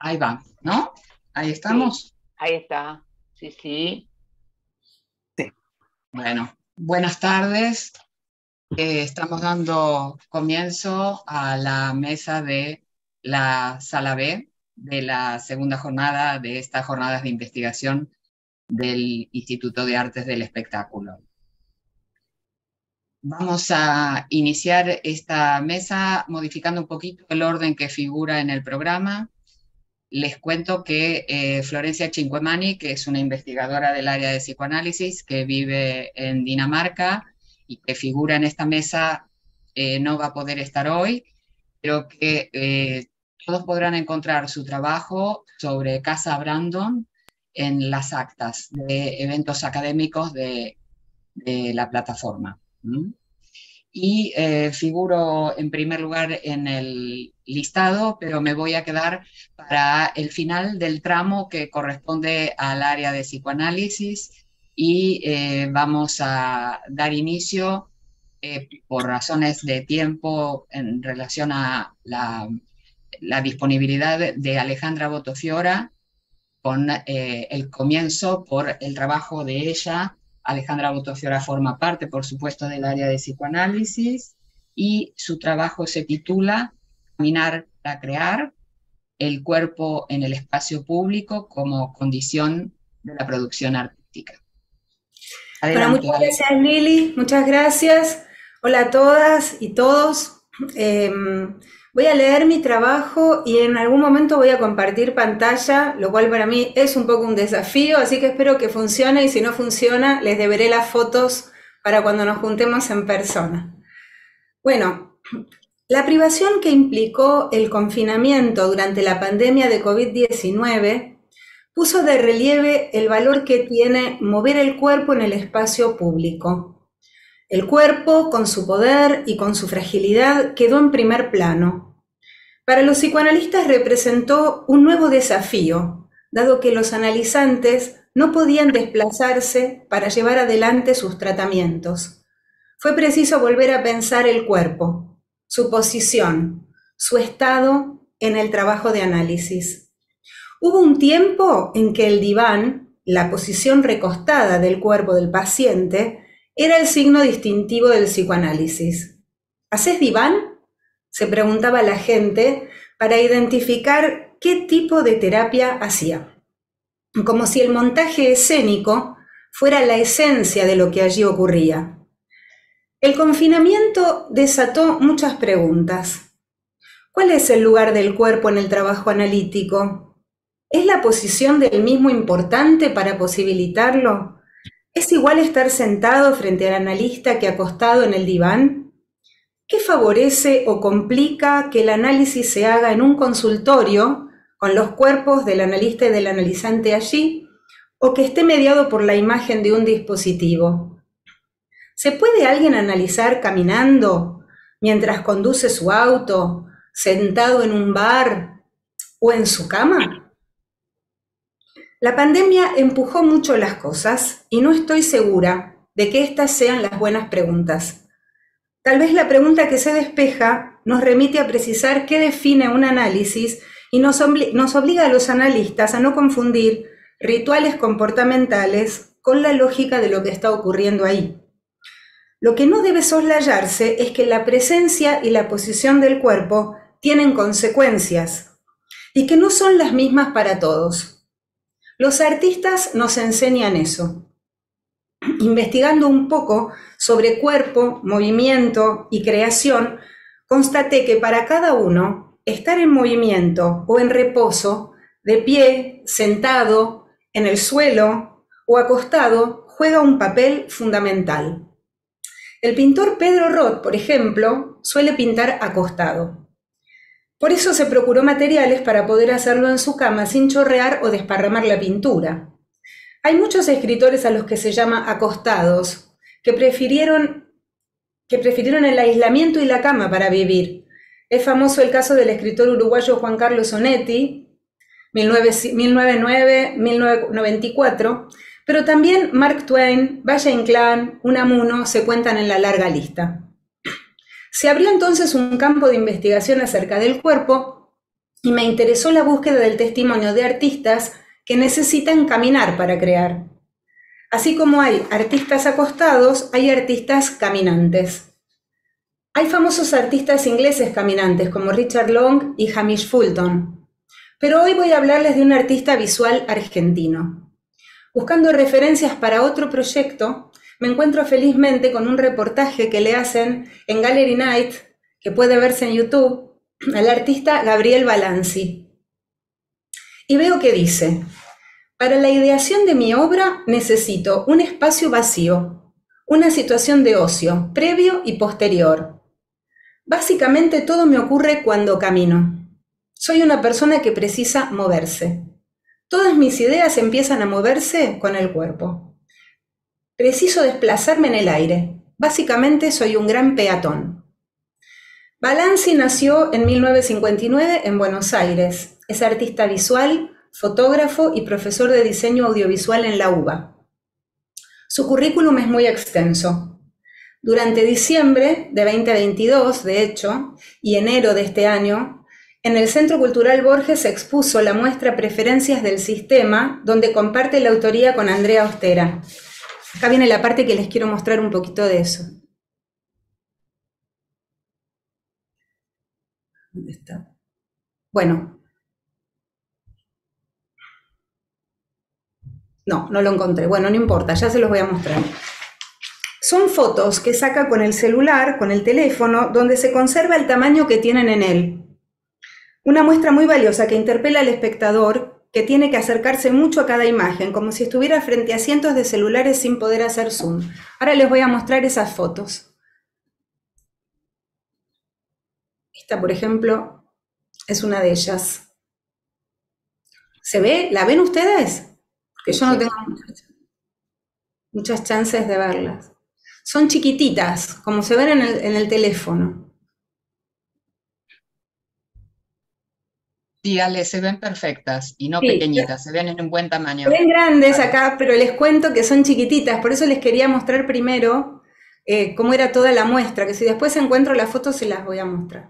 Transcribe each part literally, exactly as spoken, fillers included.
Ahí va, ¿no? Ahí Sí, estamos. ahí está. Sí, sí. Sí. Bueno, buenas tardes. Eh, estamos dando comienzo a la mesa de la sala B de la segunda jornada de estas jornadas de investigación del Instituto de Artes del Espectáculo. Vamos a iniciar esta mesa modificando un poquito el orden que figura en el programa. Les cuento que eh, Florencia Cinquemani, que es una investigadora del área de psicoanálisis que vive en Dinamarca y que figura en esta mesa, eh, no va a poder estar hoy, pero que eh, todos podrán encontrar su trabajo sobre Casa Brandon en las actas de eventos académicos de, de la plataforma. ¿Mm? Y eh, figuro en primer lugar en el listado, pero me voy a quedar para el final del tramo que corresponde al área de psicoanálisis y eh, vamos a dar inicio eh, por razones de tiempo en relación a la, la disponibilidad de Alejandra Botofiora con eh, el comienzo por el trabajo de ella. Alejandra Botofiora forma parte, por supuesto, del área de psicoanálisis y su trabajo se titula Caminar para crear, el cuerpo en el espacio público como condición de la producción artística. Bueno, muchas Adelante, Ale. gracias Lili, muchas gracias. Hola a todas y todos. Eh, voy a leer mi trabajo y en algún momento voy a compartir pantalla, lo cual para mí es un poco un desafío, así que espero que funcione y si no funciona les deberé las fotos para cuando nos juntemos en persona. Bueno, la privación que implicó el confinamiento durante la pandemia de COVID diecinueve puso de relieve el valor que tiene mover el cuerpo en el espacio público. El cuerpo, con su poder y con su fragilidad, quedó en primer plano. Para los psicoanalistas representó un nuevo desafío, dado que los analizantes no podían desplazarse para llevar adelante sus tratamientos. Fue preciso volver a pensar el cuerpo, su posición, su estado en el trabajo de análisis. Hubo un tiempo en que el diván, la posición recostada del cuerpo del paciente, era el signo distintivo del psicoanálisis. ¿Hacés diván?, se preguntaba la gente para identificar qué tipo de terapia hacía. Como si el montaje escénico fuera la esencia de lo que allí ocurría. El confinamiento desató muchas preguntas. ¿Cuál es el lugar del cuerpo en el trabajo analítico? ¿Es la posición del mismo importante para posibilitarlo? ¿Es igual estar sentado frente al analista que acostado en el diván? ¿Qué favorece o complica que el análisis se haga en un consultorio con los cuerpos del analista y del analizante allí, o que esté mediado por la imagen de un dispositivo? ¿Se puede alguien analizar caminando, mientras conduce su auto, sentado en un bar o en su cama? La pandemia empujó mucho las cosas y no estoy segura de que estas sean las buenas preguntas. Tal vez la pregunta que se despeja nos remite a precisar qué define un análisis y nos, obli- nos obliga a los analistas a no confundir rituales comportamentales con la lógica de lo que está ocurriendo ahí. Lo que no debe soslayarse es que la presencia y la posición del cuerpo tienen consecuencias y que no son las mismas para todos. Los artistas nos enseñan eso. Investigando un poco sobre cuerpo, movimiento y creación, constaté que para cada uno, estar en movimiento o en reposo, de pie, sentado, en el suelo o acostado, juega un papel fundamental. El pintor Pedro Roth, por ejemplo, suele pintar acostado. Por eso se procuró materiales para poder hacerlo en su cama sin chorrear o desparramar la pintura. Hay muchos escritores a los que se llama acostados, que prefirieron, que prefirieron el aislamiento y la cama para vivir. Es famoso el caso del escritor uruguayo Juan Carlos Onetti, mil novecientos nueve a mil novecientos noventa y cuatro, pero también Mark Twain, Valle Inclán, Unamuno se cuentan en la larga lista. Se abrió entonces un campo de investigación acerca del cuerpo y me interesó la búsqueda del testimonio de artistas que necesitan caminar para crear. Así como hay artistas acostados, hay artistas caminantes. Hay famosos artistas ingleses caminantes como Richard Long y Hamish Fulton, pero hoy voy a hablarles de un artista visual argentino. Buscando referencias para otro proyecto, me encuentro felizmente con un reportaje que le hacen en Gallery Night, que puede verse en YouTube, al artista Gabriel Balanzi. Y veo que dice: para la ideación de mi obra necesito un espacio vacío, una situación de ocio, previo y posterior. Básicamente todo me ocurre cuando camino. Soy una persona que precisa moverse. Todas mis ideas empiezan a moverse con el cuerpo. Preciso desplazarme en el aire. Básicamente soy un gran peatón. Balanzi nació en mil novecientos cincuenta y nueve en Buenos Aires. Es artista visual, fotógrafo y profesor de diseño audiovisual en la UBA. Su currículum es muy extenso. Durante diciembre de veinte veintidós, de hecho, y enero de este año, en el Centro Cultural Borges se expuso la muestra Preferencias del Sistema, donde comparte la autoría con Andrea Ostera. Acá viene la parte que les quiero mostrar un poquito de eso. ¿Dónde está? Bueno. No, no lo encontré. Bueno, no importa, ya se los voy a mostrar. Son fotos que saca con el celular, con el teléfono, donde se conserva el tamaño que tienen en él. Una muestra muy valiosa que interpela al espectador, que tiene que acercarse mucho a cada imagen, como si estuviera frente a cientos de celulares sin poder hacer zoom. Ahora les voy a mostrar esas fotos. Esta, por ejemplo, es una de ellas. ¿Se ve? ¿La ven ustedes? Que yo no tengo muchas, muchas chances de verlas. Son chiquititas, como se ven en el, en el teléfono. Sí, Ale, se ven perfectas y no Sí, pequeñitas, se ven en un buen tamaño. se ven grandes acá, pero les cuento que son chiquititas, por eso les quería mostrar primero eh, cómo era toda la muestra, que si después encuentro las fotos se las voy a mostrar.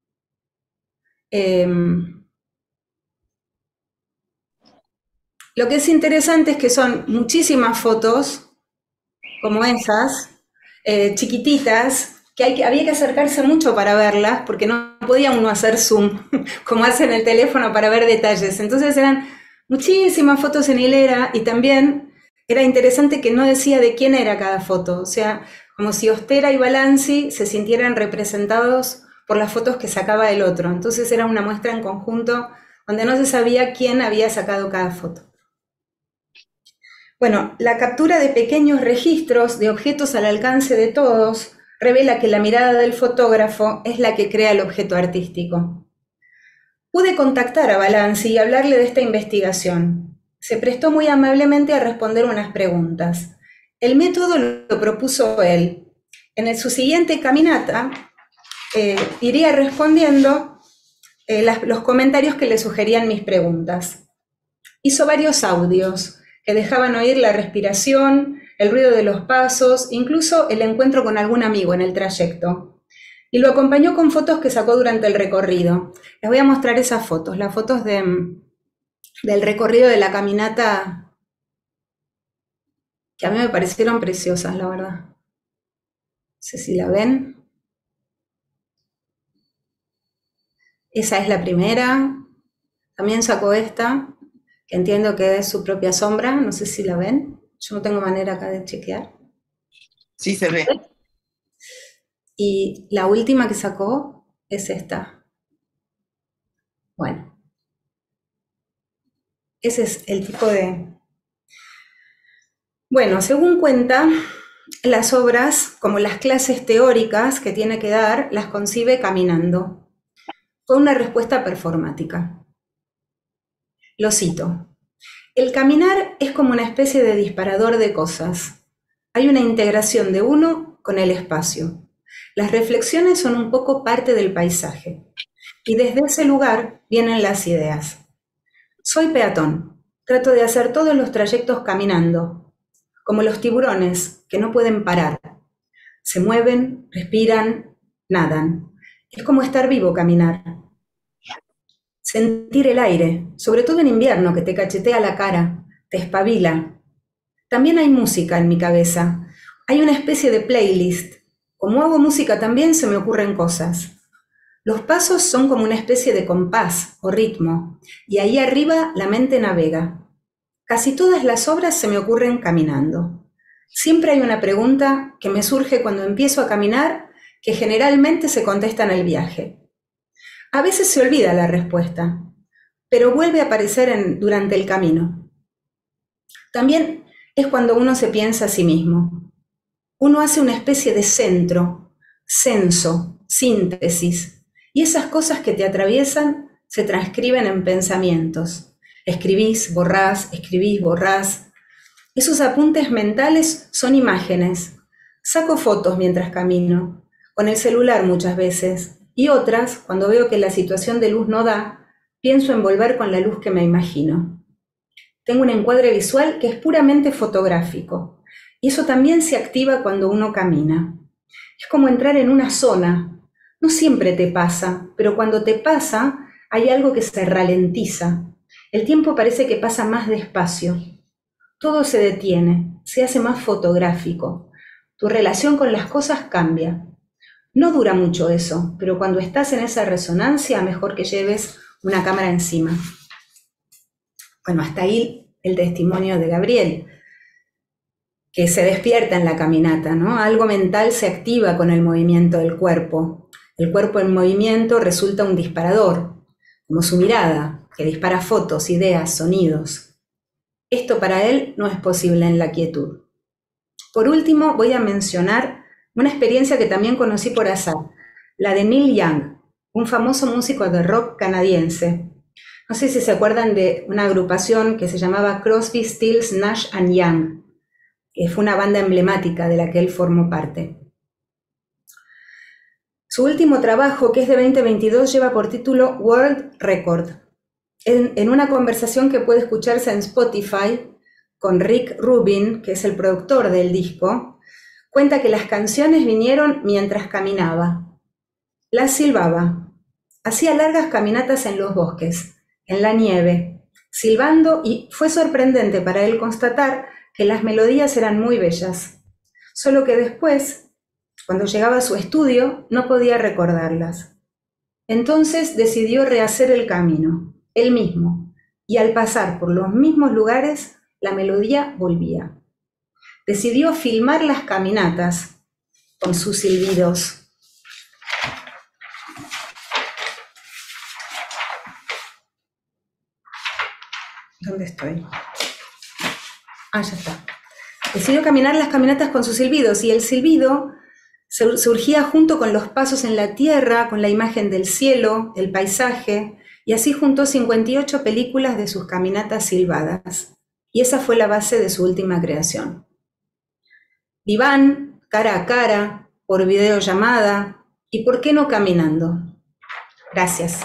Eh, Lo que es interesante es que son muchísimas fotos, como esas, eh, chiquititas, que, hay que había que acercarse mucho para verlas, porque no podía uno hacer zoom, como hace en el teléfono para ver detalles. Entonces eran muchísimas fotos en hilera, y también era interesante que no decía de quién era cada foto, o sea, como si Ostera y Balanzi se sintieran representados por las fotos que sacaba el otro. Entonces era una muestra en conjunto donde no se sabía quién había sacado cada foto. Bueno, la captura de pequeños registros de objetos al alcance de todos revela que la mirada del fotógrafo es la que crea el objeto artístico. Pude contactar a Balanzi y hablarle de esta investigación. Se prestó muy amablemente a responder unas preguntas. El método lo propuso él. En su siguiente caminata eh, iría respondiendo eh, las, los comentarios que le sugerían mis preguntas. Hizo varios audios que dejaban oír la respiración, el ruido de los pasos, incluso el encuentro con algún amigo en el trayecto. Y lo acompañó con fotos que sacó durante el recorrido. Les voy a mostrar esas fotos, las fotos de, del recorrido de la caminata, que a mí me parecieron preciosas, la verdad. No sé si la ven. Esa es la primera. También sacó esta, que entiendo que es su propia sombra, no sé si la ven, yo no tengo manera acá de chequear. Sí, se ve. Y la última que sacó es esta. Bueno, ese es el tipo de... Bueno, según cuenta, las obras, como las clases teóricas que tiene que dar, las concibe caminando. Fue una respuesta performática. Lo cito. El caminar es como una especie de disparador de cosas. Hay una integración de uno con el espacio. Las reflexiones son un poco parte del paisaje. Y desde ese lugar vienen las ideas. Soy peatón. Trato de hacer todos los trayectos caminando, como los tiburones que no pueden parar. Se mueven, respiran, nadan. Es como estar vivo caminar. sentir el aire, sobre todo en invierno, que te cachetea la cara, te espabila. También hay música en mi cabeza, hay una especie de playlist. Como hago música también se me ocurren cosas. Los pasos son como una especie de compás o ritmo, y ahí arriba la mente navega. Casi todas las obras se me ocurren caminando. Siempre hay una pregunta que me surge cuando empiezo a caminar, que generalmente se contesta en el viaje. A veces se olvida la respuesta, pero vuelve a aparecer en, durante el camino. También es cuando uno se piensa a sí mismo. Uno hace una especie de centro, censo, síntesis, y esas cosas que te atraviesan se transcriben en pensamientos. Escribís, borrás, escribís, borrás. Esos apuntes mentales son imágenes. Saco fotos mientras camino, con el celular muchas veces, y otras, cuando veo que la situación de luz no da, pienso en volver con la luz que me imagino. Tengo un encuadre visual que es puramente fotográfico, y eso también se activa cuando uno camina. Es como entrar en una zona. No siempre te pasa, pero cuando te pasa, hay algo que se ralentiza. El tiempo parece que pasa más despacio. Todo se detiene, se hace más fotográfico. Tu relación con las cosas cambia. No dura mucho eso, pero cuando estás en esa resonancia, mejor que lleves una cámara encima. Bueno, hasta ahí el testimonio de Gabriel, que se despierta en la caminata, ¿no? Algo mental se activa con el movimiento del cuerpo. El cuerpo en movimiento resulta un disparador, como su mirada, que dispara fotos, ideas, sonidos. Esto para él no es posible en la quietud. Por último, voy a mencionar una experiencia que también conocí por azar, la de Neil Young, un famoso músico de rock canadiense. No sé si se acuerdan de una agrupación que se llamaba Crosby, Stills, Nash and Young, que fue una banda emblemática de la que él formó parte. Su último trabajo, que es de veinte veintidós, lleva por título World Record. En, en una conversación que puede escucharse en Spotify con Rick Rubin, que es el productor del disco, cuenta que las canciones vinieron mientras caminaba. Las silbaba. Hacía largas caminatas en los bosques, en la nieve, silbando, y fue sorprendente para él constatar que las melodías eran muy bellas. Solo que después, cuando llegaba a su estudio, no podía recordarlas. Entonces decidió rehacer el camino, él mismo, y al pasar por los mismos lugares, la melodía volvía. Decidió filmar las caminatas con sus silbidos. ¿Dónde estoy? Ah, ya está. Decidió caminar las caminatas con sus silbidos, y el silbido surgía junto con los pasos en la tierra, con la imagen del cielo, el paisaje, y así juntó cincuenta y ocho películas de sus caminatas silbadas. Y esa fue la base de su última creación. Diván, cara a cara, por videollamada, y por qué no caminando. Gracias.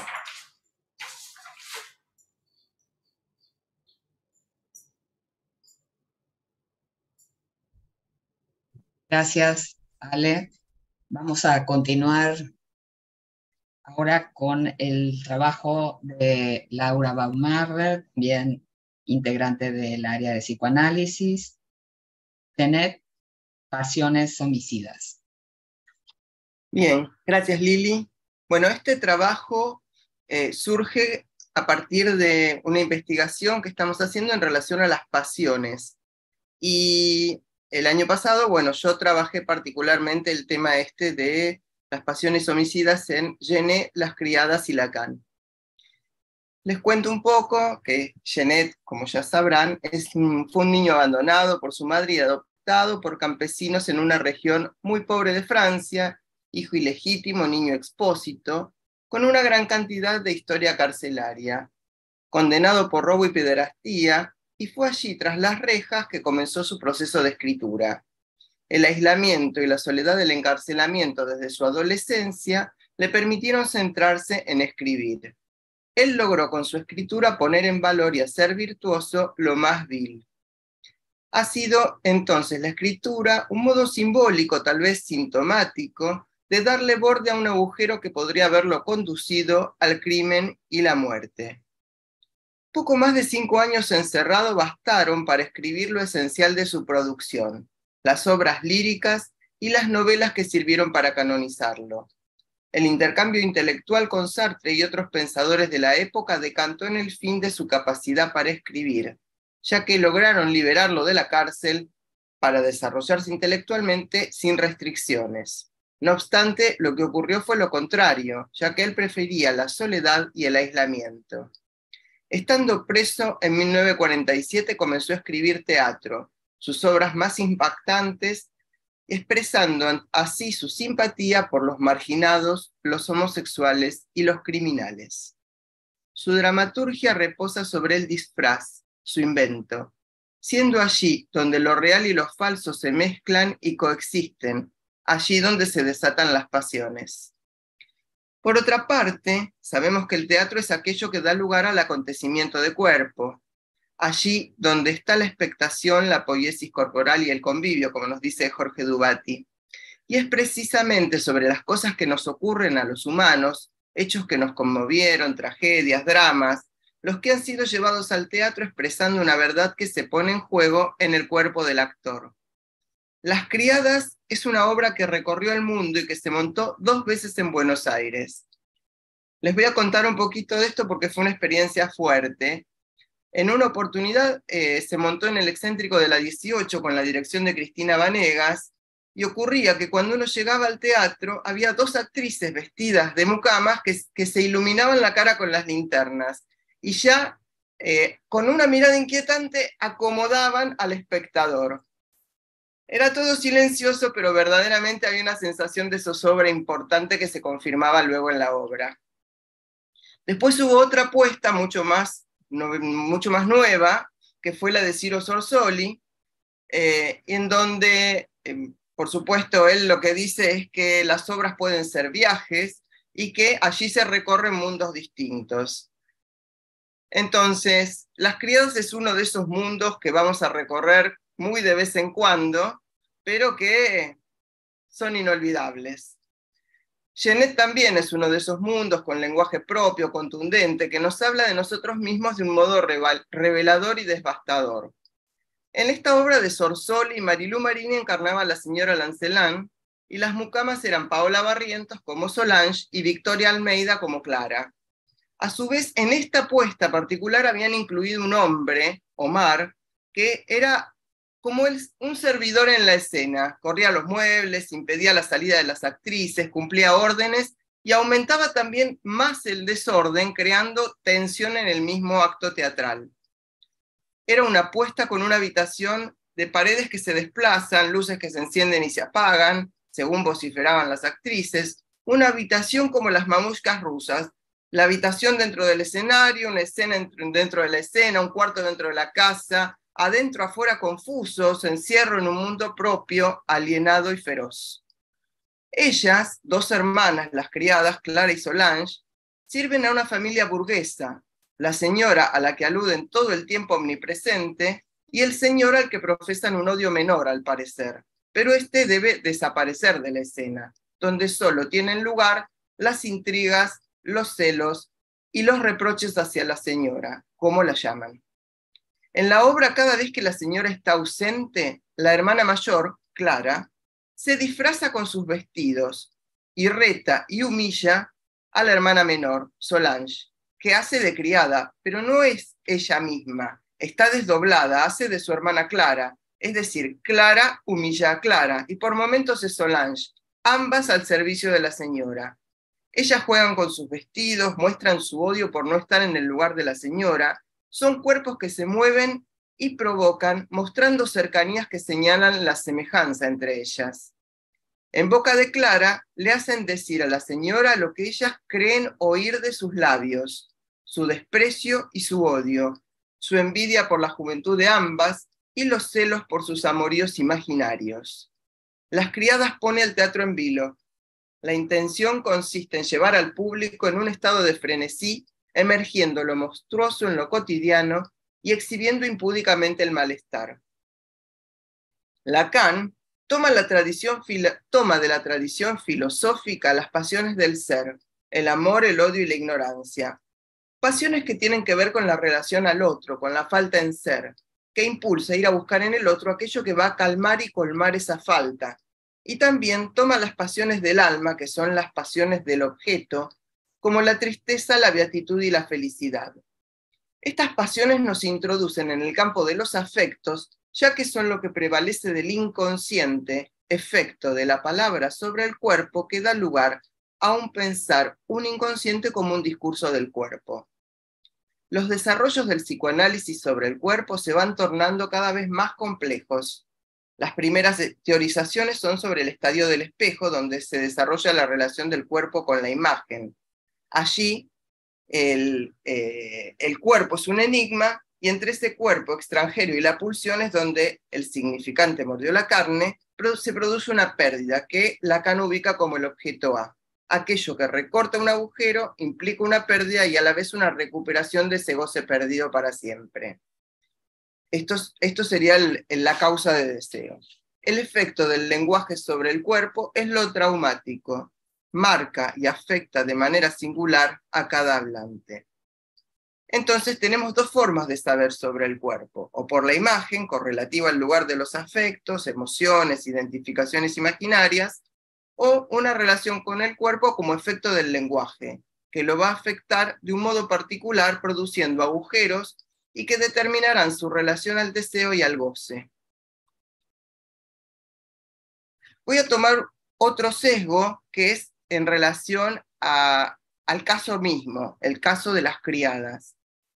Gracias, Ale. Vamos a continuar ahora con el trabajo de Laura Baumgartner, también integrante del área de psicoanálisis. Jeanette, pasiones homicidas. Bien, gracias Lili. Bueno, este trabajo eh, surge a partir de una investigación que estamos haciendo en relación a las pasiones. Y el año pasado, bueno, yo trabajé particularmente el tema este de las pasiones homicidas en Genet, Las Criadas y Lacan. Les cuento un poco que Genet, como ya sabrán, es un, fue un niño abandonado por su madre y adoptado por campesinos en una región muy pobre de Francia, hijo ilegítimo, niño expósito, con una gran cantidad de historia carcelaria, condenado por robo y pederastía, y fue allí, tras las rejas, que comenzó su proceso de escritura. El aislamiento y la soledad del encarcelamiento desde su adolescencia le permitieron centrarse en escribir. Él logró con su escritura poner en valor y hacer virtuoso lo más vil. Ha sido entonces la escritura un modo simbólico, tal vez sintomático, de darle borde a un agujero que podría haberlo conducido al crimen y la muerte. Poco más de cinco años encerrado bastaron para escribir lo esencial de su producción, las obras líricas y las novelas que sirvieron para canonizarlo. El intercambio intelectual con Sartre y otros pensadores de la época decantó en el fin de su capacidad para escribir, ya que lograron liberarlo de la cárcel para desarrollarse intelectualmente sin restricciones. No obstante, lo que ocurrió fue lo contrario, ya que él prefería la soledad y el aislamiento. Estando preso en mil novecientos cuarenta y siete comenzó a escribir teatro, sus obras más impactantes, expresando así su simpatía por los marginados, los homosexuales y los criminales. Su dramaturgia reposa sobre el disfraz, su invento, siendo allí donde lo real y lo falso se mezclan y coexisten, allí donde se desatan las pasiones. Por otra parte, sabemos que el teatro es aquello que da lugar al acontecimiento de cuerpo, allí donde está la expectación, la poiesis corporal y el convivio, como nos dice Jorge Dubati. Y es precisamente sobre las cosas que nos ocurren a los humanos, hechos que nos conmovieron, tragedias, dramas, los que han sido llevados al teatro expresando una verdad que se pone en juego en el cuerpo del actor. Las Criadas es una obra que recorrió el mundo y que se montó dos veces en Buenos Aires. Les voy a contar un poquito de esto porque fue una experiencia fuerte. En una oportunidad eh, se montó en el excéntrico de la dieciocho con la dirección de Cristina Vanegas, y ocurría que cuando uno llegaba al teatro había dos actrices vestidas de mucamas que, que se iluminaban la cara con las linternas, y ya eh, con una mirada inquietante acomodaban al espectador. Era todo silencioso, pero verdaderamente había una sensación de zozobra importante que se confirmaba luego en la obra. Después hubo otra apuesta mucho más, no, mucho más nueva, que fue la de Ciro Sorsoli, eh, en donde, eh, por supuesto, él lo que dice es que las obras pueden ser viajes y que allí se recorren mundos distintos. Entonces, Las Criadas es uno de esos mundos que vamos a recorrer muy de vez en cuando, pero que son inolvidables. Genet también es uno de esos mundos con lenguaje propio, contundente, que nos habla de nosotros mismos de un modo revelador y devastador. En esta obra de Sorsoli, Marilú Marini encarnaba a la señora Lancelán, y las mucamas eran Paola Barrientos como Solange y Victoria Almeida como Clara. A su vez, en esta apuesta particular habían incluido un hombre, Omar, que era como él, un servidor en la escena, corría los muebles, impedía la salida de las actrices, cumplía órdenes y aumentaba también más el desorden, creando tensión en el mismo acto teatral. Era una apuesta con una habitación de paredes que se desplazan, luces que se encienden y se apagan, según vociferaban las actrices, una habitación como las mamushkas rusas, la habitación dentro del escenario, una escena dentro de la escena, un cuarto dentro de la casa, adentro, afuera, confusos, encierro en un mundo propio, alienado y feroz. Ellas, dos hermanas, las criadas, Clara y Solange, sirven a una familia burguesa, la señora a la que aluden todo el tiempo omnipresente, y el señor al que profesan un odio menor, al parecer, pero este debe desaparecer de la escena, donde solo tienen lugar las intrigas, los celos y los reproches hacia la señora, como la llaman. En la obra, cada vez que la señora está ausente, la hermana mayor, Clara, se disfraza con sus vestidos y reta y humilla a la hermana menor, Solange, que hace de criada, pero no es ella misma, está desdoblada, hace de su hermana Clara, es decir, Clara humilla a Clara, y por momentos es Solange, ambas al servicio de la señora. Ellas juegan con sus vestidos, muestran su odio por no estar en el lugar de la señora. Son cuerpos que se mueven y provocan, mostrando cercanías que señalan la semejanza entre ellas. En boca de Clara le hacen decir a la señora lo que ellas creen oír de sus labios, su desprecio y su odio, su envidia por la juventud de ambas y los celos por sus amoríos imaginarios. Las Criadas pone el teatro en vilo. La intención consiste en llevar al público en un estado de frenesí, emergiendo lo monstruoso en lo cotidiano y exhibiendo impúdicamente el malestar. Lacan, Toma, la tradición toma de la tradición filosófica las pasiones del ser, el amor, el odio y la ignorancia. Pasiones que tienen que ver con la relación al otro, con la falta en ser, que impulsa a ir a buscar en el otro aquello que va a calmar y colmar esa falta. Y también toma las pasiones del alma, que son las pasiones del objeto, como la tristeza, la beatitud y la felicidad. Estas pasiones nos introducen en el campo de los afectos, ya que son lo que prevalece del inconsciente, efecto de la palabra sobre el cuerpo que da lugar a un pensar un inconsciente como un discurso del cuerpo. Los desarrollos del psicoanálisis sobre el cuerpo se van tornando cada vez más complejos. Las primeras teorizaciones son sobre el estadio del espejo, donde se desarrolla la relación del cuerpo con la imagen. Allí, el, eh, el cuerpo es un enigma, y entre ese cuerpo extranjero y la pulsión es donde el significante mordió la carne, se produce una pérdida que Lacan ubica como el objeto A. Aquello que recorta un agujero implica una pérdida y a la vez una recuperación de ese goce perdido para siempre. Esto, esto sería el, la causa de deseo. El efecto del lenguaje sobre el cuerpo es lo traumático. Marca y afecta de manera singular a cada hablante. Entonces tenemos dos formas de saber sobre el cuerpo, o por la imagen, correlativa al lugar de los afectos, emociones, identificaciones imaginarias, o una relación con el cuerpo como efecto del lenguaje, que lo va a afectar de un modo particular produciendo agujeros y que determinarán su relación al deseo y al goce. Voy a tomar otro sesgo que es en relación a, al caso mismo, el caso de las criadas.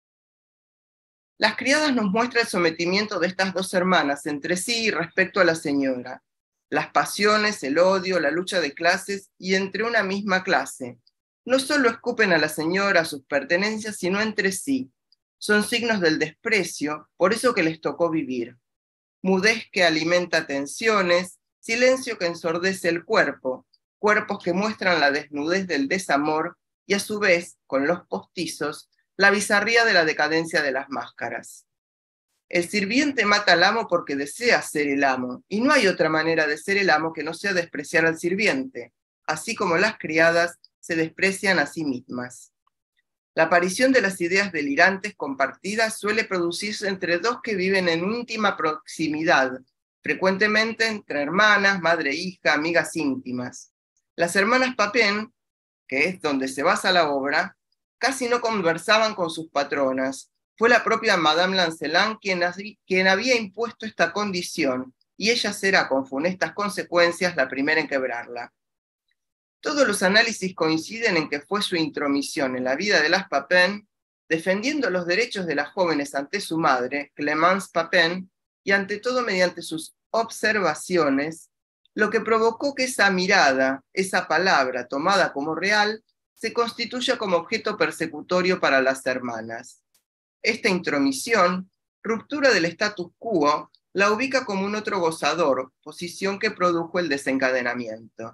Las criadas nos muestran el sometimiento de estas dos hermanas entre sí y respecto a la señora, las pasiones, el odio, la lucha de clases y entre una misma clase. No solo escupen a la señora sus pertenencias, sino entre sí. Son signos del desprecio, por eso que les tocó vivir. Mudez que alimenta tensiones, silencio que ensordece el cuerpo, cuerpos que muestran la desnudez del desamor y a su vez, con los postizos, la bizarría de la decadencia de las máscaras. El sirviente mata al amo porque desea ser el amo, y no hay otra manera de ser el amo que no sea despreciar al sirviente, así como las criadas se desprecian a sí mismas. La aparición de las ideas delirantes compartidas suele producirse entre dos que viven en íntima proximidad, frecuentemente entre hermanas, madre e hija, amigas íntimas. Las hermanas Papin, que es donde se basa la obra, casi no conversaban con sus patronas. Fue la propia Madame Lancelin quien, quien había impuesto esta condición, y ella será, con funestas consecuencias, la primera en quebrarla. Todos los análisis coinciden en que fue su intromisión en la vida de las Papin, defendiendo los derechos de las jóvenes ante su madre, Clémence Papin, y ante todo mediante sus observaciones, lo que provocó que esa mirada, esa palabra tomada como real, se constituya como objeto persecutorio para las hermanas. Esta intromisión, ruptura del status quo, la ubica como un otro gozador, posición que produjo el desencadenamiento.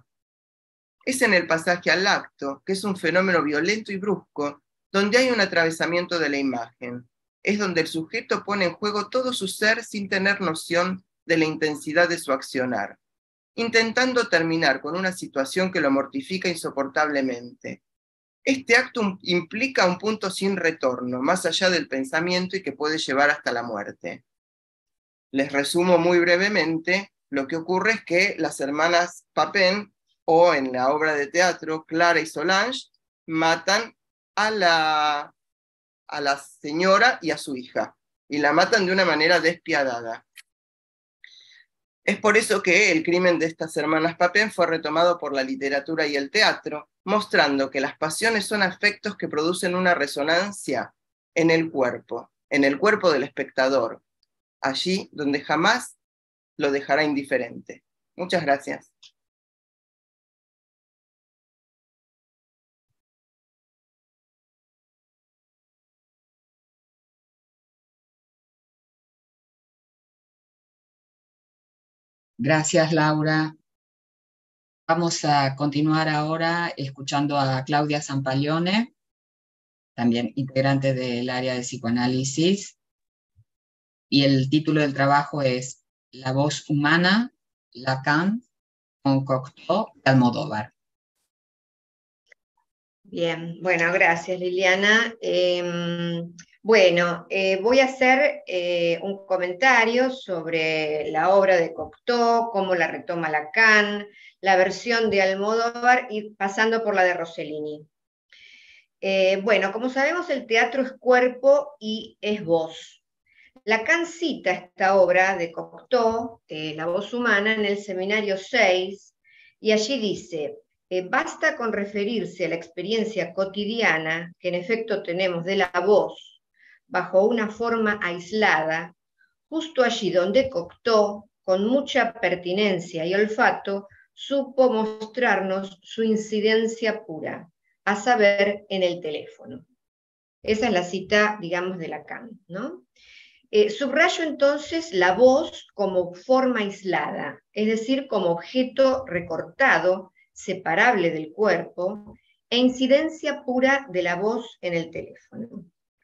Es en el pasaje al acto, que es un fenómeno violento y brusco, donde hay un atravesamiento de la imagen. Es donde el sujeto pone en juego todo su ser sin tener noción de la intensidad de su accionar, intentando terminar con una situación que lo mortifica insoportablemente. Este acto implica un punto sin retorno, más allá del pensamiento y que puede llevar hasta la muerte. Les resumo muy brevemente, lo que ocurre es que las hermanas Papin, o en la obra de teatro Clara y Solange, matan a la, a la señora y a su hija, y la matan de una manera despiadada. Es por eso que el crimen de estas hermanas Papin fue retomado por la literatura y el teatro, mostrando que las pasiones son afectos que producen una resonancia en el cuerpo, en el cuerpo del espectador, allí donde jamás lo dejará indiferente. Muchas gracias. Gracias, Laura. Vamos a continuar ahora escuchando a Claudia Zampaglione, también integrante del área de psicoanálisis, y el título del trabajo es La voz humana, Lacan con Cocteau y Almodóvar. Bien, bueno, gracias Liliana. Eh, bueno, eh, voy a hacer eh, un comentario sobre la obra de Cocteau, cómo la retoma Lacan, la versión de Almodóvar y pasando por la de Rossellini. Eh, bueno, como sabemos, el teatro es cuerpo y es voz. Lacan cita esta obra de Cocteau, eh, La voz humana, en el seminario seis, y allí dice: eh, basta con referirse a la experiencia cotidiana que en efecto tenemos de la voz bajo una forma aislada, justo allí donde Cocteau, con mucha pertinencia y olfato, supo mostrarnos su incidencia pura, a saber, en el teléfono. Esa es la cita, digamos, de Lacan, ¿no? Eh, subrayo entonces la voz como forma aislada, es decir, como objeto recortado, separable del cuerpo, e incidencia pura de la voz en el teléfono.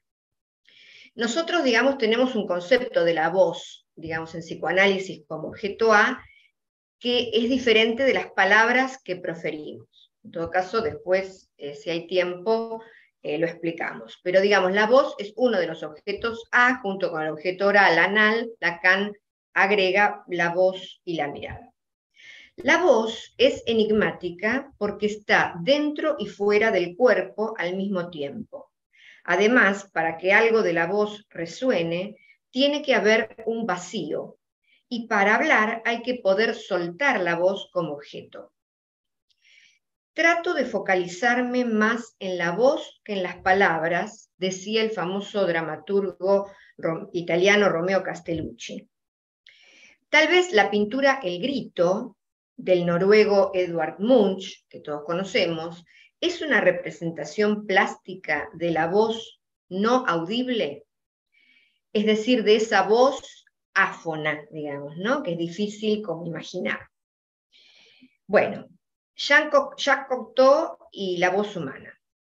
Nosotros, digamos, tenemos un concepto de la voz, digamos, en psicoanálisis como objeto A, que es diferente de las palabras que proferimos. En todo caso, después, eh, si hay tiempo, Eh, lo explicamos. Pero digamos, la voz es uno de los objetos A, junto con el objeto oral, anal. Lacan agrega la voz y la mirada. La voz es enigmática porque está dentro y fuera del cuerpo al mismo tiempo. Además, para que algo de la voz resuene, tiene que haber un vacío, y para hablar hay que poder soltar la voz como objeto. Trato de focalizarme más en la voz que en las palabras, decía el famoso dramaturgo italiano Romeo Castellucci. Tal vez la pintura El grito, del noruego Edvard Munch, que todos conocemos, es una representación plástica de la voz no audible, es decir, de esa voz áfona, digamos, ¿no? Que es difícil como imaginar. Bueno, Jacques Cocteau y la voz humana.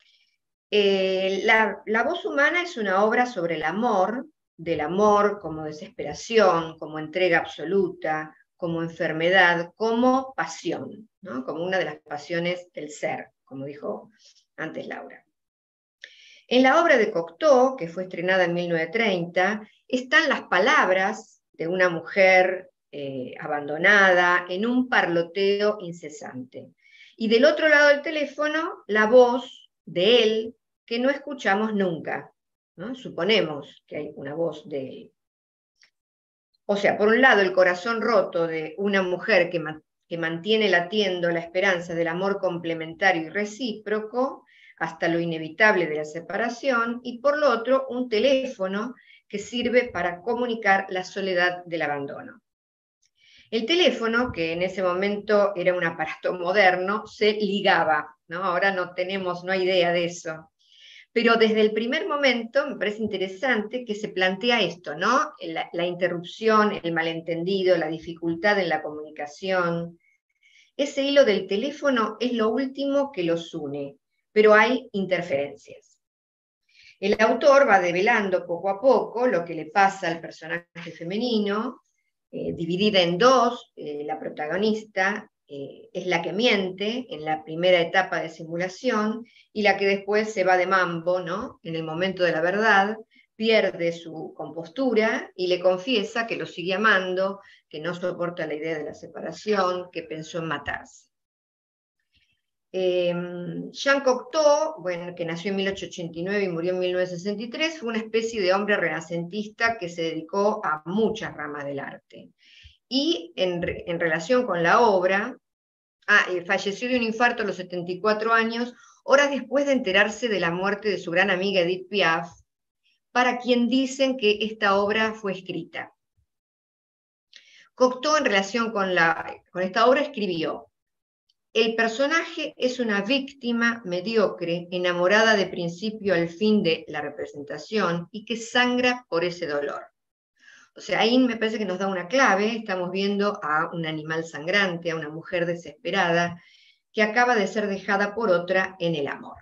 Eh, la, la voz humana es una obra sobre el amor, del amor como desesperación, como entrega absoluta, como enfermedad, como pasión, ¿no? Como una de las pasiones del ser, como dijo antes Laura. En la obra de Cocteau, que fue estrenada en mil novecientos treinta, están las palabras de una mujer Eh, abandonada, en un parloteo incesante. Y del otro lado del teléfono, la voz de él, que no escuchamos nunca, ¿no? Suponemos que hay una voz de él. O sea, por un lado, el corazón roto de una mujer que, ma que mantiene latiendo la esperanza del amor complementario y recíproco, hasta lo inevitable de la separación, y por lo otro, un teléfono que sirve para comunicar la soledad del abandono. El teléfono, que en ese momento era un aparato moderno, se ligaba, ¿no? Ahora no tenemos, no hay idea de eso. Pero desde el primer momento me parece interesante que se plantea esto, ¿no? La, la interrupción, el malentendido, la dificultad en la comunicación. Ese hilo del teléfono es lo último que los une, pero hay interferencias. El autor va develando poco a poco lo que le pasa al personaje femenino, Eh, dividida en dos. Eh, la protagonista eh, es la que miente en la primera etapa de simulación y la que después se va de mambo, ¿no? En el momento de la verdad, pierde su compostura y le confiesa que lo sigue amando, que no soporta la idea de la separación, que pensó en matarse. Eh, Jean Cocteau, bueno, que nació en mil ochocientos ochenta y nueve y murió en mil novecientos sesenta y tres, fue una especie de hombre renacentista que se dedicó a muchas ramas del arte. Y en, en relación con la obra, ah, eh, falleció de un infarto a los setenta y cuatro años, horas después de enterarse de la muerte de su gran amiga Edith Piaf, para quien dicen que esta obra fue escrita. Cocteau, en relación con, la, con esta obra, escribió: el personaje es una víctima mediocre, enamorada de principio al fin de la representación y que sangra por ese dolor. O sea, ahí me parece que nos da una clave. Estamos viendo a un animal sangrante, a una mujer desesperada, que acaba de ser dejada por otra en el amor.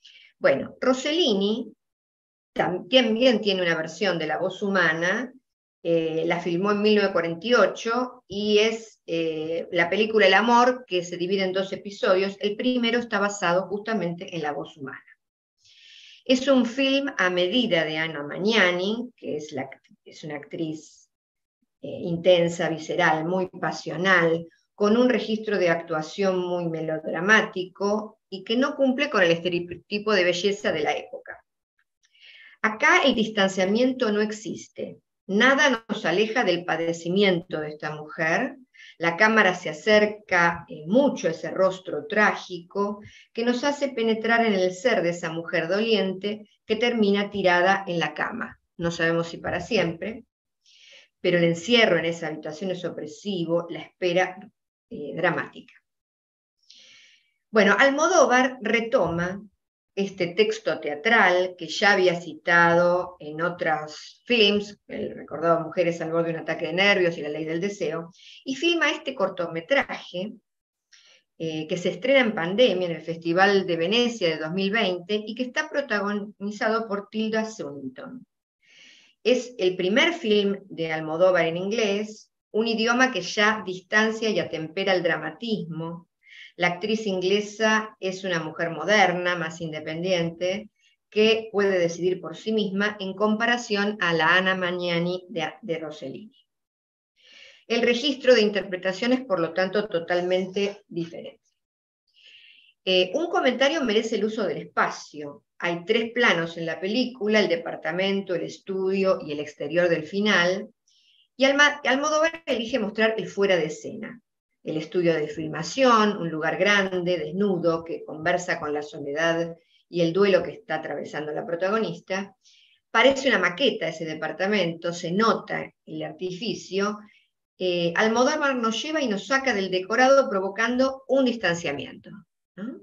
Bueno, Rossellini también tiene una versión de la voz humana eh, la filmó en mil novecientos cuarenta y ocho y es eh, la película El amor, que se divide en dos episodios. El primero está basado justamente en la voz humana. Es un film a medida de Anna Magnani, que es, la, es una actriz eh, intensa, visceral, muy pasional, con un registro de actuación muy melodramático y que no cumple con el estereotipo de belleza de la época. Acá el distanciamiento no existe. Nada nos aleja del padecimiento de esta mujer. La cámara se acerca eh, mucho a ese rostro trágico que nos hace penetrar en el ser de esa mujer doliente que termina tirada en la cama. No sabemos si para siempre, pero el encierro en esa habitación es opresivo, la espera eh, dramática. Bueno, Almodóvar retoma este texto teatral que ya había citado en otros films, el recordado Mujeres al borde de un ataque de nervios y La ley del deseo, y filma este cortometraje eh, que se estrena en pandemia en el Festival de Venecia de dos mil veinte y que está protagonizado por Tilda Swinton. Es el primer film de Almodóvar en inglés, un idioma que ya distancia y atempera el dramatismo. La actriz inglesa es una mujer moderna, más independiente, que puede decidir por sí misma en comparación a la Anna Magnani de, de Rossellini. El registro de interpretación es, por lo tanto, totalmente diferente. Eh, un comentario merece el uso del espacio. Hay tres planos en la película, el departamento, el estudio y el exterior del final, y Almodóvar elige mostrar el fuera de escena. El estudio de filmación, un lugar grande, desnudo, que conversa con la soledad y el duelo que está atravesando la protagonista. Parece una maqueta ese departamento, se nota el artificio. Eh, Almodóvar nos lleva y nos saca del decorado provocando un distanciamiento, ¿no?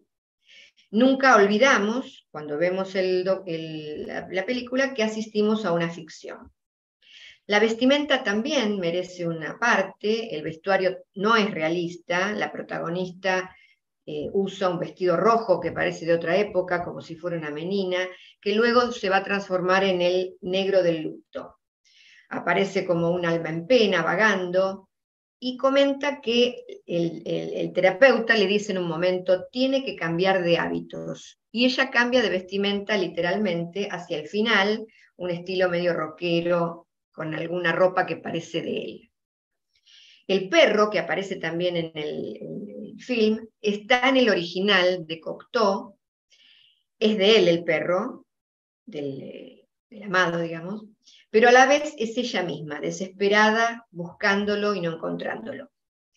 Nunca olvidamos, cuando vemos el, el, la, la película, que asistimos a una ficción. La vestimenta también merece una parte, el vestuario no es realista, la protagonista eh, usa un vestido rojo que parece de otra época, como si fuera una menina, que luego se va a transformar en el negro del luto. Aparece como un alma en pena, vagando, y comenta que el, el, el terapeuta le dice en un momento, tiene que cambiar de hábitos, y ella cambia de vestimenta literalmente hacia el final, un estilo medio rockero, con alguna ropa que parece de él. El perro, que aparece también en el, en el film, está en el original de Cocteau, es de él el perro, del, del amado, digamos, pero a la vez es ella misma, desesperada, buscándolo y no encontrándolo.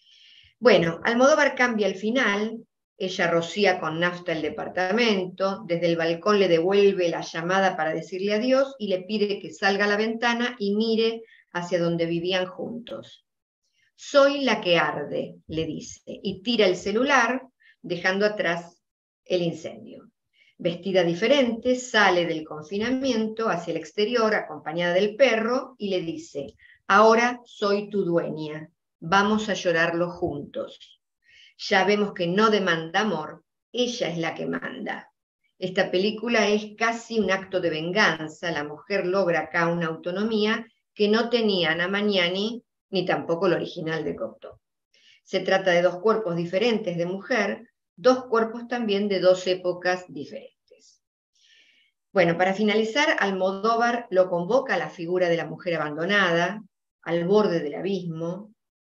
Bueno, Almodóvar cambia el final, ella rocía con nafta el departamento, desde el balcón le devuelve la llamada para decirle adiós y le pide que salga a la ventana y mire hacia donde vivían juntos. Soy la que arde, le dice, y tira el celular, dejando atrás el incendio. Vestida diferente, sale del confinamiento hacia el exterior acompañada del perro y le dice, ahora soy tu dueña, vamos a llorarlo juntos. Ya vemos que no demanda amor, ella es la que manda. Esta película es casi un acto de venganza, la mujer logra acá una autonomía que no tenía Anna Magnani ni tampoco el original de Cocteau. Se trata de dos cuerpos diferentes de mujer, dos cuerpos también de dos épocas diferentes. Bueno, para finalizar, Almodóvar lo convoca a la figura de la mujer abandonada, al borde del abismo.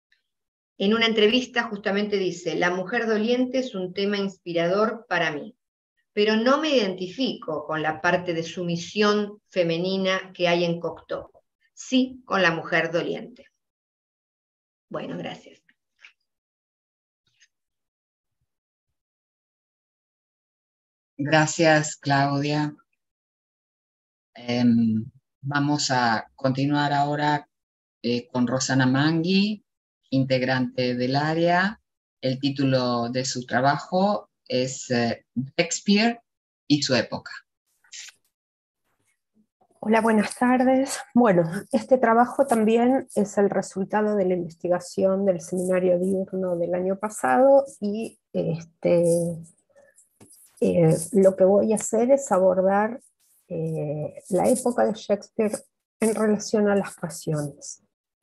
En una entrevista justamente dice, la mujer doliente es un tema inspirador para mí, pero no me identifico con la parte de sumisión femenina que hay en Cocteau, sí con la mujer doliente. Bueno, gracias. Gracias, Claudia. Eh, vamos a continuar ahora eh, con Rosana Mangui, integrante del área. El título de su trabajo es eh, Shakespeare y su época. Hola, buenas tardes. Bueno, este trabajo también es el resultado de la investigación del seminario diurno del año pasado y este, eh, lo que voy a hacer es abordar eh, la época de Shakespeare en relación a las pasiones.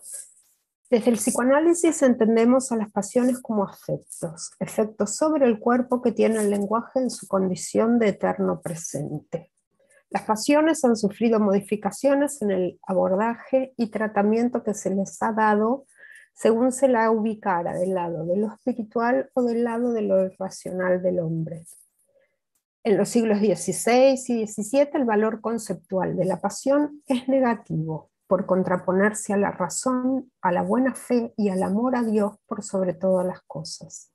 Desde el psicoanálisis entendemos a las pasiones como afectos, efectos sobre el cuerpo que tiene el lenguaje en su condición de eterno presente. Las pasiones han sufrido modificaciones en el abordaje y tratamiento que se les ha dado según se la ubicara del lado de lo espiritual o del lado de lo irracional del hombre. En los siglos dieciséis y diecisiete el valor conceptual de la pasión es negativo, por contraponerse a la razón, a la buena fe y al amor a Dios por sobre todas las cosas.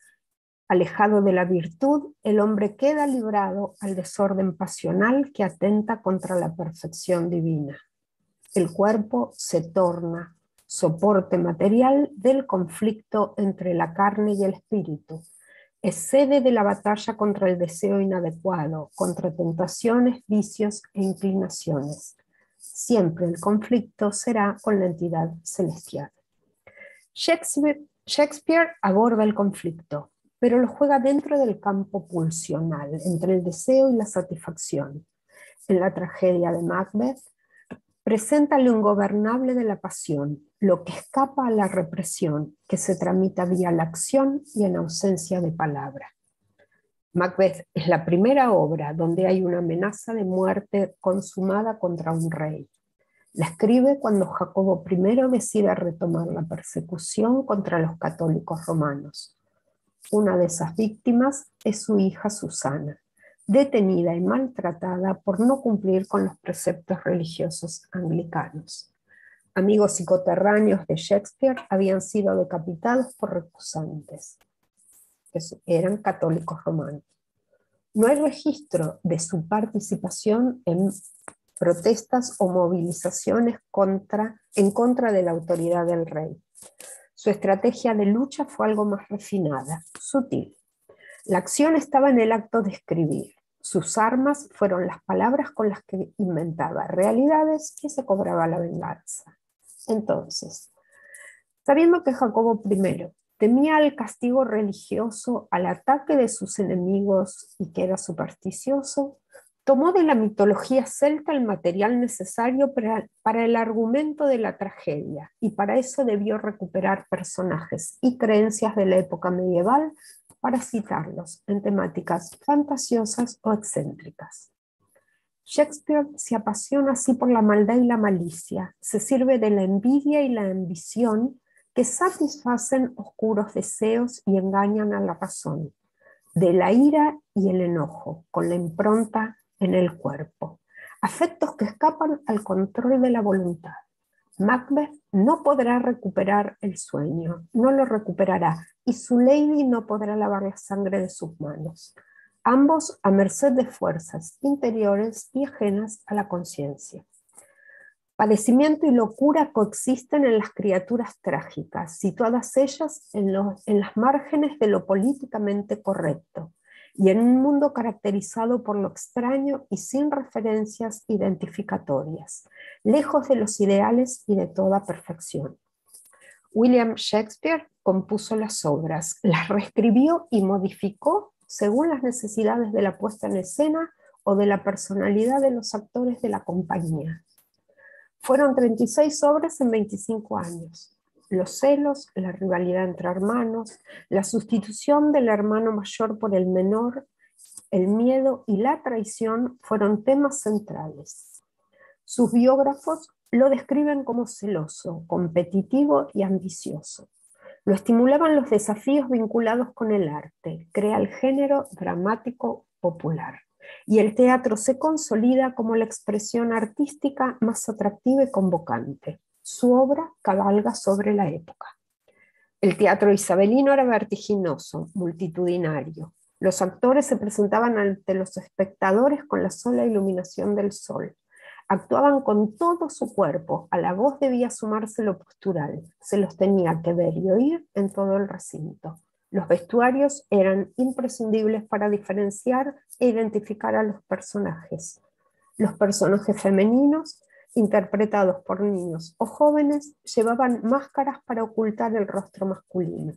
Alejado de la virtud, el hombre queda librado al desorden pasional que atenta contra la perfección divina. El cuerpo se torna soporte material del conflicto entre la carne y el espíritu. Es sede de la batalla contra el deseo inadecuado, contra tentaciones, vicios e inclinaciones. Siempre el conflicto será con la entidad celestial. Shakespeare, Shakespeare aborda el conflicto, pero lo juega dentro del campo pulsional, entre el deseo y la satisfacción. En la tragedia de Macbeth, presenta lo ingobernable de la pasión, lo que escapa a la represión, que se tramita vía la acción y en ausencia de palabra. Macbeth es la primera obra donde hay una amenaza de muerte consumada contra un rey. La escribe cuando Jacobo primero decide retomar la persecución contra los católicos romanos. Una de esas víctimas es su hija Susana, detenida y maltratada por no cumplir con los preceptos religiosos anglicanos. Amigos y coterráneos de Shakespeare habían sido decapitados por recusantes, que eran católicos romanos. No hay registro de su participación en protestas o movilizaciones contra, en contra de la autoridad del rey. Su estrategia de lucha fue algo más refinada, sutil. La acción estaba en el acto de escribir. Sus armas fueron las palabras con las que inventaba realidades y se cobraba la venganza. Entonces, sabiendo que Jacobo primero temía el castigo religioso, al ataque de sus enemigos y que era supersticioso, tomó de la mitología celta el material necesario para, para el argumento de la tragedia, y para eso debió recuperar personajes y creencias de la época medieval para citarlos en temáticas fantasiosas o excéntricas. Shakespeare se apasiona así por la maldad y la malicia, se sirve de la envidia y la ambición que satisfacen oscuros deseos y engañan a la razón, de la ira y el enojo, con la impronta en el cuerpo, afectos que escapan al control de la voluntad. Macbeth no podrá recuperar el sueño, no lo recuperará, y su lady no podrá lavar la sangre de sus manos, ambos a merced de fuerzas interiores y ajenas a la conciencia. Padecimiento y locura coexisten en las criaturas trágicas, situadas ellas en, los, en las márgenes de lo políticamente correcto, y en un mundo caracterizado por lo extraño y sin referencias identificatorias, lejos de los ideales y de toda perfección. William Shakespeare compuso las obras, las reescribió y modificó según las necesidades de la puesta en escena o de la personalidad de los actores de la compañía. Fueron treinta y seis obras en veinticinco años. Los celos, la rivalidad entre hermanos, la sustitución del hermano mayor por el menor, el miedo y la traición fueron temas centrales. Sus biógrafos lo describen como celoso, competitivo y ambicioso. Lo estimulaban los desafíos vinculados con el arte, crea el género dramático popular. Y el teatro se consolida como la expresión artística más atractiva y convocante. Su obra cabalga sobre la época. El teatro isabelino era vertiginoso, multitudinario. Los actores se presentaban ante los espectadores con la sola iluminación del sol. Actuaban con todo su cuerpo, a la voz debía sumarse lo postural, se los tenía que ver y oír en todo el recinto. Los vestuarios eran imprescindibles para diferenciar e identificar a los personajes. Los personajes femeninos, interpretados por niños o jóvenes, llevaban máscaras para ocultar el rostro masculino.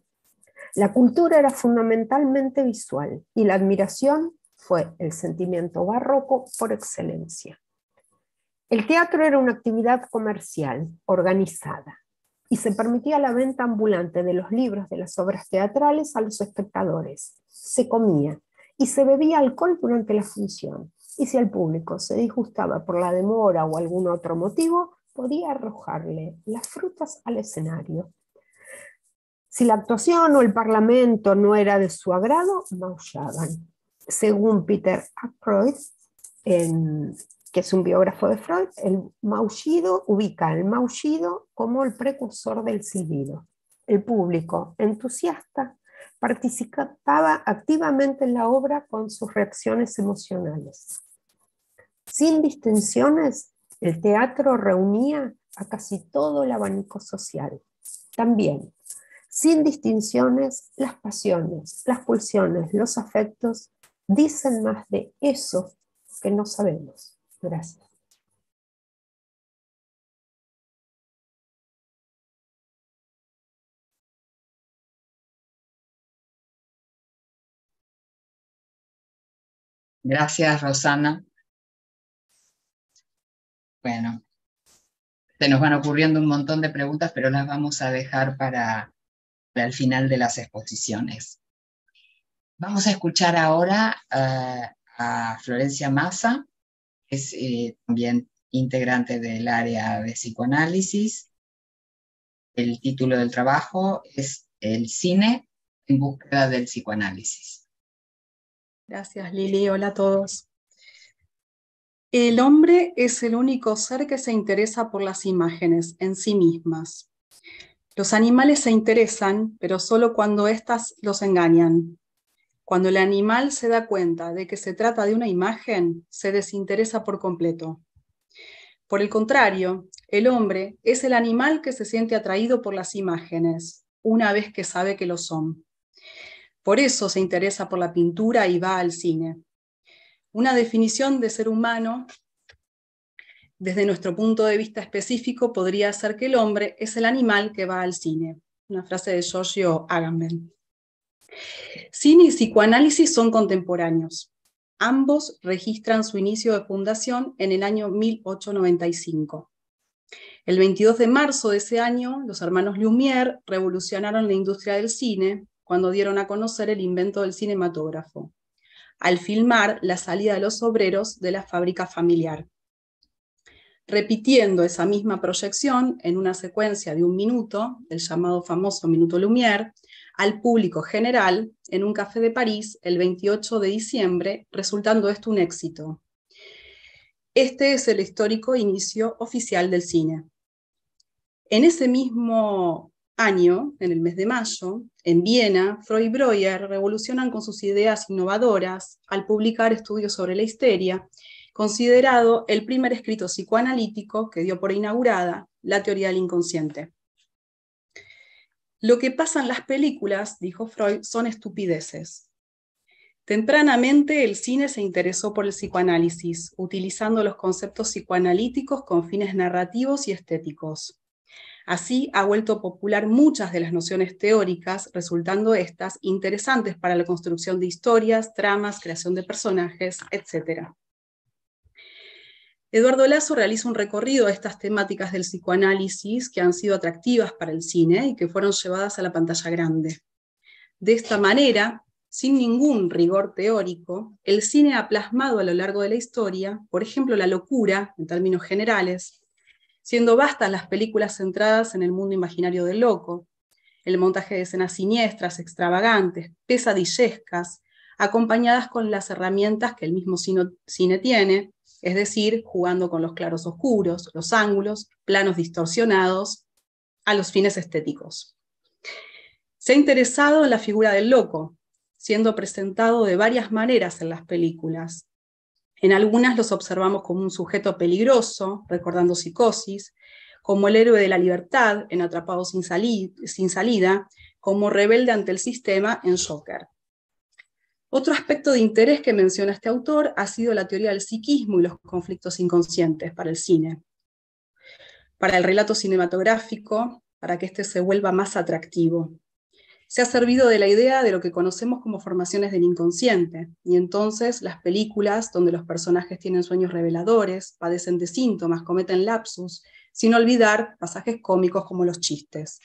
La cultura era fundamentalmente visual y la admiración fue el sentimiento barroco por excelencia. El teatro era una actividad comercial, organizada, y se permitía la venta ambulante de los libros de las obras teatrales a los espectadores. Se comía y se bebía alcohol durante la función, y si el público se disgustaba por la demora o algún otro motivo, podía arrojarle las frutas al escenario. Si la actuación o el parlamento no era de su agrado, maullaban. Según Peter Ackroyd, en, que es un biógrafo de Freud, el maullido ubica el maullido como el precursor del silbido. El público entusiasta participaba activamente en la obra con sus reacciones emocionales. Sin distinciones, el teatro reunía a casi todo el abanico social. También, sin distinciones, las pasiones, las pulsiones, los afectos dicen más de eso que no sabemos. Gracias. Gracias, Rosana. Bueno, se nos van ocurriendo un montón de preguntas, pero las vamos a dejar para, para el final de las exposiciones. Vamos a escuchar ahora uh, a Florencia Massa, que es eh, también integrante del área de psicoanálisis. El título del trabajo es El cine en búsqueda del psicoanálisis. Gracias, Lili. Hola a todos. El hombre es el único ser que se interesa por las imágenes en sí mismas. Los animales se interesan, pero solo cuando éstas los engañan. Cuando el animal se da cuenta de que se trata de una imagen, se desinteresa por completo. Por el contrario, el hombre es el animal que se siente atraído por las imágenes, una vez que sabe que lo son. Por eso se interesa por la pintura y va al cine. Una definición de ser humano, desde nuestro punto de vista específico, podría ser que el hombre es el animal que va al cine. Una frase de Giorgio Agamben. Cine y psicoanálisis son contemporáneos. Ambos registran su inicio de fundación en el año mil ochocientos noventa y cinco. El veintidós de marzo de ese año, los hermanos Lumière revolucionaron la industria del cine cuando dieron a conocer el invento del cinematógrafo, al filmar la salida de los obreros de la fábrica familiar. Repitiendo esa misma proyección en una secuencia de un minuto, el llamado famoso Minuto Lumière, al público general en un café de París el veintiocho de diciembre, resultando esto un éxito. Este es el histórico inicio oficial del cine. En ese mismo año, en el mes de mayo, en Viena, Freud y Breuer revolucionan con sus ideas innovadoras al publicar estudios sobre la histeria, considerado el primer escrito psicoanalítico que dio por inaugurada la teoría del inconsciente. Lo que pasa en las películas, dijo Freud, son estupideces. Tempranamente el cine se interesó por el psicoanálisis, utilizando los conceptos psicoanalíticos con fines narrativos y estéticos. Así ha vuelto popular muchas de las nociones teóricas, resultando estas interesantes para la construcción de historias, tramas, creación de personajes, etcétera. Eduardo Lazo realiza un recorrido a estas temáticas del psicoanálisis que han sido atractivas para el cine y que fueron llevadas a la pantalla grande. De esta manera, sin ningún rigor teórico, el cine ha plasmado a lo largo de la historia, por ejemplo, la locura, en términos generales, siendo vastas las películas centradas en el mundo imaginario del loco, el montaje de escenas siniestras, extravagantes, pesadillescas, acompañadas con las herramientas que el mismo cine tiene, es decir, jugando con los claros oscuros, los ángulos, planos distorsionados, a los fines estéticos. Se ha interesado en la figura del loco, siendo presentado de varias maneras en las películas. En algunas los observamos como un sujeto peligroso, recordando Psicosis, como el héroe de la libertad en Atrapado sin, sin salida, como rebelde ante el sistema en Joker. Otro aspecto de interés que menciona este autor ha sido la teoría del psiquismo y los conflictos inconscientes para el cine, para el relato cinematográfico, para que éste se vuelva más atractivo. Se ha servido de la idea de lo que conocemos como formaciones del inconsciente, y entonces las películas donde los personajes tienen sueños reveladores, padecen de síntomas, cometen lapsus, sin olvidar pasajes cómicos como los chistes.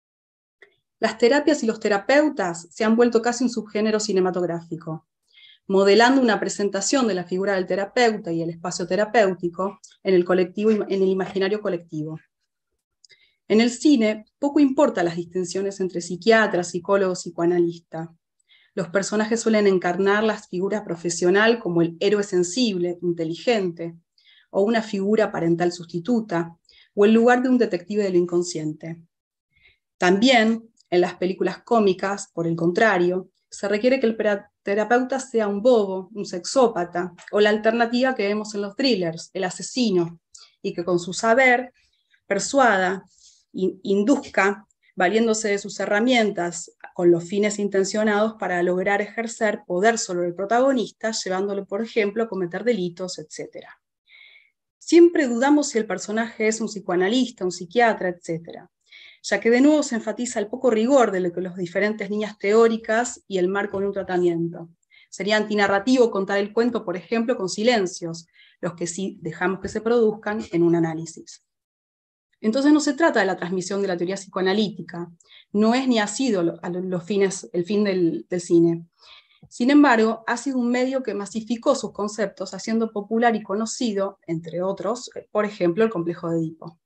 Las terapias y los terapeutas se han vuelto casi un subgénero cinematográfico, modelando una presentación de la figura del terapeuta y el espacio terapéutico en el, colectivo, en el imaginario colectivo. En el cine, poco importa las distinciones entre psiquiatra, psicólogo, psicoanalista. Los personajes suelen encarnar la figura profesional como el héroe sensible, inteligente, o una figura parental sustituta, o el lugar de un detective de lo inconsciente. También, en las películas cómicas, por el contrario, se requiere que el terapeuta sea un bobo, un sexópata, o la alternativa que vemos en los thrillers, el asesino, y que con su saber persuada, induzca, valiéndose de sus herramientas con los fines intencionados para lograr ejercer poder sobre el protagonista, llevándolo, por ejemplo, a cometer delitos, etcétera. Siempre dudamos si el personaje es un psicoanalista, un psiquiatra, etcétera, ya que de nuevo se enfatiza el poco rigor de lo que las diferentes líneas teóricas y el marco de un tratamiento. Sería antinarrativo contar el cuento, por ejemplo, con silencios, los que sí dejamos que se produzcan en un análisis. Entonces no se trata de la transmisión de la teoría psicoanalítica, no es ni ha sido lo, a los fines, el fin del, del cine. Sin embargo, ha sido un medio que masificó sus conceptos, haciendo popular y conocido, entre otros, por ejemplo, el complejo de Edipo.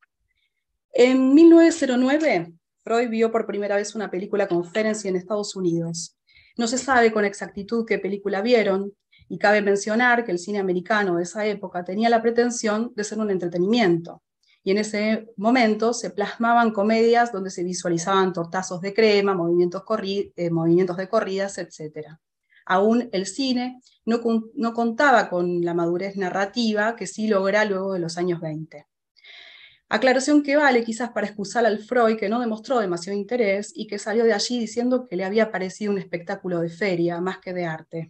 En mil novecientos nueve, Freud vio por primera vez una película con Ferenczi en Estados Unidos. No se sabe con exactitud qué película vieron, y cabe mencionar que el cine americano de esa época tenía la pretensión de ser un entretenimiento. Y en ese momento se plasmaban comedias donde se visualizaban tortazos de crema, movimientos, corri eh, movimientos de corridas, etcétera. Aún el cine no, no contaba con la madurez narrativa que sí logra luego de los años veinte. Aclaración que vale quizás para excusar al Freud, que no demostró demasiado interés y que salió de allí diciendo que le había parecido un espectáculo de feria más que de arte.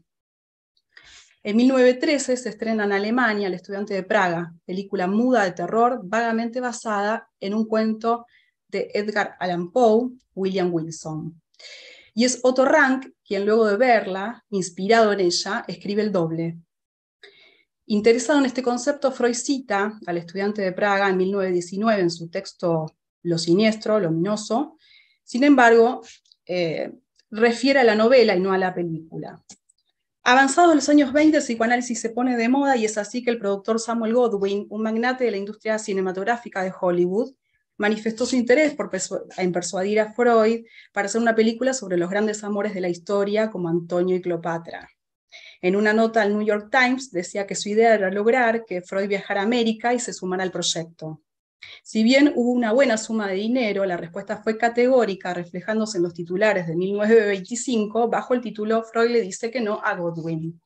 En mil novecientos trece se estrena en Alemania El estudiante de Praga, película muda de terror vagamente basada en un cuento de Edgar Allan Poe, William Wilson. Y es Otto Rank quien luego de verla, inspirado en ella, escribe El doble. Interesado en este concepto, Freud cita al estudiante de Praga en mil novecientos diecinueve en su texto Lo siniestro, lo ominoso. Sin embargo, eh, refiere a la novela y no a la película. Avanzados los años veinte, el psicoanálisis se pone de moda y es así que el productor Samuel Goldwyn, un magnate de la industria cinematográfica de Hollywood, manifestó su interés por persu en persuadir a Freud para hacer una película sobre los grandes amores de la historia como Antonio y Cleopatra. En una nota al New York Times decía que su idea era lograr que Freud viajara a América y se sumara al proyecto. Si bien hubo una buena suma de dinero, la respuesta fue categórica, reflejándose en los titulares de mil novecientos veinticinco, bajo el título Freud le dice que no a Goldwyn.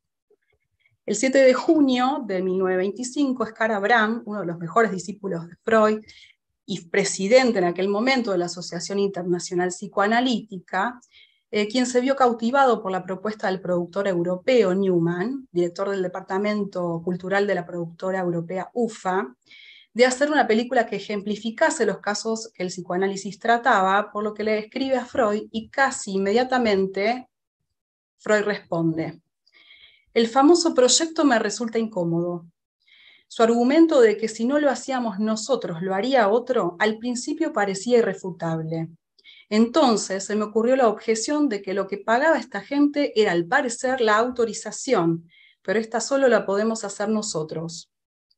El siete de junio de mil novecientos veinticinco, Oscar Abraham, uno de los mejores discípulos de Freud y presidente en aquel momento de la Asociación Internacional Psicoanalítica, eh, quien se vio cautivado por la propuesta del productor europeo Newman, director del Departamento Cultural de la productora europea U F A, de hacer una película que ejemplificase los casos que el psicoanálisis trataba, por lo que le escribe a Freud y casi inmediatamente Freud responde: el famoso proyecto me resulta incómodo. Su argumento de que si no lo hacíamos nosotros lo haría otro, al principio parecía irrefutable. Entonces se me ocurrió la objeción de que lo que pagaba esta gente era al parecer la autorización, pero esta solo la podemos hacer nosotros.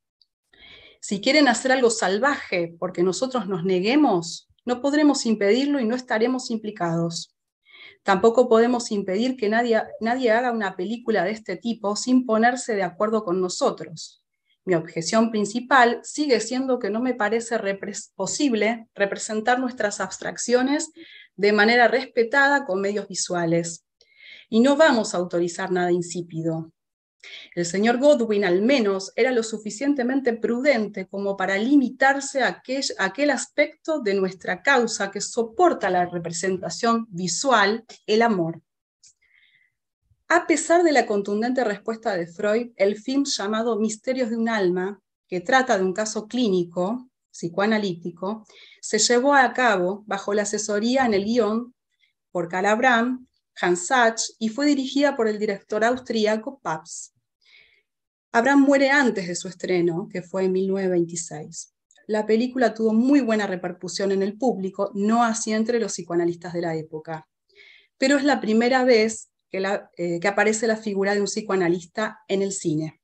Si quieren hacer algo salvaje porque nosotros nos neguemos, no podremos impedirlo y no estaremos implicados. Tampoco podemos impedir que nadie, nadie haga una película de este tipo sin ponerse de acuerdo con nosotros. Mi objeción principal sigue siendo que no me parece repres- posible representar nuestras abstracciones de manera respetada con medios visuales. Y no vamos a autorizar nada insípido. El señor Goldwyn, al menos, era lo suficientemente prudente como para limitarse a aquel, a aquel aspecto de nuestra causa que soporta la representación visual, el amor. A pesar de la contundente respuesta de Freud, el film llamado Misterios de un alma, que trata de un caso clínico, psicoanalítico, se llevó a cabo bajo la asesoría en el guión por Karl Abraham, Hans Sachs, y fue dirigida por el director austríaco Pabst. Abraham muere antes de su estreno, que fue en mil novecientos veintiséis. La película tuvo muy buena repercusión en el público, no así entre los psicoanalistas de la época. Pero es la primera vez que, la, eh, que aparece la figura de un psicoanalista en el cine.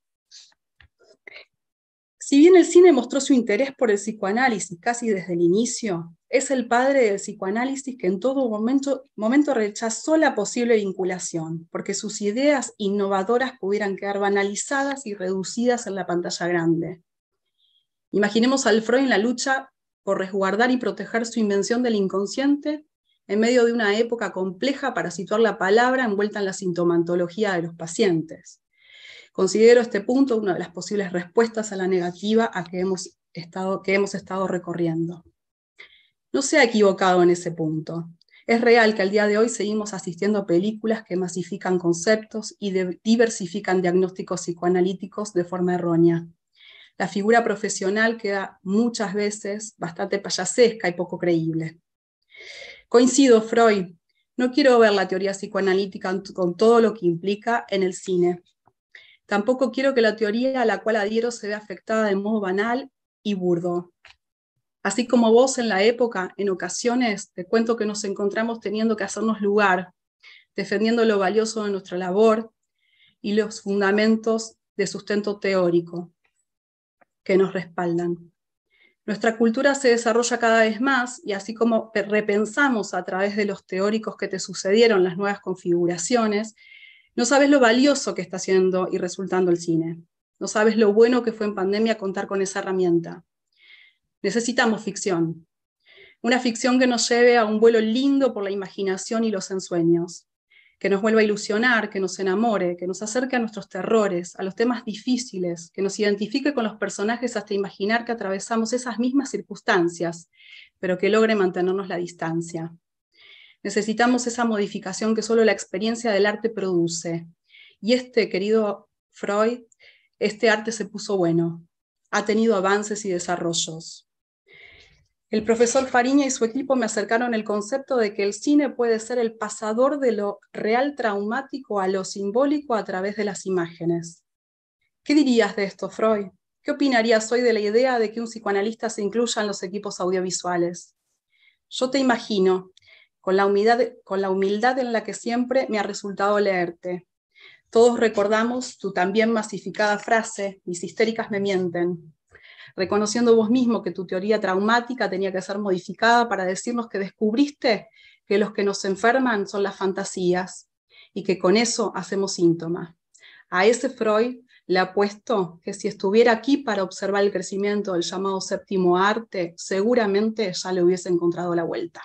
Si bien el cine mostró su interés por el psicoanálisis casi desde el inicio, es el padre del psicoanálisis que en todo momento, momento rechazó la posible vinculación, porque sus ideas innovadoras pudieran quedar banalizadas y reducidas en la pantalla grande. Imaginemos al Freud en la lucha por resguardar y proteger su invención del inconsciente en medio de una época compleja para situar la palabra envuelta en la sintomatología de los pacientes. Considero este punto una de las posibles respuestas a la negativa a que hemos estado, que hemos estado recorriendo. No se ha equivocado en ese punto. Es real que al día de hoy seguimos asistiendo a películas que masifican conceptos y de, diversifican diagnósticos psicoanalíticos de forma errónea. La figura profesional queda muchas veces bastante payasesca y poco creíble. Coincido, Freud. No quiero ver la teoría psicoanalítica con todo lo que implica en el cine. Tampoco quiero que la teoría a la cual adhiero se vea afectada de modo banal y burdo. Así como vos en la época, en ocasiones, te cuento que nos encontramos teniendo que hacernos lugar, defendiendo lo valioso de nuestra labor y los fundamentos de sustento teórico que nos respaldan. Nuestra cultura se desarrolla cada vez más y así como repensamos a través de los teóricos que te sucedieron las nuevas configuraciones, no sabes lo valioso que está haciendo y resultando el cine. No sabes lo bueno que fue en pandemia contar con esa herramienta. Necesitamos ficción. Una ficción que nos lleve a un vuelo lindo por la imaginación y los ensueños. Que nos vuelva a ilusionar, que nos enamore, que nos acerque a nuestros terrores, a los temas difíciles, que nos identifique con los personajes hasta imaginar que atravesamos esas mismas circunstancias, pero que logre mantenernos la distancia. Necesitamos esa modificación que solo la experiencia del arte produce. Y este, querido Freud, este arte se puso bueno. Ha tenido avances y desarrollos. El profesor Fariña y su equipo me acercaron el concepto de que el cine puede ser el pasador de lo real traumático a lo simbólico a través de las imágenes. ¿Qué dirías de esto, Freud? ¿Qué opinarías hoy de la idea de que un psicoanalista se incluya en los equipos audiovisuales? Yo te imagino, con la humildad, con la humildad en la que siempre me ha resultado leerte. Todos recordamos tu también masificada frase, mis histéricas me mienten, reconociendo vos mismo que tu teoría traumática tenía que ser modificada para decirnos que descubriste que los que nos enferman son las fantasías y que con eso hacemos síntoma. A ese Freud le apuesto que si estuviera aquí para observar el crecimiento del llamado séptimo arte, seguramente ya le hubiese encontrado la vuelta.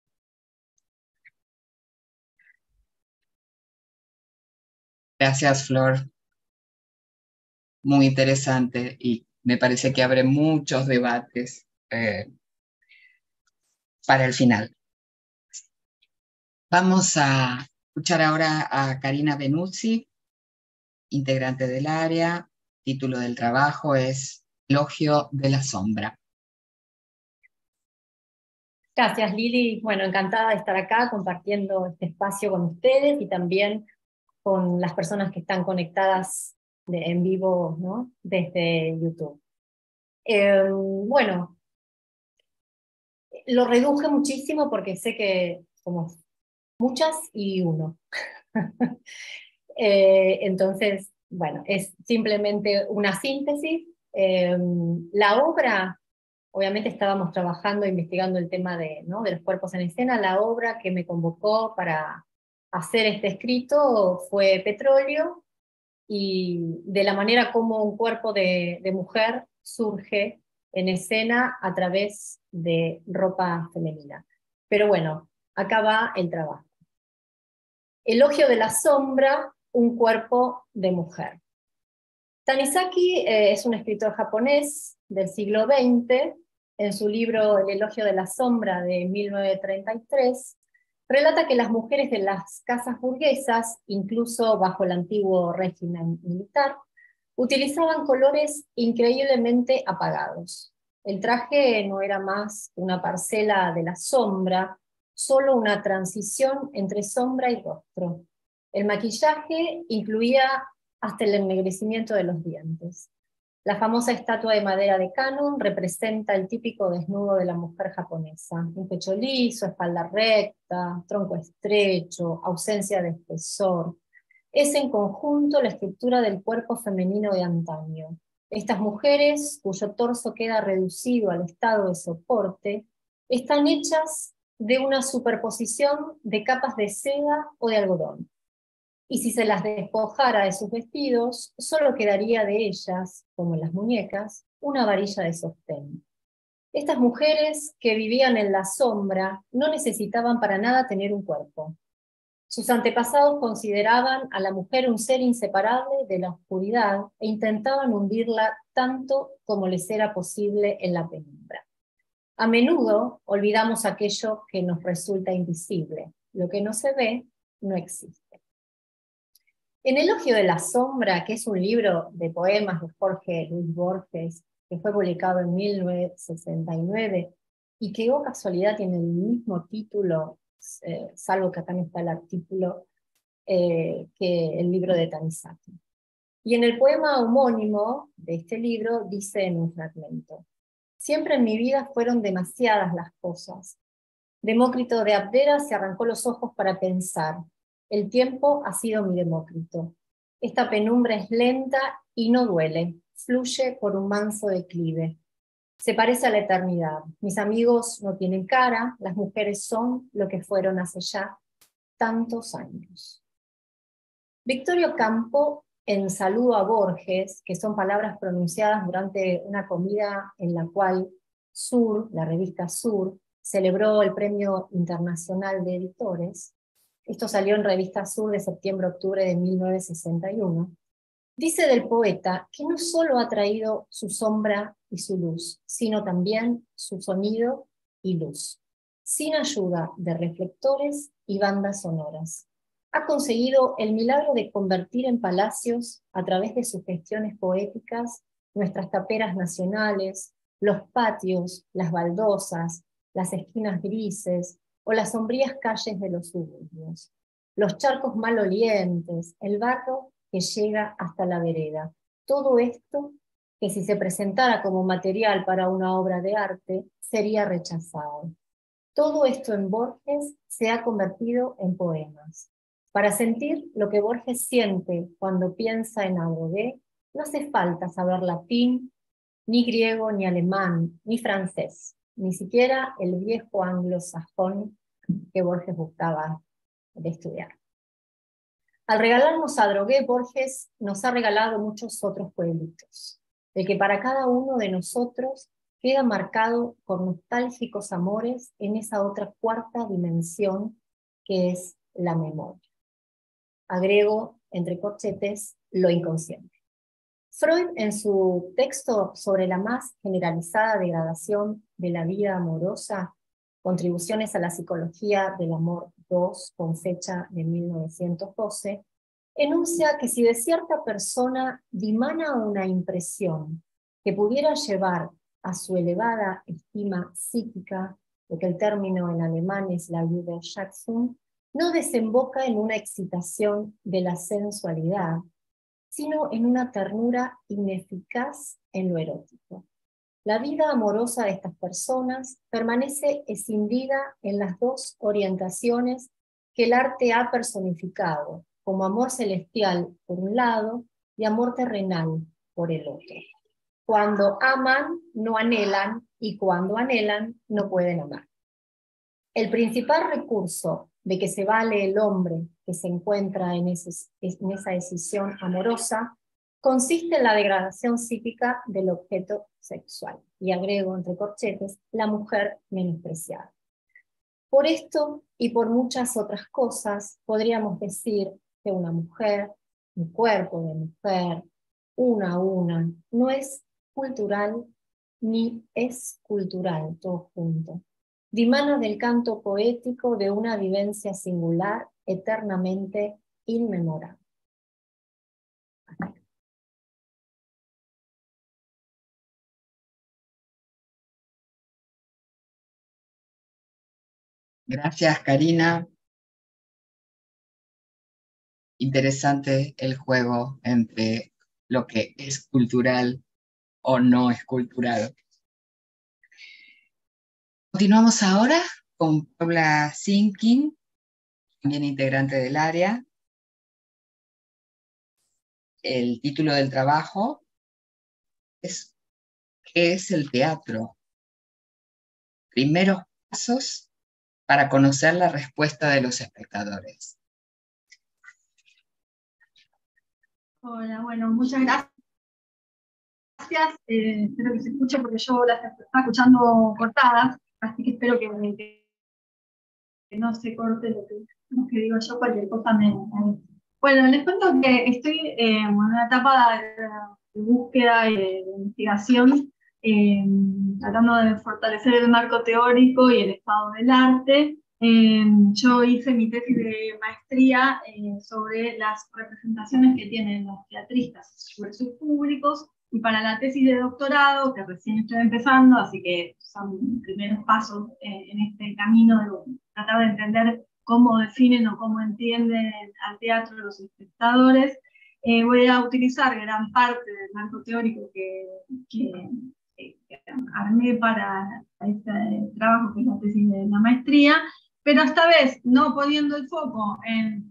Gracias, Flor. Muy interesante y me parece que abre muchos debates eh, para el final. Vamos a escuchar ahora a Karina Benuzzi, integrante del área. Título del trabajo es Elogio de la sombra. Gracias, Lili. Bueno, encantada de estar acá compartiendo este espacio con ustedes y también con las personas que están conectadas de, en vivo, ¿no? Desde YouTube. Eh, bueno, lo reduje muchísimo porque sé que somos muchas y uno. eh, entonces, bueno, es simplemente una síntesis. Eh, la obra, obviamente estábamos trabajando, investigando el tema de, ¿no? de los cuerpos en escena. La obra que me convocó para hacer este escrito fue Petróleo, y de la manera como un cuerpo de, de mujer surge en escena a través de ropa femenina. Pero bueno, acá va el trabajo. Elogio de la sombra, un cuerpo de mujer. Tanizaki eh, es un escritor japonés del siglo veinte. En su libro El elogio de la sombra de mil novecientos treinta y tres, relata que las mujeres de las casas burguesas, incluso bajo el antiguo régimen militar, utilizaban colores increíblemente apagados. El traje no era más una parcela de la sombra solo una transición entre sombra y rostro. El maquillaje incluía hasta el ennegrecimiento de los dientes. La famosa estatua de madera de Kannon representa el típico desnudo de la mujer japonesa. Un pecho liso, espalda recta, tronco estrecho, ausencia de espesor. Es en conjunto la estructura del cuerpo femenino de antaño. Estas mujeres, cuyo torso queda reducido al estado de soporte, están hechas de una superposición de capas de seda o de algodón. Y si se las despojara de sus vestidos, solo quedaría de ellas, como en las muñecas, una varilla de sostén. Estas mujeres que vivían en la sombra no necesitaban para nada tener un cuerpo. Sus antepasados consideraban a la mujer un ser inseparable de la oscuridad e intentaban hundirla tanto como les era posible en la penumbra. A menudo olvidamos aquello que nos resulta invisible. Lo que no se ve, no existe. En Elogio de la Sombra, que es un libro de poemas de Jorge Luis Borges, que fue publicado en mil novecientos sesenta y nueve, y que, oh casualidad, tiene el mismo título, eh, salvo que acá no está el artículo, eh, que el libro de Tanizaki. Y en el poema homónimo de este libro dice en un fragmento: siempre en mi vida fueron demasiadas las cosas. Demócrito de Abdera se arrancó los ojos para pensar. El tiempo ha sido mi Demócrito. Esta penumbra es lenta y no duele, fluye por un manso declive. Se parece a la eternidad. Mis amigos no tienen cara, las mujeres son lo que fueron hace ya tantos años. Victorio Campo, en Saludo a Borges, que son palabras pronunciadas durante una comida en la cual Sur, la revista Sur, celebró el Premio Internacional de Editores, esto salió en Revista Sur de septiembre-octubre de mil novecientos sesenta y uno, dice del poeta que no solo ha traído su sombra y su luz, sino también su sonido y luz, sin ayuda de reflectores y bandas sonoras. Ha conseguido el milagro de convertir en palacios, a través de sus gestiones poéticas, nuestras taperas nacionales, los patios, las baldosas, las esquinas grises, o las sombrías calles de los suburbios, los charcos malolientes, el barro que llega hasta la vereda. Todo esto, que si se presentara como material para una obra de arte, sería rechazado. Todo esto en Borges se ha convertido en poemas. Para sentir lo que Borges siente cuando piensa en Adrogué, no hace falta saber latín, ni griego, ni alemán, ni francés, ni siquiera el viejo anglosajón que Borges buscaba de estudiar. Al regalarnos a Adrogué, Borges nos ha regalado muchos otros pueblitos, de que para cada uno de nosotros queda marcado por nostálgicos amores en esa otra cuarta dimensión que es la memoria. Agrego, entre corchetes, lo inconsciente. Freud, en su texto sobre la más generalizada degradación de la vida amorosa, Contribuciones a la Psicología del Amor dos, con fecha de mil novecientos doce, enuncia que si de cierta persona dimana una impresión que pudiera llevar a su elevada estima psíquica, lo que el término en alemán es la Überschätzung, no desemboca en una excitación de la sensualidad, sino en una ternura ineficaz en lo erótico. La vida amorosa de estas personas permanece escindida en las dos orientaciones que el arte ha personificado, como amor celestial por un lado y amor terrenal por el otro. Cuando aman, no anhelan, y cuando anhelan, no pueden amar. El principal recurso de que se vale el hombre que se encuentra en, ese, en esa decisión amorosa consiste en la degradación psíquica del objeto sexual. Y agrego entre corchetes, la mujer menospreciada. Por esto y por muchas otras cosas, podríamos decir que una mujer, un cuerpo de mujer, una a una, no es cultural ni es cultural, todo junto. Dimana del canto poético de una vivencia singular, eternamente inmemorable. Gracias, Karina. Interesante el juego entre lo que es cultural o no es cultural. Continuamos ahora con Paula Sinking, también integrante del área. El título del trabajo es ¿qué es el teatro? Primeros pasos para conocer la respuesta de los espectadores. Hola, bueno, muchas gracias. Eh, espero que se escuche porque yo las estaba escuchando cortadas, así que espero que, que, que no se corte lo que, lo que digo yo, cualquier cosa me... me... Bueno, les cuento que estoy eh, en una etapa de, de búsqueda y de, de investigación, eh, tratando de fortalecer el marco teórico y el estado del arte. Eh, yo hice mi tesis de maestría eh, sobre las representaciones que tienen los teatristas sobre sus públicos, y para la tesis de doctorado, que recién estoy empezando, así que son primeros pasos eh, en este camino de tratar de entender cómo definen o cómo entienden al teatro los espectadores, eh, voy a utilizar gran parte del marco teórico que, que, que armé para este trabajo, que es la tesis de la maestría, pero esta vez no poniendo el foco en,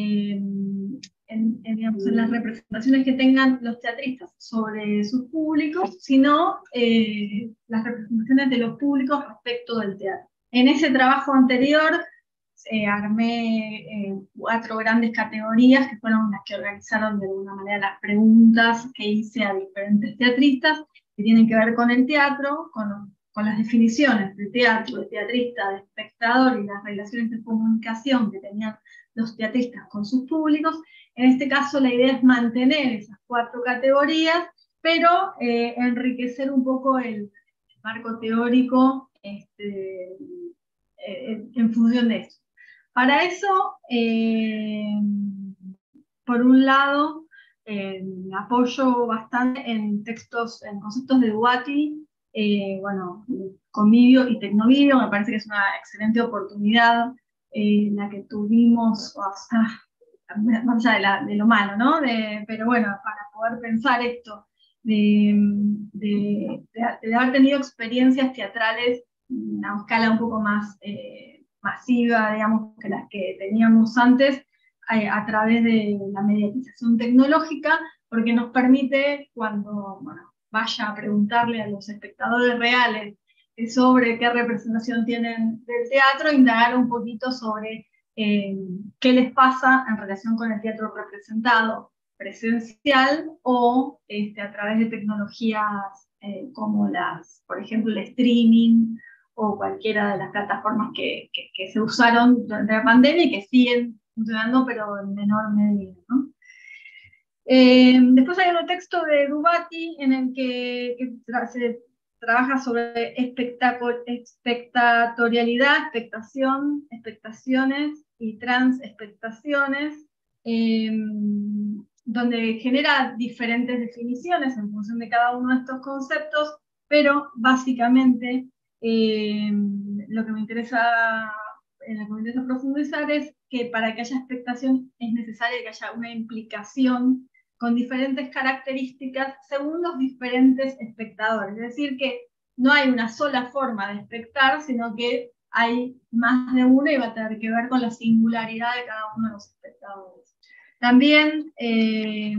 en, en, en, digamos, en las representaciones que tengan los teatristas sobre sus públicos, sino eh, las representaciones de los públicos respecto del teatro. En ese trabajo anterior eh, armé eh, cuatro grandes categorías que fueron las que organizaron de alguna manera las preguntas que hice a diferentes teatristas que tienen que ver con el teatro, con, con las definiciones de teatro, de teatrista, de espectador y las relaciones de comunicación que tenían los teatristas con sus públicos. En este caso la idea es mantener esas cuatro categorías, pero eh, enriquecer un poco el, el marco teórico este, eh, en función de eso. Para eso, eh, por un lado, eh, apoyo bastante en textos, en conceptos de Duati, eh, bueno, convivio y tecnovivio. Me parece que es una excelente oportunidad eh, la que tuvimos, o sea, más allá de, la, de lo malo, ¿no? De, pero bueno, para poder pensar esto, de, de, de, de haber tenido experiencias teatrales a una escala un poco más eh, masiva, digamos, que las que teníamos antes, eh, a través de la mediatización tecnológica, porque nos permite, cuando bueno, vaya a preguntarle a los espectadores reales sobre qué representación tienen del teatro, indagar un poquito sobre eh, qué les pasa en relación con el teatro representado presencial o este, a través de tecnologías eh, como las, por ejemplo, el streaming o cualquiera de las plataformas que, que, que se usaron durante la pandemia y que siguen funcionando, pero en menor medida, ¿no? Eh, después hay otro texto de Dubati en el que, que tra se trabaja sobre espectatorialidad, expectación, expectaciones y transexpectaciones, eh, donde genera diferentes definiciones en función de cada uno de estos conceptos, pero básicamente eh, lo que me interesa, en lo que me interesa profundizar es que para que haya expectación es necesario que haya una implicación con diferentes características según los diferentes espectadores. Es decir, que no hay una sola forma de espectar, sino que hay más de una y va a tener que ver con la singularidad de cada uno de los espectadores. También eh,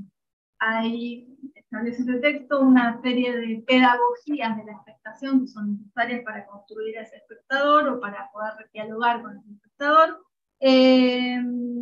hay, establece este texto, una serie de pedagogías de la expectación que son necesarias para construir a ese espectador o para poder dialogar con el espectador. Eh,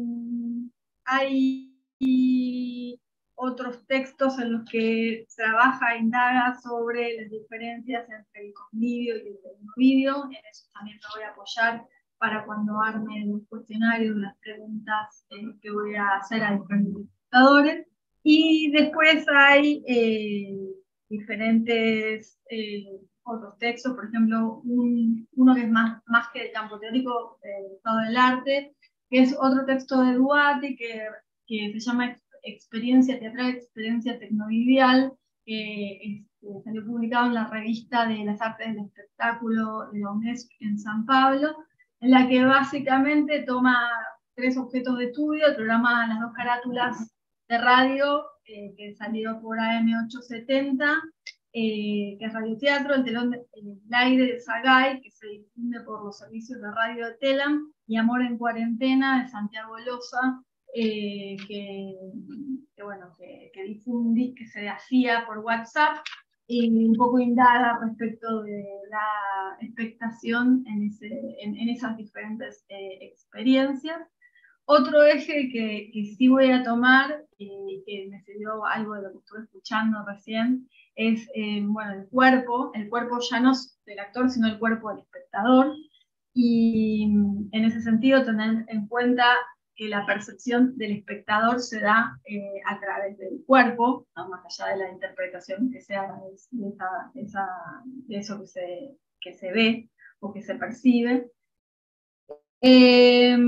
hay otros textos en los que trabaja e indaga sobre las diferencias entre el convivio y el tecnovivio. En eso también me voy a apoyar para cuando arme los cuestionarios, las preguntas eh, que voy a hacer a diferentes espectadores. Y después hay eh, diferentes eh, otros textos, por ejemplo, un, uno que es más, más que el campo teórico del estado del arte, que es otro texto de Duati que, que se llama Experiencia Teatral, Experiencia Tecnovivial, que este, salió publicado en la revista de las Artes del Espectáculo de la UNESCO en San Pablo, en la que básicamente toma tres objetos de estudio, el programa Las dos carátulas de radio, eh, que salió por A M ochocientos setenta, eh, que es radioteatro, el telón de, el aire de Sagay, que se difunde por los servicios de radio de Telam, y Amor en cuarentena de Santiago Loza, eh, que, que, bueno, que, que difundí, que se hacía por WhatsApp, y un poco indaga respecto de la expectación en, ese, en, en esas diferentes eh, experiencias. Otro eje que, que sí voy a tomar, y eh, que me sirvió algo de lo que estuve escuchando recién, es eh, bueno, el cuerpo, el cuerpo ya no del actor, sino el cuerpo del espectador, y en ese sentido tener en cuenta que la percepción del espectador se da eh, a través del cuerpo, ¿no? Más allá de la interpretación que se haga de, esa, esa, de eso que se, que se ve o que se percibe. Eh,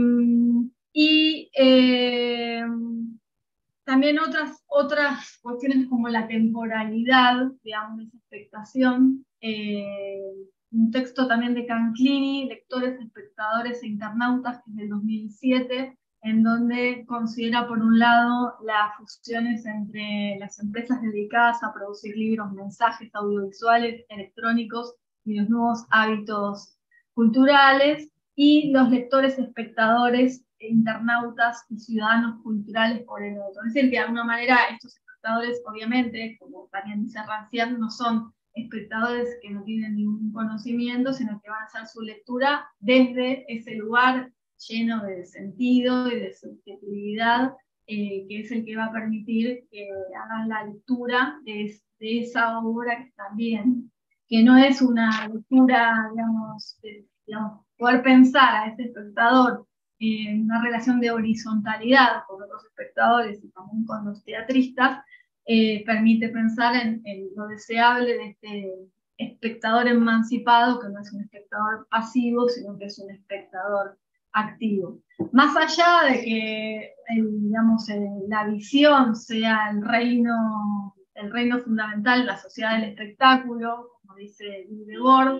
y eh, también otras, otras cuestiones como la temporalidad, digamos, de esa expectación. Eh, un texto también de Canclini, Lectores, Espectadores e Internautas, que es del dos mil siete, en donde considera, por un lado, las fusiones entre las empresas dedicadas a producir libros, mensajes audiovisuales, electrónicos y los nuevos hábitos culturales, y los lectores, espectadores, internautas y ciudadanos culturales por el otro. Es decir, que de alguna manera estos espectadores, obviamente, como también dice Rancière, no son espectadores que no tienen ningún conocimiento, sino que van a hacer su lectura desde ese lugar lleno de sentido y de subjetividad, eh, que es el que va a permitir que hagan la lectura de, de esa obra que también, que no es una lectura, digamos, de, digamos, poder pensar a ese espectador en una relación de horizontalidad con otros espectadores y también con los teatristas, eh, permite pensar en, en lo deseable de este espectador emancipado, que no es un espectador pasivo, sino que es un espectador activo. Más allá de que el, digamos, el, la visión sea el reino, el reino fundamental, la sociedad del espectáculo, como dice Guy Debord,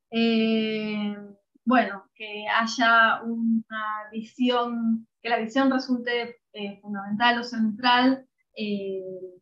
eh, bueno, que haya una visión, que la visión resulte eh, fundamental o central, eh,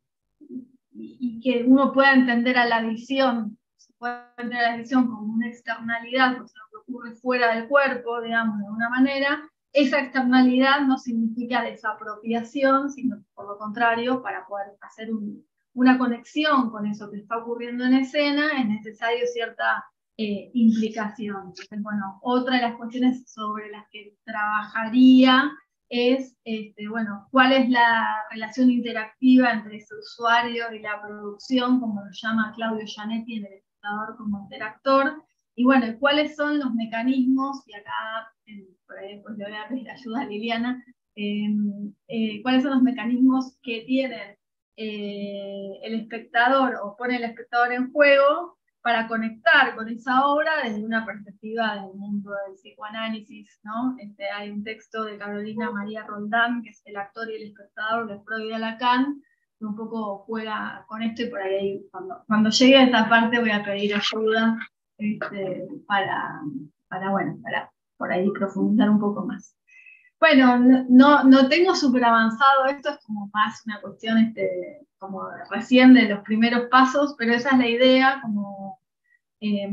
y, y que uno pueda entender a la visión, se puede entender a la visión como una externalidad, o sea, lo que ocurre fuera del cuerpo, digamos, de una manera. Esa externalidad no significa desapropiación, sino por lo contrario, para poder hacer un, una conexión con eso que está ocurriendo en escena, es necesario cierta Eh, implicación. Entonces, bueno, otra de las cuestiones sobre las que trabajaría es, este, bueno, cuál es la relación interactiva entre ese usuario y la producción, como lo llama Claudio Gianetti en El espectador como interactor, y bueno, cuáles son los mecanismos, y acá eh, por ahí después le voy a pedir ayuda a Liliana, eh, eh, cuáles son los mecanismos que tiene eh, el espectador o pone el espectador en juego para conectar con esa obra desde una perspectiva del mundo del psicoanálisis, ¿no? Este, hay un texto de Carolina María Roldán, que es El actor y el espectador, de Freud y Lacan, que un poco juega con esto, y por ahí, cuando, cuando llegue a esta parte, voy a pedir ayuda este, para, para, bueno, para por ahí profundizar un poco más. Bueno, no, no tengo súper avanzado esto, es como más una cuestión este, como recién de los primeros pasos, pero esa es la idea, como eh,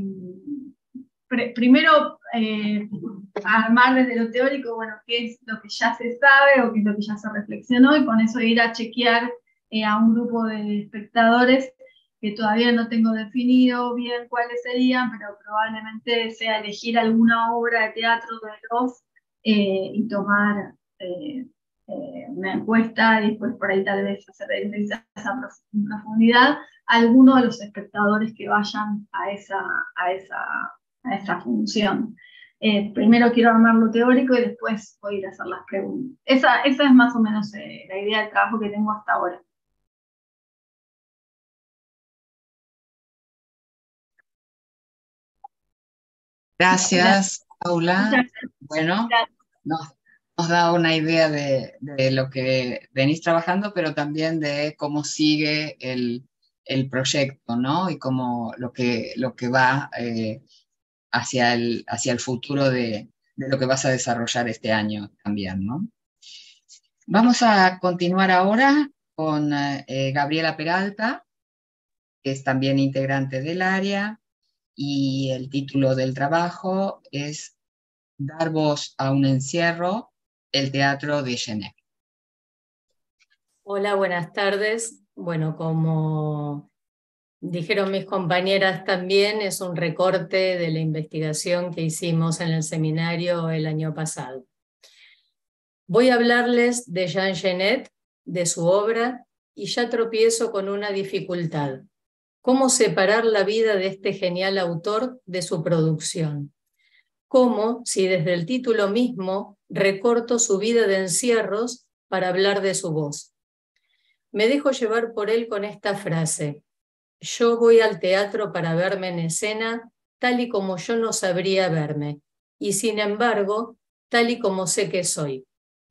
pr primero eh, armar desde lo teórico, bueno, qué es lo que ya se sabe o qué es lo que ya se reflexionó, y con eso ir a chequear eh, a un grupo de espectadores que todavía no tengo definido bien cuáles serían, pero probablemente sea elegir alguna obra de teatro de los Eh, y tomar eh, eh, una encuesta y después por ahí tal vez hacer esa profundidad a algunos de los espectadores que vayan a esa, a esa, a esa función. Eh, primero quiero armar lo teórico y después voy a ir a hacer las preguntas. Esa, esa es más o menos eh, la idea del trabajo que tengo hasta ahora. Gracias, Paula. Gracias. Bueno, nos, nos da una idea de, de lo que venís trabajando, pero también de cómo sigue el, el proyecto, ¿no? Y cómo lo que, lo que va eh, hacia, el, hacia el futuro de, de lo que vas a desarrollar este año también, ¿no? Vamos a continuar ahora con eh, Gabriela Peralta, que es también integrante del área, y el título del trabajo es Dar voz a un encierro, el teatro de Genet. Hola, buenas tardes. Bueno, como dijeron mis compañeras también, es un recorte de la investigación que hicimos en el seminario el año pasado. Voy a hablarles de Jean Genet, de su obra, y ya tropiezo con una dificultad. ¿Cómo separar la vida de este genial autor de su producción? ¿Cómo, si desde el título mismo recorto su vida de encierros para hablar de su voz? Me dejo llevar por él con esta frase: yo voy al teatro para verme en escena tal y como yo no sabría verme, y sin embargo, tal y como sé que soy.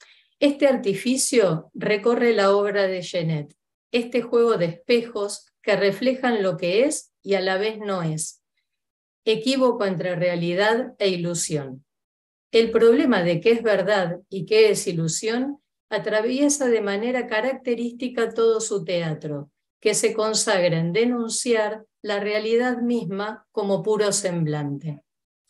Este artificio recorre la obra de Genet, este juego de espejos que reflejan lo que es y a la vez no es, equívoco entre realidad e ilusión. El problema de qué es verdad y qué es ilusión atraviesa de manera característica todo su teatro, que se consagra en denunciar la realidad misma como puro semblante.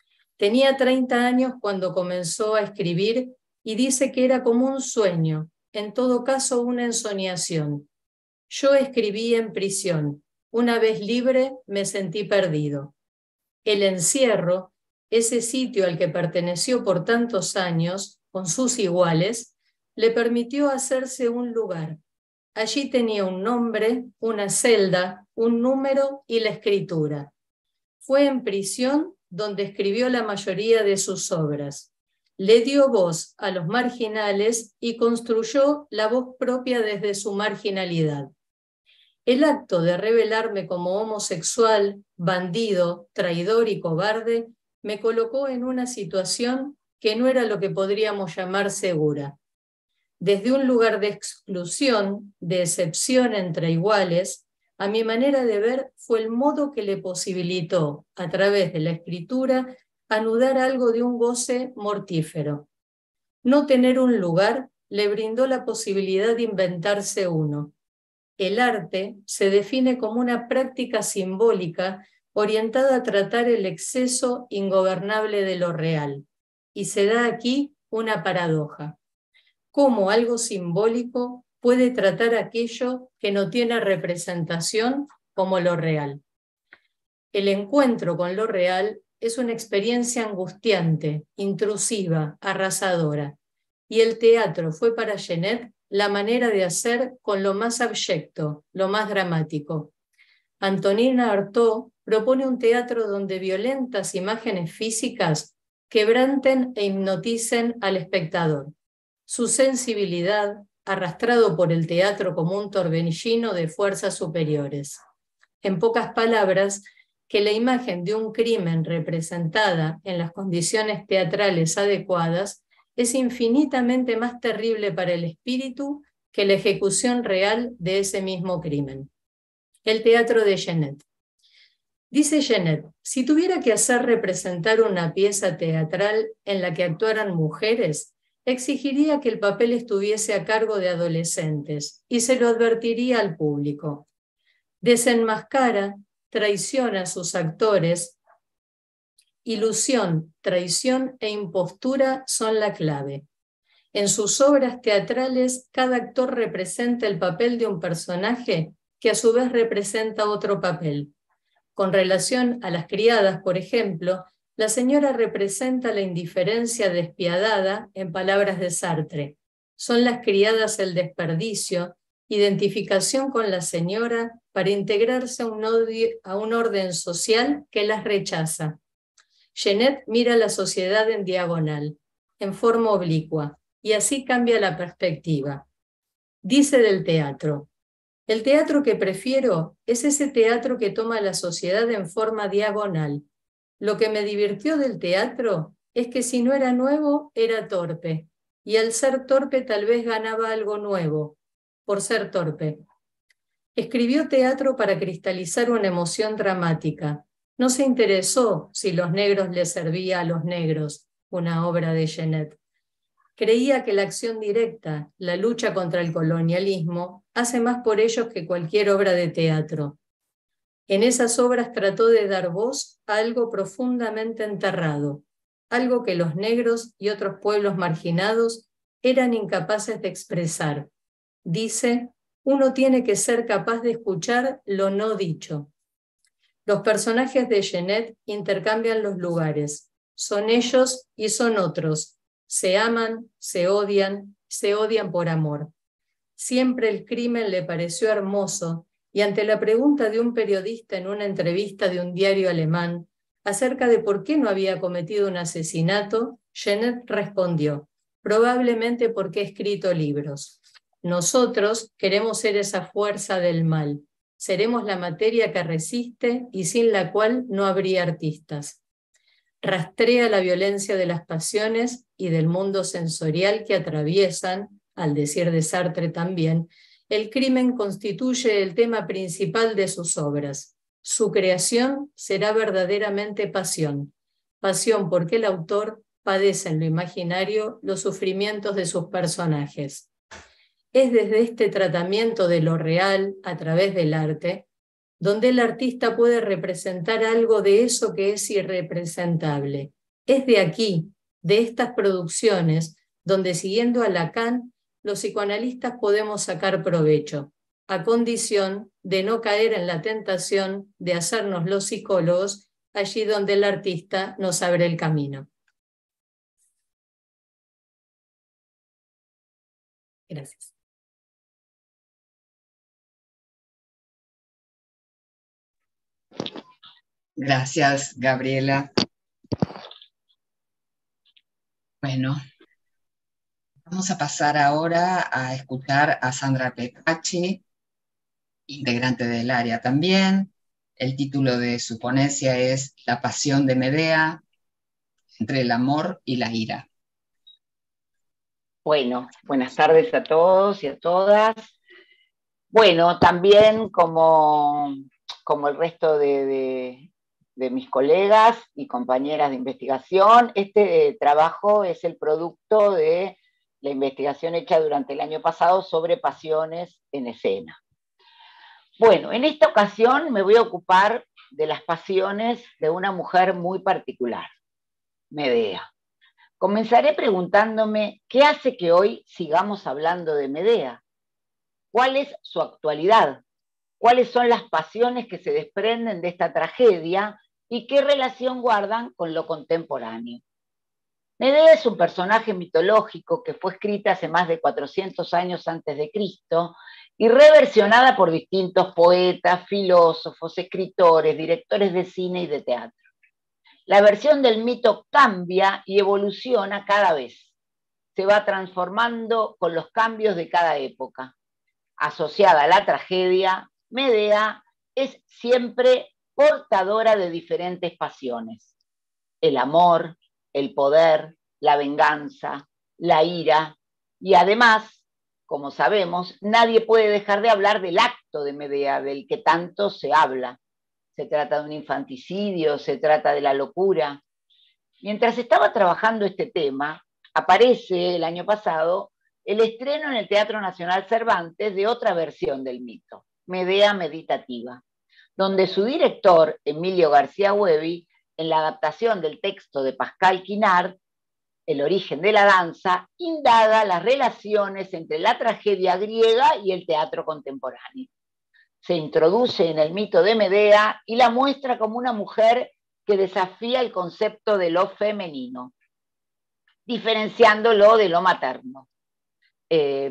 Tenía treinta años cuando comenzó a escribir y dice que era como un sueño, en todo caso una ensoñación. Yo escribí en prisión, una vez libre me sentí perdido. El encierro, ese sitio al que perteneció por tantos años, con sus iguales, le permitió hacerse un lugar. Allí tenía un nombre, una celda, un número y la escritura. Fue en prisión donde escribió la mayoría de sus obras. Le dio voz a los marginales y construyó la voz propia desde su marginalidad. El acto de revelarme como homosexual, bandido, traidor y cobarde me colocó en una situación que no era lo que podríamos llamar segura. Desde un lugar de exclusión, de excepción entre iguales, a mi manera de ver fue el modo que le posibilitó, a través de la escritura, anudar algo de un goce mortífero. No tener un lugar le brindó la posibilidad de inventarse uno. El arte se define como una práctica simbólica orientada a tratar el exceso ingobernable de lo real. Y se da aquí una paradoja. ¿Cómo algo simbólico puede tratar aquello que no tiene representación como lo real? El encuentro con lo real es una experiencia angustiante, intrusiva, arrasadora. Y el teatro fue para Genet la manera de hacer con lo más abyecto, lo más dramático. Antonina Artaud propone un teatro donde violentas imágenes físicas quebranten e hipnoticen al espectador. Su sensibilidad, arrastrado por el teatro como un torbellino de fuerzas superiores. En pocas palabras, que la imagen de un crimen representada en las condiciones teatrales adecuadas es infinitamente más terrible para el espíritu que la ejecución real de ese mismo crimen. El teatro de Genet. Dice Genet, si tuviera que hacer representar una pieza teatral en la que actuaran mujeres, exigiría que el papel estuviese a cargo de adolescentes y se lo advertiría al público. Desenmascara, traiciona a sus actores. Ilusión, traición e impostura son la clave. En sus obras teatrales, cada actor representa el papel de un personaje que a su vez representa otro papel. Con relación a las criadas, por ejemplo, la señora representa la indiferencia despiadada en palabras de Sartre. Son las criadas el desperdicio, identificación con la señora para integrarse a un, odio, a un orden social que las rechaza. Genet mira la sociedad en diagonal, en forma oblicua, y así cambia la perspectiva. Dice del teatro, el teatro que prefiero es ese teatro que toma la sociedad en forma diagonal. Lo que me divirtió del teatro es que si no era nuevo, era torpe, y al ser torpe tal vez ganaba algo nuevo, por ser torpe. Escribió teatro para cristalizar una emoción dramática. No se interesó si los negros le servía a los negros, una obra de Genet. Creía que la acción directa, la lucha contra el colonialismo, hace más por ellos que cualquier obra de teatro. En esas obras trató de dar voz a algo profundamente enterrado, algo que los negros y otros pueblos marginados eran incapaces de expresar. Dice, uno tiene que ser capaz de escuchar lo no dicho. Los personajes de Genet intercambian los lugares. Son ellos y son otros. Se aman, se odian, se odian por amor. Siempre el crimen le pareció hermoso y ante la pregunta de un periodista en una entrevista de un diario alemán acerca de por qué no había cometido un asesinato, Genet respondió, probablemente porque he escrito libros. Nosotros queremos ser esa fuerza del mal. Seremos la materia que resiste y sin la cual no habría artistas. Rastrea la violencia de las pasiones y del mundo sensorial que atraviesan, al decir de Sartre también, el crimen constituye el tema principal de sus obras. Su creación será verdaderamente pasión. Pasión porque el autor padece en lo imaginario los sufrimientos de sus personajes. Es desde este tratamiento de lo real a través del arte donde el artista puede representar algo de eso que es irrepresentable. Es de aquí, de estas producciones, donde siguiendo a Lacan, los psicoanalistas podemos sacar provecho, a condición de no caer en la tentación de hacernos los psicólogos allí donde el artista nos abre el camino. Gracias. Gracias, Gabriela. Bueno, vamos a pasar ahora a escuchar a Sandra Petacci, integrante del área también. El título de su ponencia es La pasión de Medea, entre el amor y la ira. Bueno, buenas tardes a todos y a todas. Bueno, también como, como el resto de, de, de mis colegas y compañeras de investigación, este eh, trabajo es el producto de la investigación hecha durante el año pasado sobre pasiones en escena. Bueno, en esta ocasión me voy a ocupar de las pasiones de una mujer muy particular, Medea. Comenzaré preguntándome qué hace que hoy sigamos hablando de Medea. ¿Cuál es su actualidad? ¿Cuáles son las pasiones que se desprenden de esta tragedia y qué relación guardan con lo contemporáneo? Medea es un personaje mitológico que fue escrita hace más de cuatrocientos años antes de Cristo y reversionada por distintos poetas, filósofos, escritores, directores de cine y de teatro. La versión del mito cambia y evoluciona cada vez. Se va transformando con los cambios de cada época. Asociada a la tragedia, Medea es siempre portadora de diferentes pasiones. El amor, el poder, la venganza, la ira, y además, como sabemos, nadie puede dejar de hablar del acto de Medea, del que tanto se habla. Se trata de un infanticidio, se trata de la locura. Mientras estaba trabajando este tema, aparece el año pasado el estreno en el Teatro Nacional Cervantes de otra versión del mito, Medea Meditativa, donde su director, Emilio García Huevi, en la adaptación del texto de Pascal Quignard, El origen de la danza, indaga las relaciones entre la tragedia griega y el teatro contemporáneo. Se introduce en el mito de Medea y la muestra como una mujer que desafía el concepto de lo femenino, diferenciándolo de lo materno. Eh,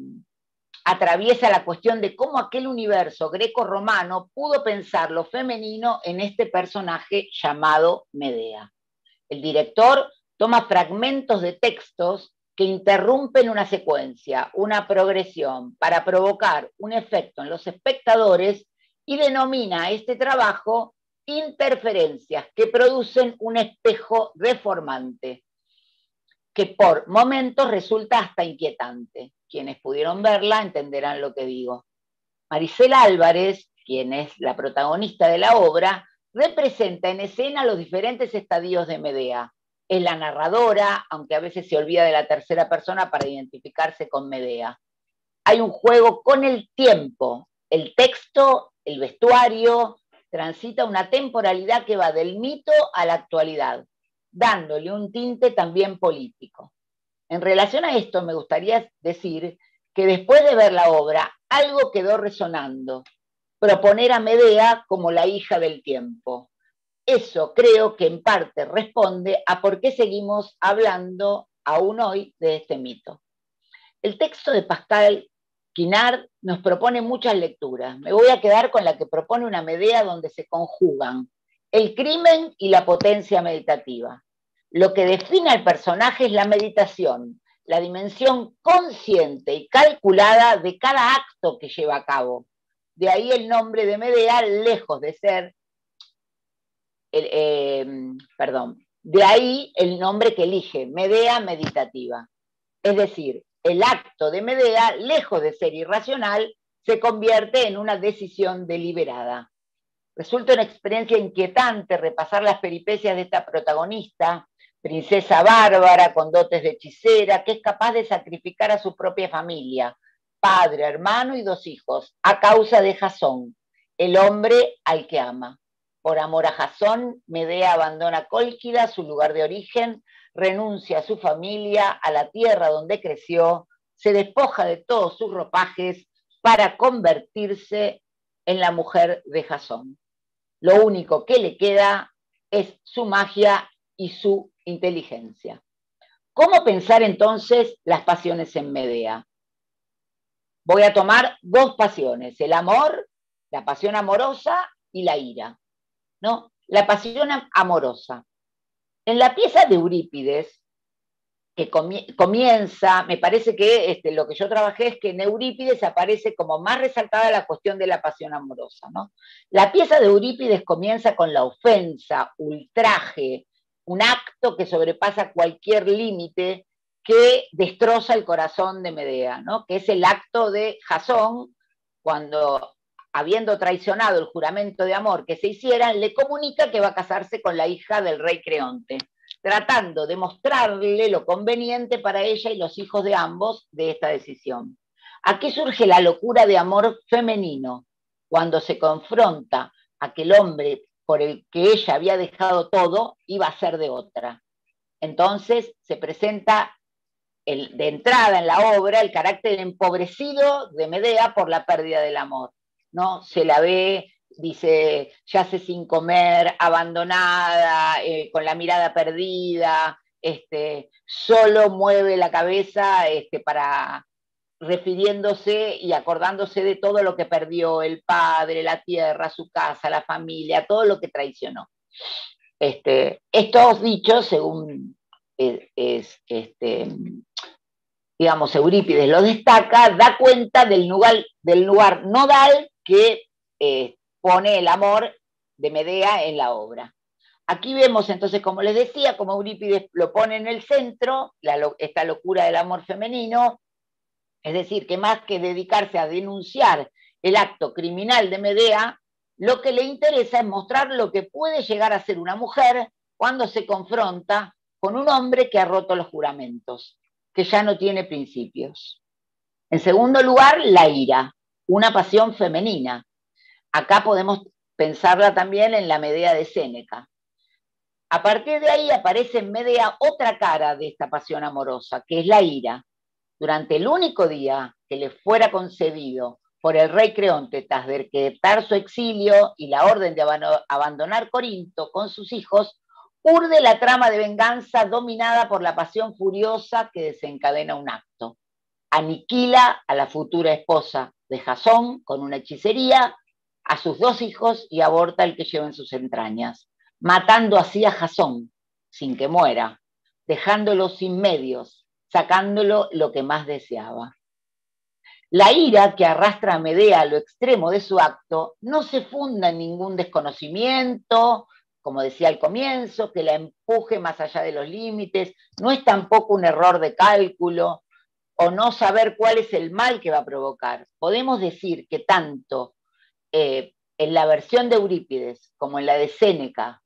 atraviesa la cuestión de cómo aquel universo greco-romano pudo pensar lo femenino en este personaje llamado Medea. El director toma fragmentos de textos que interrumpen una secuencia, una progresión, para provocar un efecto en los espectadores y denomina a este trabajo interferencias que producen un espejo deformante, que por momentos resulta hasta inquietante. Quienes pudieron verla entenderán lo que digo. Maricela Álvarez, quien es la protagonista de la obra, representa en escena los diferentes estadios de Medea, es la narradora, aunque a veces se olvida de la tercera persona para identificarse con Medea. Hay un juego con el tiempo, el texto, el vestuario, transita una temporalidad que va del mito a la actualidad, dándole un tinte también político. En relación a esto, me gustaría decir que después de ver la obra, algo quedó resonando, proponer a Medea como la hija del tiempo. Eso creo que en parte responde a por qué seguimos hablando aún hoy de este mito. El texto de Pascal Quignard nos propone muchas lecturas. Me voy a quedar con la que propone una Medea donde se conjugan el crimen y la potencia meditativa. Lo que define al personaje es la meditación, la dimensión consciente y calculada de cada acto que lleva a cabo. De ahí el nombre de Medea, lejos de ser, el, eh, perdón, de ahí el nombre que elige, Medea meditativa. Es decir, el acto de Medea, lejos de ser irracional, se convierte en una decisión deliberada. Resulta una experiencia inquietante repasar las peripecias de esta protagonista, princesa bárbara con dotes de hechicera, que es capaz de sacrificar a su propia familia, padre, hermano y dos hijos, a causa de Jasón, el hombre al que ama. Por amor a Jasón, Medea abandona Cólquida, su lugar de origen, renuncia a su familia, a la tierra donde creció, se despoja de todos sus ropajes para convertirse en la mujer de Jasón. Lo único que le queda es su magia y su inteligencia. ¿Cómo pensar entonces las pasiones en Medea? Voy a tomar dos pasiones, el amor, la pasión amorosa y la ira, ¿no? La pasión amorosa. En la pieza de Eurípides, que comienza, me parece que este, lo que yo trabajé es que en Eurípides aparece como más resaltada la cuestión de la pasión amorosa, ¿no? La pieza de Eurípides comienza con la ofensa, ultraje, un acto que sobrepasa cualquier límite, que destroza el corazón de Medea, ¿no? Que es el acto de Jasón, cuando, habiendo traicionado el juramento de amor que se hicieran, le comunica que va a casarse con la hija del rey Creonte, tratando de mostrarle lo conveniente para ella y los hijos de ambos de esta decisión. Aquí surge la locura de amor femenino, cuando se confronta a que el hombre por el que ella había dejado todo iba a ser de otra. Entonces se presenta el, de entrada en la obra el carácter empobrecido de Medea por la pérdida del amor, ¿no? Se la ve, dice, yace sin comer, abandonada, eh, con la mirada perdida, este, solo mueve la cabeza este, para, refiriéndose y acordándose de todo lo que perdió, el padre, la tierra, su casa, la familia, todo lo que traicionó. Este, estos dichos, según es, es, este, digamos, Eurípides lo destaca, da cuenta del lugar, del lugar nodal que eh, pone el amor de Medea en la obra. Aquí vemos entonces, como les decía, como Eurípides lo pone en el centro, la, esta locura del amor femenino, es decir, que más que dedicarse a denunciar el acto criminal de Medea, lo que le interesa es mostrar lo que puede llegar a ser una mujer cuando se confronta con un hombre que ha roto los juramentos, que ya no tiene principios. En segundo lugar, la ira, una pasión femenina. Acá podemos pensarla también en la Medea de Séneca. A partir de ahí aparece en Medea otra cara de esta pasión amorosa, que es la ira. Durante el único día que le fuera concedido por el rey Creonte tras decretar su exilio y la orden de abandonar Corinto con sus hijos, urde la trama de venganza dominada por la pasión furiosa que desencadena un acto. Aniquila a la futura esposa de Jasón con una hechicería, a sus dos hijos y aborta el que lleva en sus entrañas, matando así a Jasón, sin que muera, dejándolo sin medios, sacándolo lo que más deseaba. La ira que arrastra a Medea a lo extremo de su acto no se funda en ningún desconocimiento, como decía al comienzo, que la empuje más allá de los límites, no es tampoco un error de cálculo, o no saber cuál es el mal que va a provocar. Podemos decir que tanto eh, en la versión de Eurípides como en la de Séneca,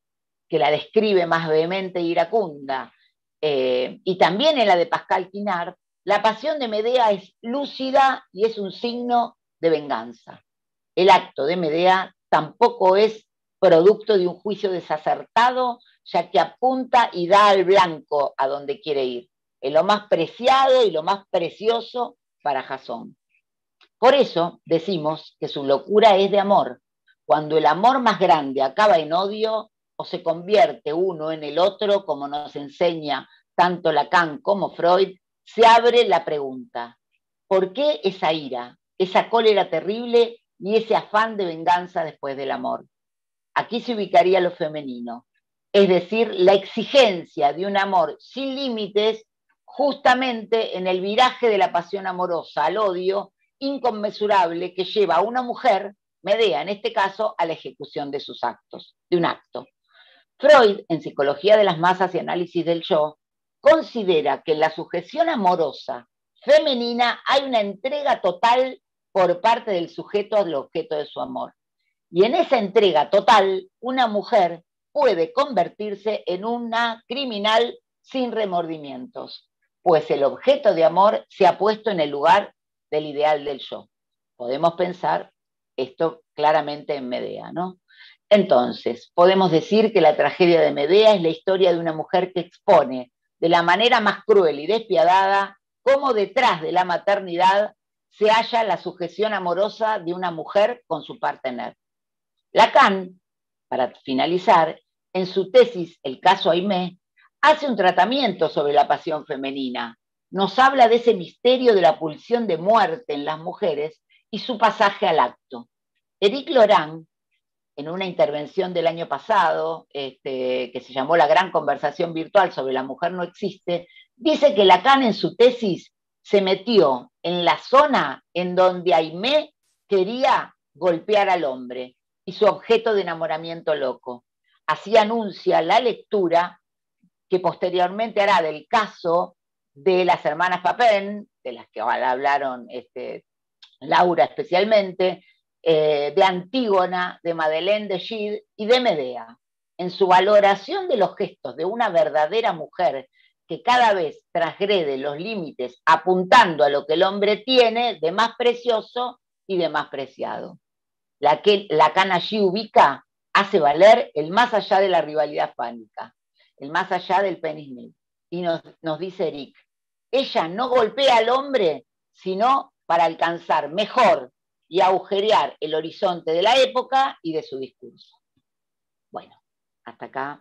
que la describe más vehemente e iracunda, eh, y también en la de Pascal Quignard, la pasión de Medea es lúcida y es un signo de venganza. El acto de Medea tampoco es producto de un juicio desacertado, ya que apunta y da al blanco a donde quiere ir, en lo más preciado y lo más precioso para Jasón. Por eso decimos que su locura es de amor. Cuando el amor más grande acaba en odio, o se convierte uno en el otro, como nos enseña tanto Lacan como Freud, se abre la pregunta: ¿por qué esa ira, esa cólera terrible y ese afán de venganza después del amor? Aquí se ubicaría lo femenino, es decir, la exigencia de un amor sin límites, justamente en el viraje de la pasión amorosa al odio inconmensurable que lleva a una mujer, Medea en este caso, a la ejecución de sus actos, de un acto. Freud, en Psicología de las Masas y Análisis del Yo, considera que en la sujeción amorosa femenina hay una entrega total por parte del sujeto al objeto de su amor. Y en esa entrega total, una mujer puede convertirse en una criminal sin remordimientos, pues el objeto de amor se ha puesto en el lugar del ideal del yo. Podemos pensar esto claramente en Medea, ¿no? Entonces, podemos decir que la tragedia de Medea es la historia de una mujer que expone de la manera más cruel y despiadada cómo detrás de la maternidad se halla la sujeción amorosa de una mujer con su partener. Lacan, para finalizar, en su tesis El caso Aimé, hace un tratamiento sobre la pasión femenina. Nos habla de ese misterio de la pulsión de muerte en las mujeres y su pasaje al acto. Éric Laurent, en una intervención del año pasado, este, que se llamó La gran conversación virtual sobre la mujer no existe, dice que Lacan en su tesis se metió en la zona en donde Aimé quería golpear al hombre y su objeto de enamoramiento loco. Así anuncia la lectura que posteriormente hará del caso de las hermanas Papin, de las que hablaron este, Laura especialmente, eh, de Antígona, de Madeleine de Gide y de Medea, en su valoración de los gestos de una verdadera mujer que cada vez transgrede los límites apuntando a lo que el hombre tiene de más precioso y de más preciado. La que Lacan allí ubica, hace valer el más allá de la rivalidad fánica, el más allá del penis mil. Y nos, nos dice Eric, ella no golpea al hombre, sino para alcanzar mejor y agujerear el horizonte de la época y de su discurso. Bueno, hasta acá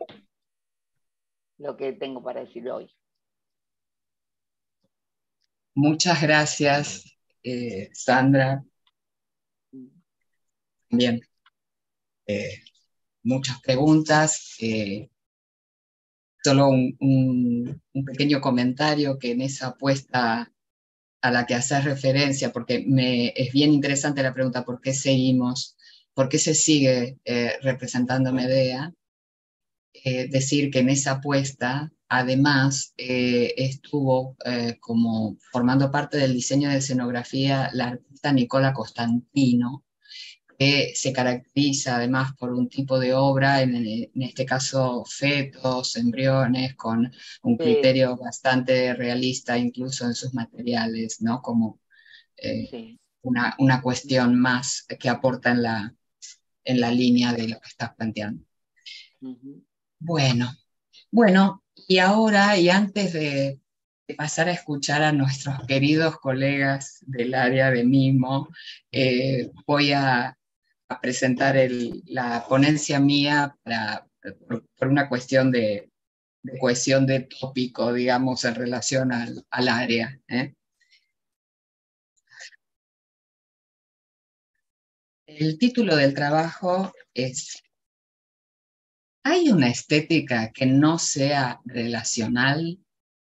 lo que tengo para decir hoy. Muchas gracias, eh, Sandra. Bien, eh, muchas preguntas. Eh, solo un, un, un pequeño comentario que en esa apuesta a la que haces referencia, porque me, es bien interesante la pregunta, ¿por qué seguimos? ¿Por qué se sigue eh, representando Medea? Eh, decir que en esa apuesta, además, eh, estuvo eh, como formando parte del diseño de escenografía la artista Nicola Costantino, que se caracteriza además por un tipo de obra, en, en este caso fetos, embriones, con un criterio sí. bastante realista incluso en sus materiales, ¿no? Como eh, sí. una, una cuestión más que aporta en la, en la línea de lo que estás planteando. Uh-huh. Bueno, bueno, y ahora, y antes de, de pasar a escuchar a nuestros queridos colegas del área de mimo, eh, voy a a presentar el, la ponencia mía para, por, por una cuestión de, de cohesión de tópico, digamos, en relación al, al área. ¿eh? El título del trabajo es ¿hay una estética que no sea relacional?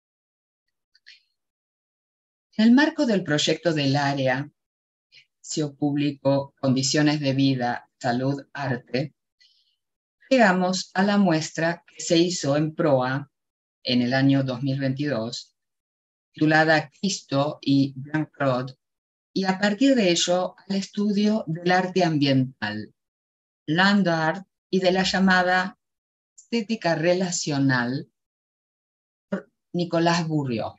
En el marco del proyecto del área, público, condiciones de vida, salud, arte, llegamos a la muestra que se hizo en Proa en el año dos mil veintidós, titulada Cristo y Jean-Claude, y a partir de ello al estudio del arte ambiental, land art, y de la llamada estética relacional por Nicolas Bourriaud.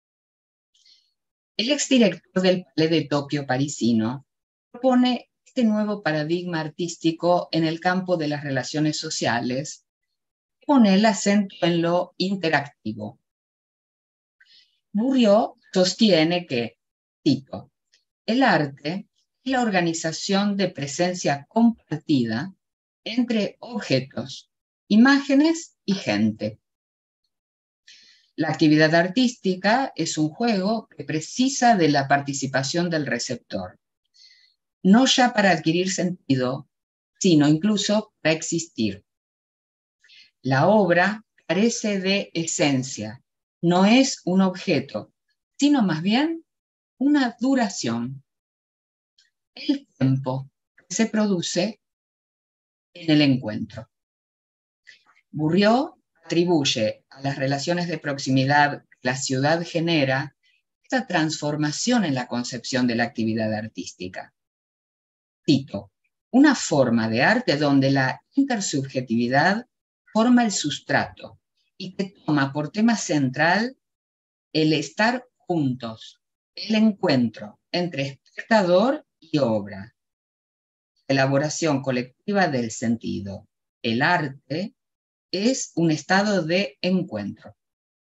El exdirector del Palais de Tokio parisino propone este nuevo paradigma artístico en el campo de las relaciones sociales, que pone el acento en lo interactivo. Bourriaud sostiene que, cito, el arte es la organización de presencia compartida entre objetos, imágenes y gente. La actividad artística es un juego que precisa de la participación del receptor, no ya para adquirir sentido, sino incluso para existir. La obra carece de esencia, no es un objeto, sino más bien una duración. El tiempo que se produce en el encuentro. Bourriaud atribuye a las relaciones de proximidad que la ciudad genera esta transformación en la concepción de la actividad artística. Cito, una forma de arte donde la intersubjetividad forma el sustrato y que toma por tema central el estar juntos, el encuentro entre espectador y obra, elaboración colectiva del sentido. El arte es un estado de encuentro.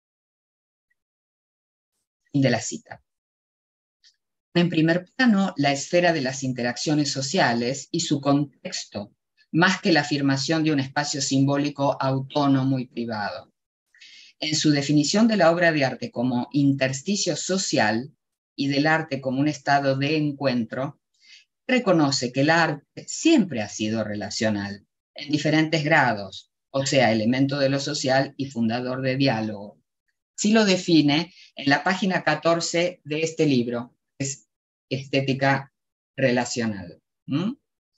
Fin de la cita. En primer plano, la esfera de las interacciones sociales y su contexto, más que la afirmación de un espacio simbólico autónomo y privado. En su definición de la obra de arte como intersticio social y del arte como un estado de encuentro, reconoce que el arte siempre ha sido relacional, en diferentes grados, o sea, elemento de lo social y fundador de diálogo. Así lo define en la página catorce de este libro, que es Estética Relacional. ¿Mm?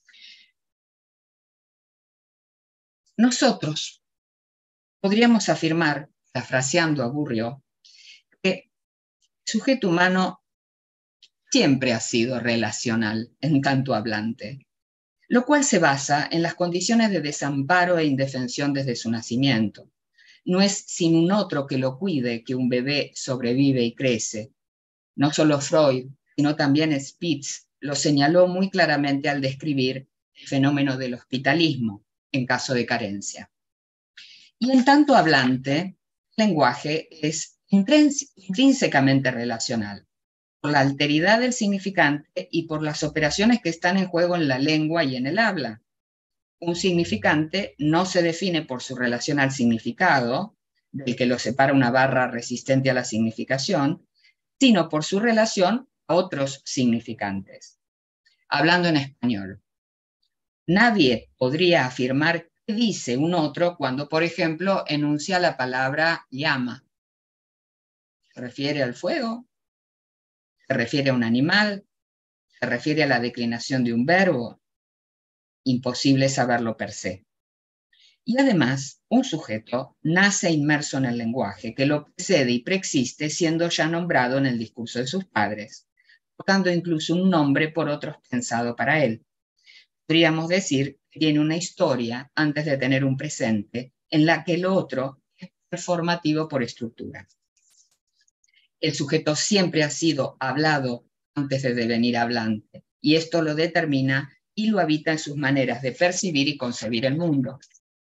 Nosotros podríamos afirmar, parafraseando a Bourriaud, que el sujeto humano siempre ha sido relacional en tanto hablante, lo cual se basa en las condiciones de desamparo e indefensión desde su nacimiento. No es sin un otro que lo cuide que un bebé sobrevive y crece. No solo Freud, sino también Spitz lo señaló muy claramente al describir el fenómeno del hospitalismo en caso de carencia. Y en tanto hablante, el lenguaje es intrínsecamente relacional, por la alteridad del significante y por las operaciones que están en juego en la lengua y en el habla. Un significante no se define por su relación al significado, del que lo separa una barra resistente a la significación, sino por su relación a otros significantes. Hablando en español, nadie podría afirmar qué dice un otro cuando, por ejemplo, enuncia la palabra llama. ¿Se refiere al fuego? ¿Se refiere a un animal? ¿Se refiere a la declinación de un verbo? Imposible saberlo per se. Y además, un sujeto nace inmerso en el lenguaje, que lo precede y preexiste siendo ya nombrado en el discurso de sus padres, portando incluso un nombre por otros pensado para él. Podríamos decir que tiene una historia antes de tener un presente, en la que el otro es performativo por estructura. El sujeto siempre ha sido hablado antes de devenir hablante, y esto lo determina y lo habita en sus maneras de percibir y concebir el mundo.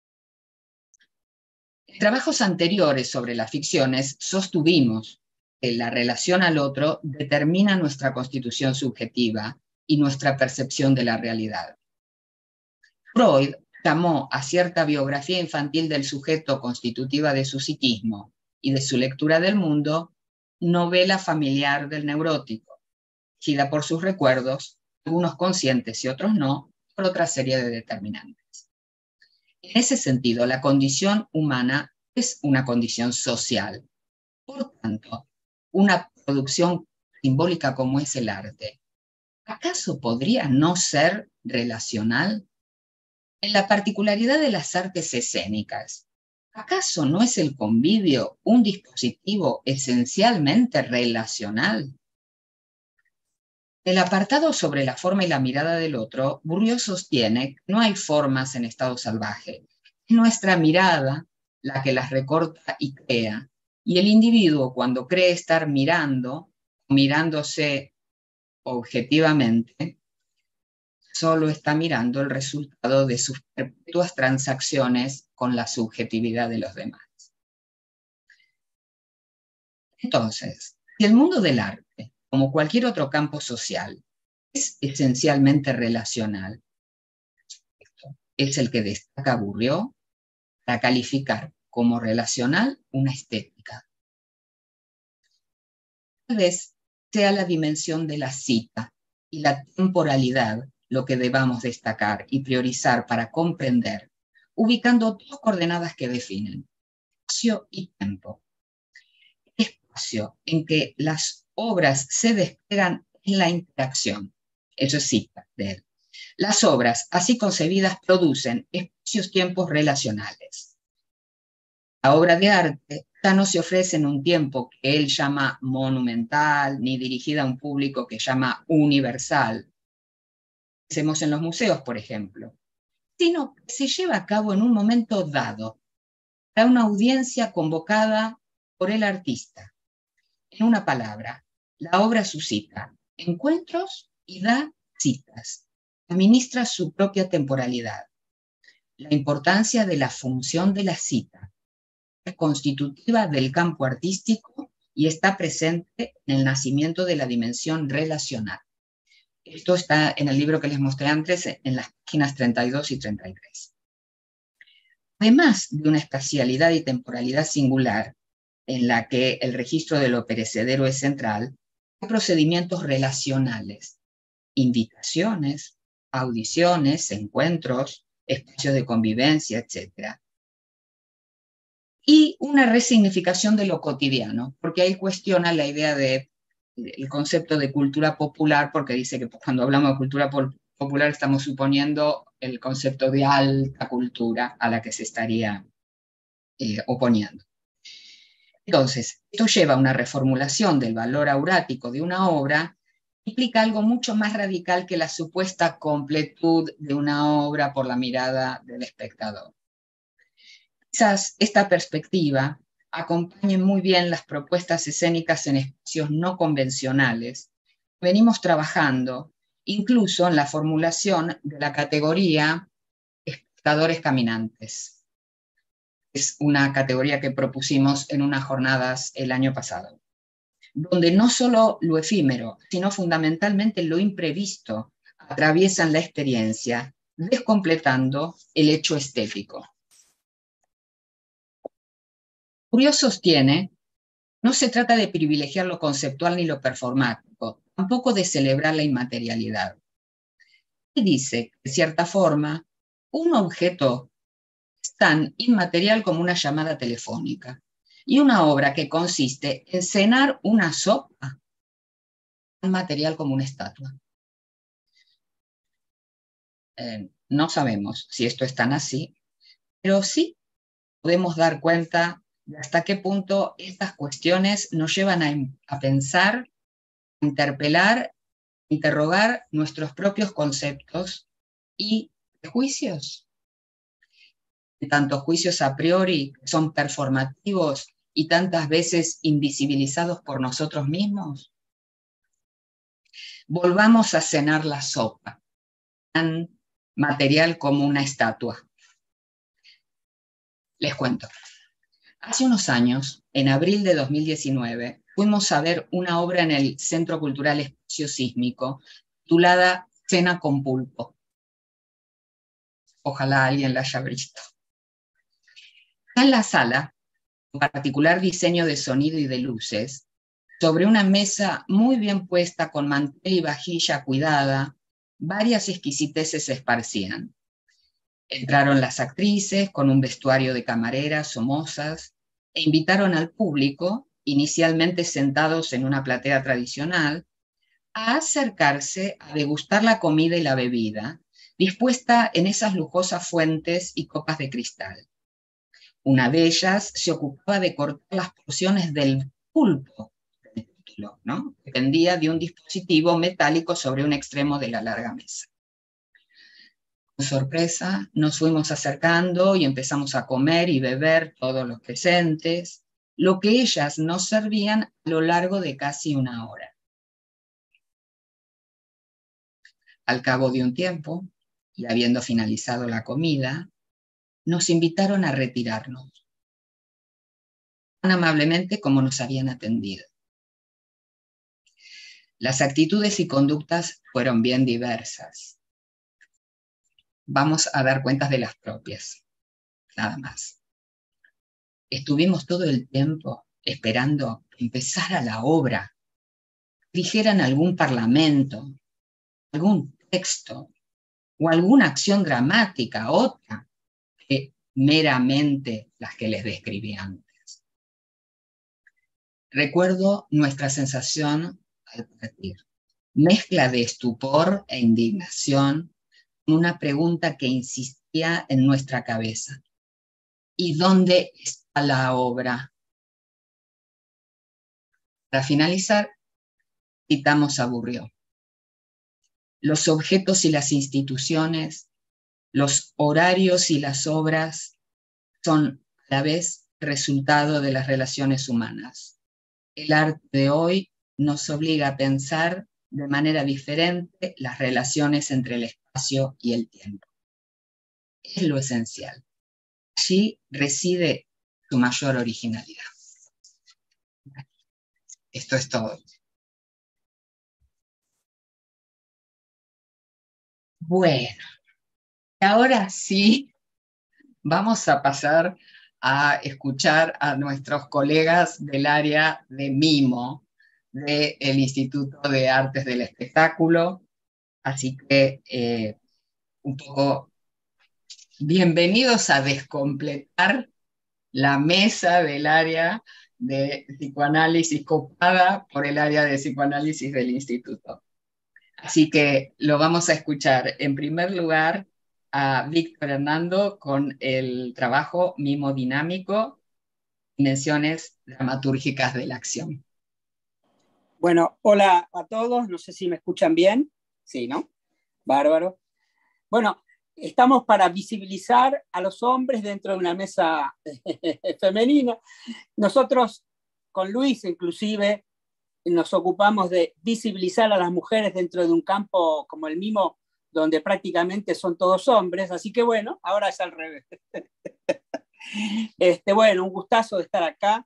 En trabajos anteriores sobre las ficciones sostuvimos que la relación al otro determina nuestra constitución subjetiva y nuestra percepción de la realidad. Freud llamó a cierta biografía infantil del sujeto constitutiva de su psiquismo y de su lectura del mundo novela familiar del neurótico, regida por sus recuerdos, algunos conscientes y otros no, por otra serie de determinantes. En ese sentido, la condición humana es una condición social. Por tanto, una producción simbólica como es el arte, ¿acaso podría no ser relacional? En la particularidad de las artes escénicas, ¿acaso no es el convivio un dispositivo esencialmente relacional? El apartado sobre la forma y la mirada del otro, Bourriaud sostiene que no hay formas en estado salvaje, Es nuestra mirada la que las recorta y crea, y el individuo cuando cree estar mirando, mirándose objetivamente, solo está mirando el resultado de sus perpetuas transacciones con la subjetividad de los demás. Entonces, si el mundo del arte, como cualquier otro campo social, es esencialmente relacional, es el que destaca Bourdieu para calificar como relacional una estética. Tal vez sea la dimensión de la cita y la temporalidad lo que debamos destacar y priorizar para comprender, ubicando dos coordenadas que definen espacio y tiempo. Espacio en que las obras se despliegan en la interacción, eso es cita de él. Las obras, así concebidas, producen espacios-tiempos relacionales. La obra de arte ya no se ofrece en un tiempo que él llama monumental, ni dirigida a un público que llama universal. Hacemos en los museos, por ejemplo, sino que se lleva a cabo en un momento dado, para una audiencia convocada por el artista. En una palabra, la obra suscita encuentros y da citas. Administra su propia temporalidad. La importancia de la función de la cita es constitutiva del campo artístico y está presente en el nacimiento de la dimensión relacional. Esto está en el libro que les mostré antes, en las páginas treinta y dos y treinta y tres. Además de una espacialidad y temporalidad singular, en la que el registro de lo perecedero es central, hay procedimientos relacionales, invitaciones, audiciones, encuentros, espacios de convivencia, etcétera. Y una resignificación de lo cotidiano, porque ahí cuestiona la idea de el concepto de cultura popular, porque dice que cuando hablamos de cultura popular estamos suponiendo el concepto de alta cultura a la que se estaría eh, oponiendo. Entonces, esto lleva a una reformulación del valor aurático de una obra, implica algo mucho más radical que la supuesta completud de una obra por la mirada del espectador. Quizás esta perspectiva acompañe muy bien las propuestas escénicas en espacios no convencionales. Venimos trabajando incluso en la formulación de la categoría espectadores caminantes. Es una categoría que propusimos en unas jornadas el año pasado, donde no solo lo efímero, sino fundamentalmente lo imprevisto atraviesan la experiencia, descompletando el hecho estético. Bourdieu sostiene, no se trata de privilegiar lo conceptual ni lo performático, tampoco de celebrar la inmaterialidad. Y dice, de cierta forma, un objeto es tan inmaterial como una llamada telefónica, y una obra que consiste en cenar una sopa, tan material como una estatua. Eh, no sabemos si esto es tan así, pero sí podemos dar cuenta de hasta qué punto estas cuestiones nos llevan a, a pensar, a interpelar, a interrogar nuestros propios conceptos y prejuicios. Tantos juicios a priori que son performativos y tantas veces invisibilizados por nosotros mismos. Volvamos a cenar la sopa, tan material como una estatua. Les cuento. Hace unos años, en abril de dos mil diecinueve, fuimos a ver una obra en el Centro Cultural Espacio Sísmico titulada Cena con Pulpo. Ojalá alguien la haya visto. En la sala, con particular diseño de sonido y de luces, sobre una mesa muy bien puesta con mantel y vajilla cuidada, varias exquisiteces se esparcían. Entraron las actrices con un vestuario de camareras o mozas e invitaron al público, inicialmente sentados en una platea tradicional, a acercarse a degustar la comida y la bebida, dispuesta en esas lujosas fuentes y copas de cristal. Una de ellas se ocupaba de cortar las porciones del pulpo, del título, ¿no? Que pendía de un dispositivo metálico sobre un extremo de la larga mesa. Con sorpresa nos fuimos acercando y empezamos a comer y beber todos los presentes, lo que ellas nos servían a lo largo de casi una hora. Al cabo de un tiempo, y habiendo finalizado la comida, nos invitaron a retirarnos, tan amablemente como nos habían atendido. Las actitudes y conductas fueron bien diversas. Vamos a dar cuentas de las propias, nada más. Estuvimos todo el tiempo esperando que empezara la obra, que dijeran algún parlamento, algún texto o alguna acción dramática, otra, que meramente las que les describí antes. Recuerdo nuestra sensación al partir, mezcla de estupor e indignación, una pregunta que insistía en nuestra cabeza. ¿Y dónde está la obra? Para finalizar, citamos a Bourriaud. Los objetos y las instituciones, los horarios y las obras son a la vez resultado de las relaciones humanas. El arte de hoy nos obliga a pensar de manera diferente las relaciones entre el espacio y el tiempo. Es lo esencial. Allí reside su mayor originalidad. Esto es todo. Bueno, ahora sí vamos a pasar a escuchar a nuestros colegas del área de mimo del Instituto de Artes del Espectáculo. Así que eh, un poco bienvenidos a descompletar la mesa del área de psicoanálisis copada por el área de psicoanálisis del instituto. Así que lo vamos a escuchar en primer lugar a Víctor Hernando con el trabajo Mimo Dinámico, Dimensiones Dramatúrgicas de la Acción. Bueno, hola a todos, no sé si me escuchan bien. Sí, ¿no? Bárbaro. Bueno, estamos para visibilizar a los hombres dentro de una mesa femenina. Nosotros, con Luis inclusive, nos ocupamos de visibilizar a las mujeres dentro de un campo como el mimo, donde prácticamente son todos hombres, así que bueno, ahora es al revés. Este, bueno, un gustazo de estar acá.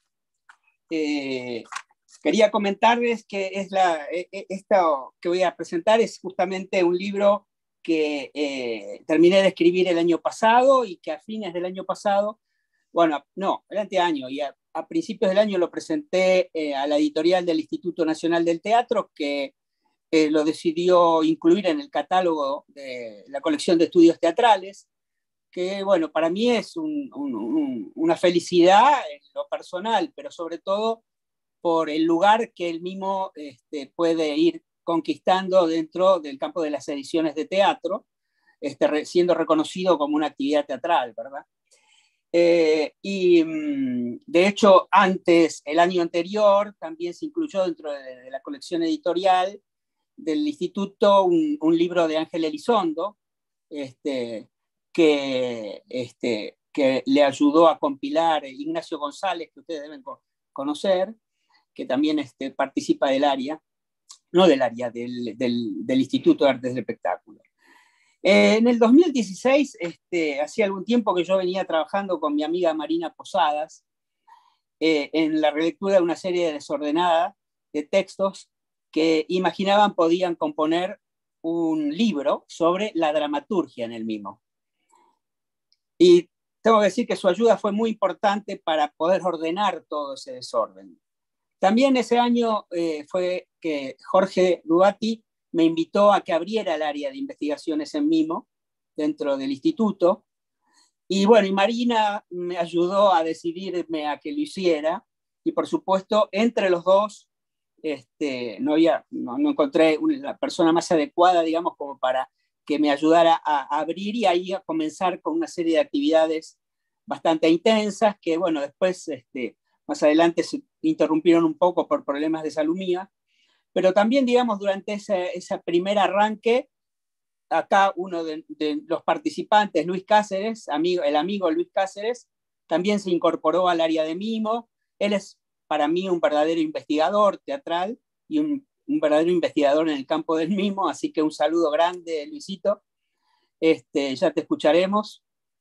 Eh, quería comentarles que es la, esto que voy a presentar es justamente un libro que eh, terminé de escribir el año pasado y que a fines del año pasado, bueno, no, el anteaño, y a, a principios del año lo presenté eh, a la editorial del Instituto Nacional del Teatro, que eh, lo decidió incluir en el catálogo de la colección de estudios teatrales, que bueno, para mí es un, un, un, una felicidad en lo personal, pero sobre todo por el lugar que el mimo este, puede ir conquistando dentro del campo de las ediciones de teatro, este, siendo reconocido como una actividad teatral, ¿verdad? Eh, y de hecho, antes, el año anterior, también se incluyó dentro de, de la colección editorial del instituto un, un libro de Ángel Elizondo, este, que, este, que le ayudó a compilar Ignacio González, que ustedes deben conocer, que también este, participa del área, no del área, del, del, del Instituto de Artes del Espectáculo. Eh, en el dos mil dieciséis, este, hacía algún tiempo que yo venía trabajando con mi amiga Marina Posadas eh, en la relectura de una serie desordenada de textos que imaginaban podían componer un libro sobre la dramaturgia en el mimo. Y tengo que decir que su ayuda fue muy importante para poder ordenar todo ese desorden. También ese año eh, fue que Jorge Rubati me invitó a que abriera el área de investigaciones en mimo dentro del instituto. Y bueno, y Marina me ayudó a decidirme a que lo hiciera. Y por supuesto, entre los dos, este, no, había, no, no encontré una persona más adecuada, digamos, como para que me ayudara a, a abrir y ahí a comenzar con una serie de actividades bastante intensas que, bueno, después, este, más adelante se interrumpieron un poco por problemas de salud mía. Pero también, digamos, durante ese, ese primer arranque, acá uno de, de los participantes, Luis Cáceres, amigo, el amigo Luis Cáceres, también se incorporó al área de mimo. Él es para mí un verdadero investigador teatral y un, un verdadero investigador en el campo del mimo, así que un saludo grande, Luisito. Este, ya te escucharemos.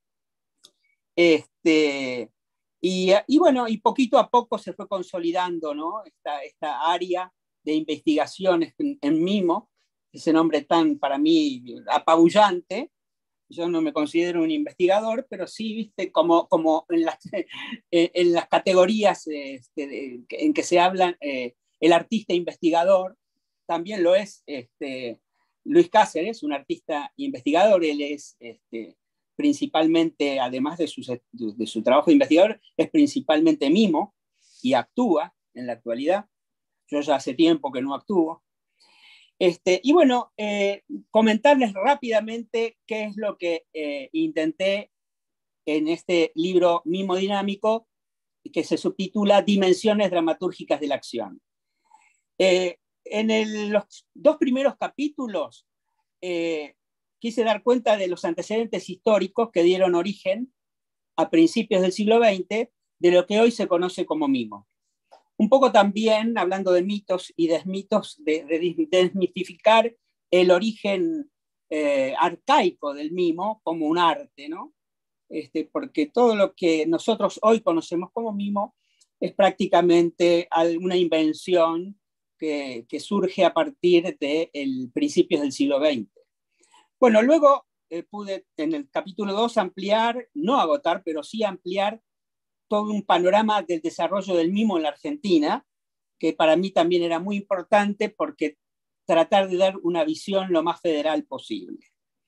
Este, y, y bueno, y poquito a poco se fue consolidando, ¿no? esta, esta área de investigaciones en, en mimo, ese nombre tan para mí apabullante. Yo no me considero un investigador, pero sí, viste, como, como en, las, en las categorías este, de, en que se habla eh, el artista investigador, también lo es este, Luis Cáceres, un artista investigador. Él es este, principalmente, además de su, de su trabajo de investigador, es principalmente mimo y actúa en la actualidad. Yo ya hace tiempo que no actúo. Este, y bueno, eh, comentarles rápidamente qué es lo que eh, intenté en este libro Mimo Dinámico, que se subtitula Dimensiones dramatúrgicas de la acción. Eh, en el, los dos primeros capítulos eh, quise dar cuenta de los antecedentes históricos que dieron origen a principios del siglo veinte de lo que hoy se conoce como mimo. Un poco también, hablando de mitos y desmitos, de, de desmitificar el origen eh, arcaico del mimo como un arte, ¿no? Este, porque todo lo que nosotros hoy conocemos como mimo es prácticamente una invención que, que surge a partir de el, principios del siglo veinte. Bueno, luego eh, pude en el capítulo dos ampliar, no agotar, pero sí ampliar todo un panorama del desarrollo del mimo en la Argentina, que para mí también era muy importante porque tratar de dar una visión lo más federal posible.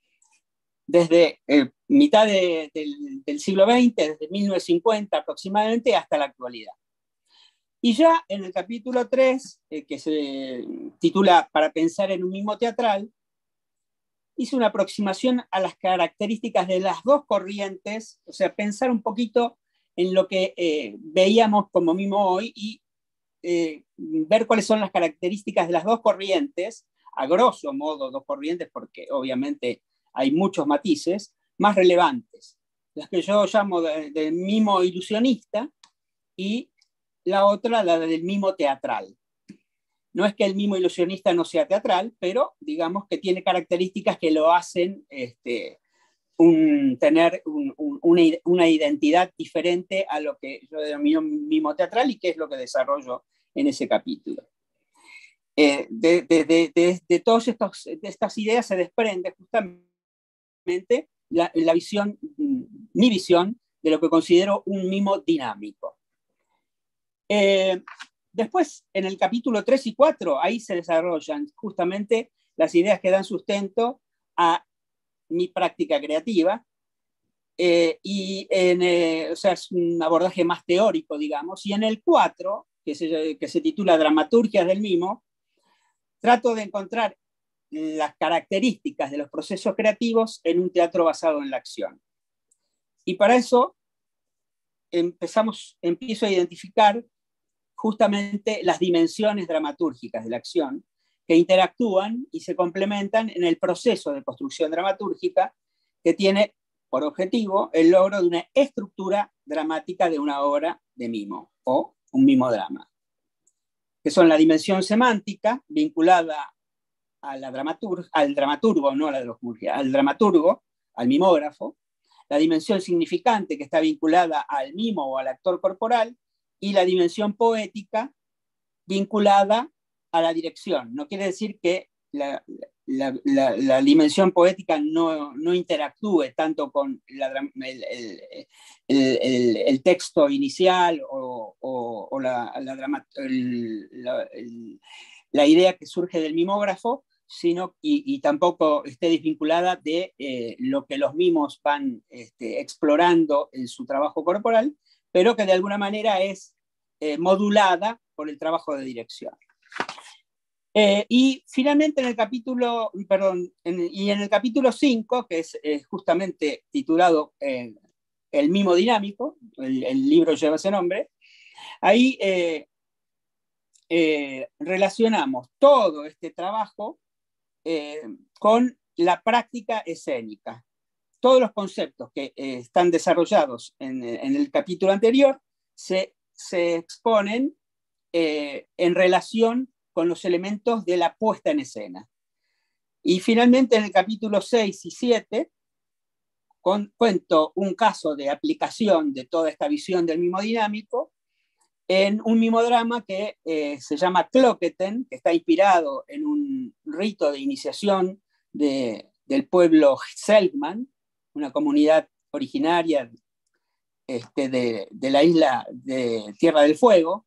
Desde eh, mitad de, del, del siglo veinte, desde mil novecientos cincuenta aproximadamente, hasta la actualidad. Y ya en el capítulo tres, eh, que se titula Para pensar en un mimo teatral, hice una aproximación a las características de las dos corrientes, o sea, pensar un poquito en lo que eh, veíamos como mimo hoy y eh, ver cuáles son las características de las dos corrientes, a grosso modo dos corrientes, porque obviamente hay muchos matices, más relevantes. Las que yo llamo de, de mimo ilusionista y la otra, la del mimo teatral. No es que el mimo ilusionista no sea teatral, pero digamos que tiene características que lo hacen este, un, tener un, un, una, una identidad diferente a lo que yo denomino mimo teatral y que es lo que desarrollo en ese capítulo. Eh, de, de, de, de, de todas de estas ideas se desprende justamente la, la visión, mi visión de lo que considero un mimo dinámico. Eh, después, en el capítulo tres y cuatro, ahí se desarrollan justamente las ideas que dan sustento a mi práctica creativa, eh, y en, eh, o sea, es un abordaje más teórico, digamos, y en el cuatro, que se, que se titula Dramaturgias del mimo, trato de encontrar las características de los procesos creativos en un teatro basado en la acción. Y para eso empezamos, empiezo a identificar justamente las dimensiones dramatúrgicas de la acción que interactúan y se complementan en el proceso de construcción dramatúrgica que tiene por objetivo el logro de una estructura dramática de una obra de mimo o un mimodrama, que son la dimensión semántica vinculada a la dramatur al dramaturgo, no a la dramaturgia, al dramaturgo, al mimógrafo, la dimensión significante que está vinculada al mimo o al actor corporal, y la dimensión poética vinculada a la dirección. No quiere decir que la, la, la, la dimensión poética no, no interactúe tanto con la, el, el, el, el texto inicial o, o, o la, la, el, la, el, la idea que surge del mimógrafo, sino, y, y tampoco esté desvinculada de eh, lo que los mimos van este, explorando en su trabajo corporal, pero que de alguna manera es eh, modulada por el trabajo de dirección. Eh, y finalmente en el capítulo, perdón, en, y en el capítulo cinco, que es eh, justamente titulado eh, El mimo dinámico, el, el libro lleva ese nombre, ahí eh, eh, relacionamos todo este trabajo eh, con la práctica escénica. Todos los conceptos que eh, están desarrollados en, en el capítulo anterior se, se exponen eh, en relación con los elementos de la puesta en escena. Y finalmente en el capítulo seis y siete con, cuento un caso de aplicación de toda esta visión del mimo dinámico en un mimodrama que eh, se llama Cloqueten, que está inspirado en un rito de iniciación de, del pueblo Selkman, una comunidad originaria este, de, de la isla de Tierra del Fuego.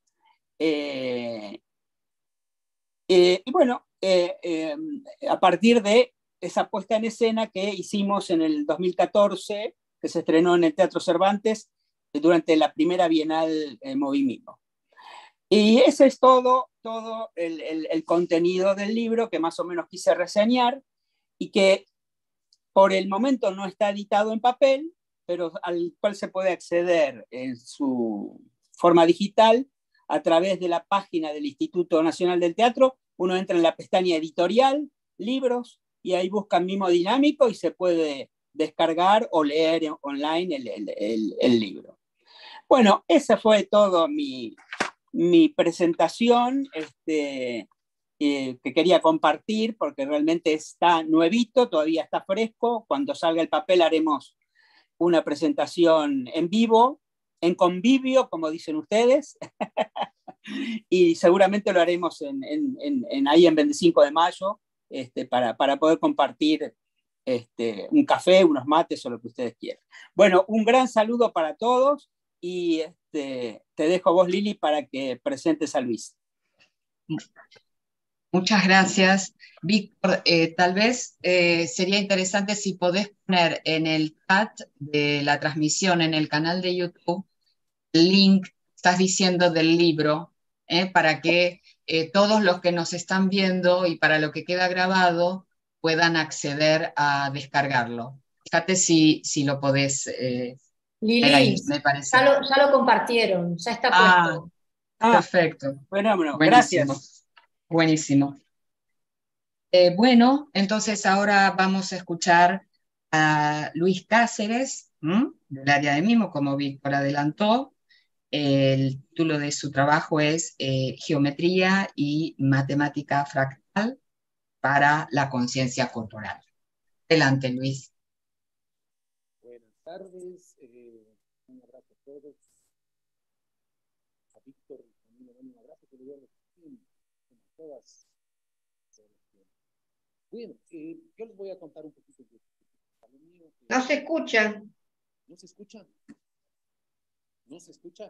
Eh, eh, y bueno, eh, eh, a partir de esa puesta en escena que hicimos en el dos mil catorce, que se estrenó en el Teatro Cervantes durante la primera Bienal eh, Movimimo. Y ese es todo, todo el, el, el contenido del libro que más o menos quise reseñar y que por el momento no está editado en papel, pero al cual se puede acceder en su forma digital a través de la página del Instituto Nacional del Teatro. Uno entra en la pestaña editorial, libros, y ahí busca Mimo Dinámico y se puede descargar o leer online el, el, el, el libro. Bueno, esa fue todo mi, mi presentación este, eh, que quería compartir porque realmente está nuevito, todavía está fresco. Cuando salga el papel haremos una presentación en vivo, en convivio, como dicen ustedes, y seguramente lo haremos en, en, en, en ahí en veinticinco de mayo este, para, para poder compartir este, un café, unos mates o lo que ustedes quieran. Bueno, un gran saludo para todos y este, te dejo vos, Lili, para que presentes a Luis. Muchas gracias, Víctor. Eh, tal vez eh, sería interesante si podés poner en el chat de la transmisión en el canal de YouTube el link, estás diciendo, del libro, eh, para que eh, todos los que nos están viendo y para lo que queda grabado puedan acceder a descargarlo. Fíjate si, si lo podés eh, Lili, ahí, me parece. Ya lo, ya lo compartieron, ya está ah, puesto. Ah, perfecto. Bueno, bueno, buenísimo, gracias. Buenísimo. Eh, bueno, entonces ahora vamos a escuchar a Luis Cáceres, ¿m? del área de mimo, como Víctor adelantó. El título de su trabajo es eh, Geometría y Matemática Fractal para la Conciencia Corporal. Adelante, Luis. Buenas tardes, eh, un abrazo a todos. A Víctor también un abrazo, que le doy a todas. Bueno, eh, yo les voy a contar un poquito de... No se escucha. ¿No se escucha? ¿No se escucha?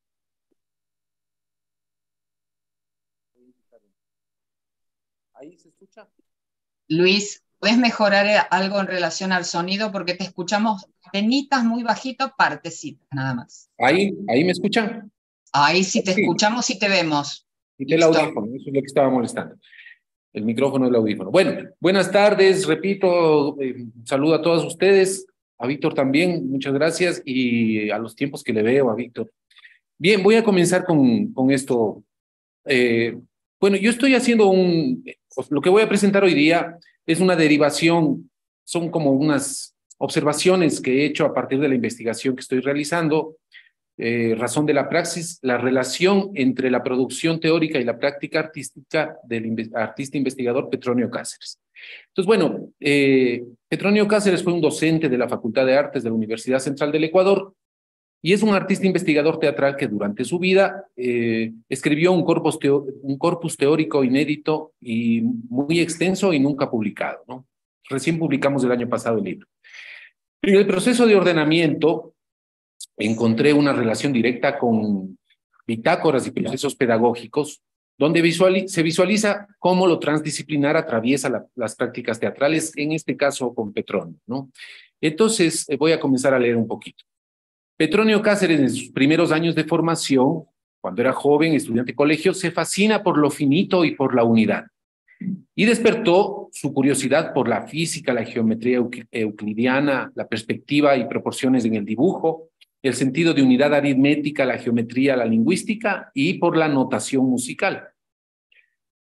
¿Ahí se escucha? Luis, ¿puedes mejorar algo en relación al sonido? Porque te escuchamos penitas, muy bajito, partecitas, nada más. ¿Ahí, ahí me escuchan? Ahí sí te Sí. escuchamos y te vemos. Quité el audífono, eso es lo que estaba molestando. El micrófono del audífono. Bueno, buenas tardes, repito, eh, saludo a todos ustedes, a Víctor también, muchas gracias, y a los tiempos que le veo a Víctor. Bien, voy a comenzar con, con esto. Eh, bueno, yo estoy haciendo un, pues, lo que voy a presentar hoy día es una derivación, son como unas observaciones que he hecho a partir de la investigación que estoy realizando. Eh, razón de la praxis, la relación entre la producción teórica y la práctica artística del inve- artista investigador Petronio Cáceres. Entonces, bueno, eh, Petronio Cáceres fue un docente de la Facultad de Artes de la Universidad Central del Ecuador y es un artista investigador teatral que durante su vida eh, escribió un corpus, teo- un corpus teórico inédito y muy extenso y nunca publicado, ¿no? Recién publicamos el año pasado el libro. En el proceso de ordenamiento, encontré una relación directa con bitácoras y procesos pedagógicos, donde visuali- se visualiza cómo lo transdisciplinar atraviesa la- las prácticas teatrales, en este caso con Petronio, ¿no? Entonces, eh, voy a comenzar a leer un poquito. Petronio Cáceres, en sus primeros años de formación, cuando era joven, estudiante de colegio, se fascina por lo finito y por la unidad. Y despertó su curiosidad por la física, la geometría euc- euclidiana, la perspectiva y proporciones en el dibujo, el sentido de unidad aritmética, la geometría, la lingüística y por la notación musical.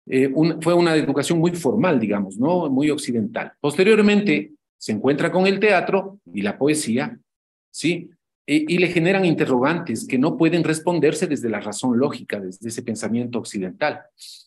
Eh, un, fue una educación muy formal, digamos, ¿no? Muy occidental. Posteriormente se encuentra con el teatro y la poesía, ¿sí? E, y le generan interrogantes que no pueden responderse desde la razón lógica, desde ese pensamiento occidental.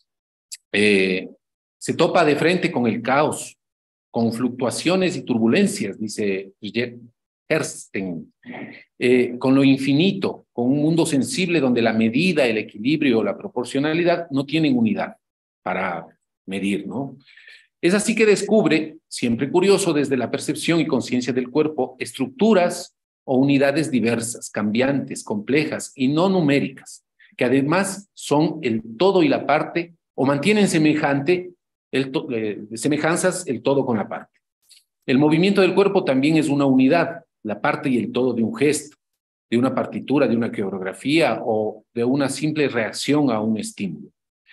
Eh, se topa de frente con el caos, con fluctuaciones y turbulencias, dice Hersten, eh, con lo infinito, con un mundo sensible donde la medida, el equilibrio, la proporcionalidad no tienen unidad para medir, ¿no? Es así que descubre, siempre curioso desde la percepción y conciencia del cuerpo, estructuras o unidades diversas, cambiantes, complejas y no numéricas, que además son el todo y la parte, o mantienen semejante el to eh, semejanzas el todo con la parte. El movimiento del cuerpo también es una unidad, la parte y el todo de un gesto, de una partitura, de una coreografía o de una simple reacción a un estímulo.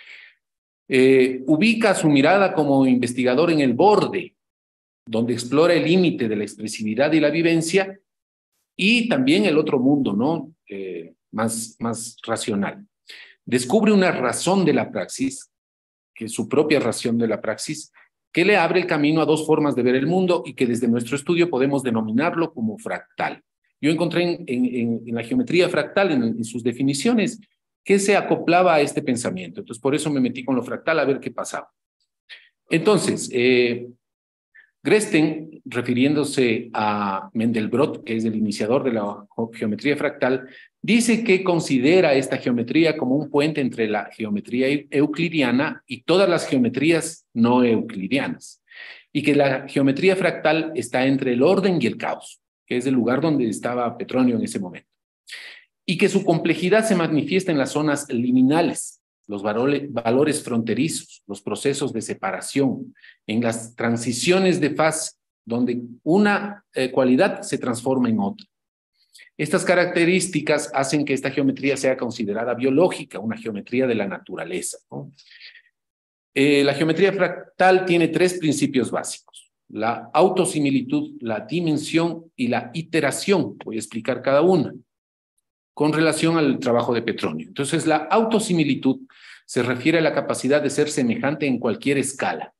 Eh, ubica su mirada como investigador en el borde, donde explora el límite de la expresividad y la vivencia, y también el otro mundo, ¿no? Eh, más, más racional. Descubre una razón de la praxis, que es su propia razón de la praxis, que le abre el camino a dos formas de ver el mundo y que desde nuestro estudio podemos denominarlo como fractal. Yo encontré en, en, en la geometría fractal, en, en sus definiciones, que se acoplaba a este pensamiento. Entonces, por eso me metí con lo fractal a ver qué pasaba. Entonces, eh, Gresten, refiriéndose a Mandelbrot, que es el iniciador de la geometría fractal, dice que considera esta geometría como un puente entre la geometría euclidiana y todas las geometrías no euclidianas, y que la geometría fractal está entre el orden y el caos, que es el lugar donde estaba Petronio en ese momento, y que su complejidad se manifiesta en las zonas liminales, los valores fronterizos, los procesos de separación, en las transiciones de fase, donde una eh, cualidad se transforma en otra. Estas características hacen que esta geometría sea considerada biológica, una geometría de la naturaleza, ¿no? Eh, la geometría fractal tiene tres principios básicos: la autosimilitud, la dimensión y la iteración. Voy a explicar cada una con relación al trabajo de Petronio. Entonces, la autosimilitud se refiere a la capacidad de ser semejante en cualquier escala.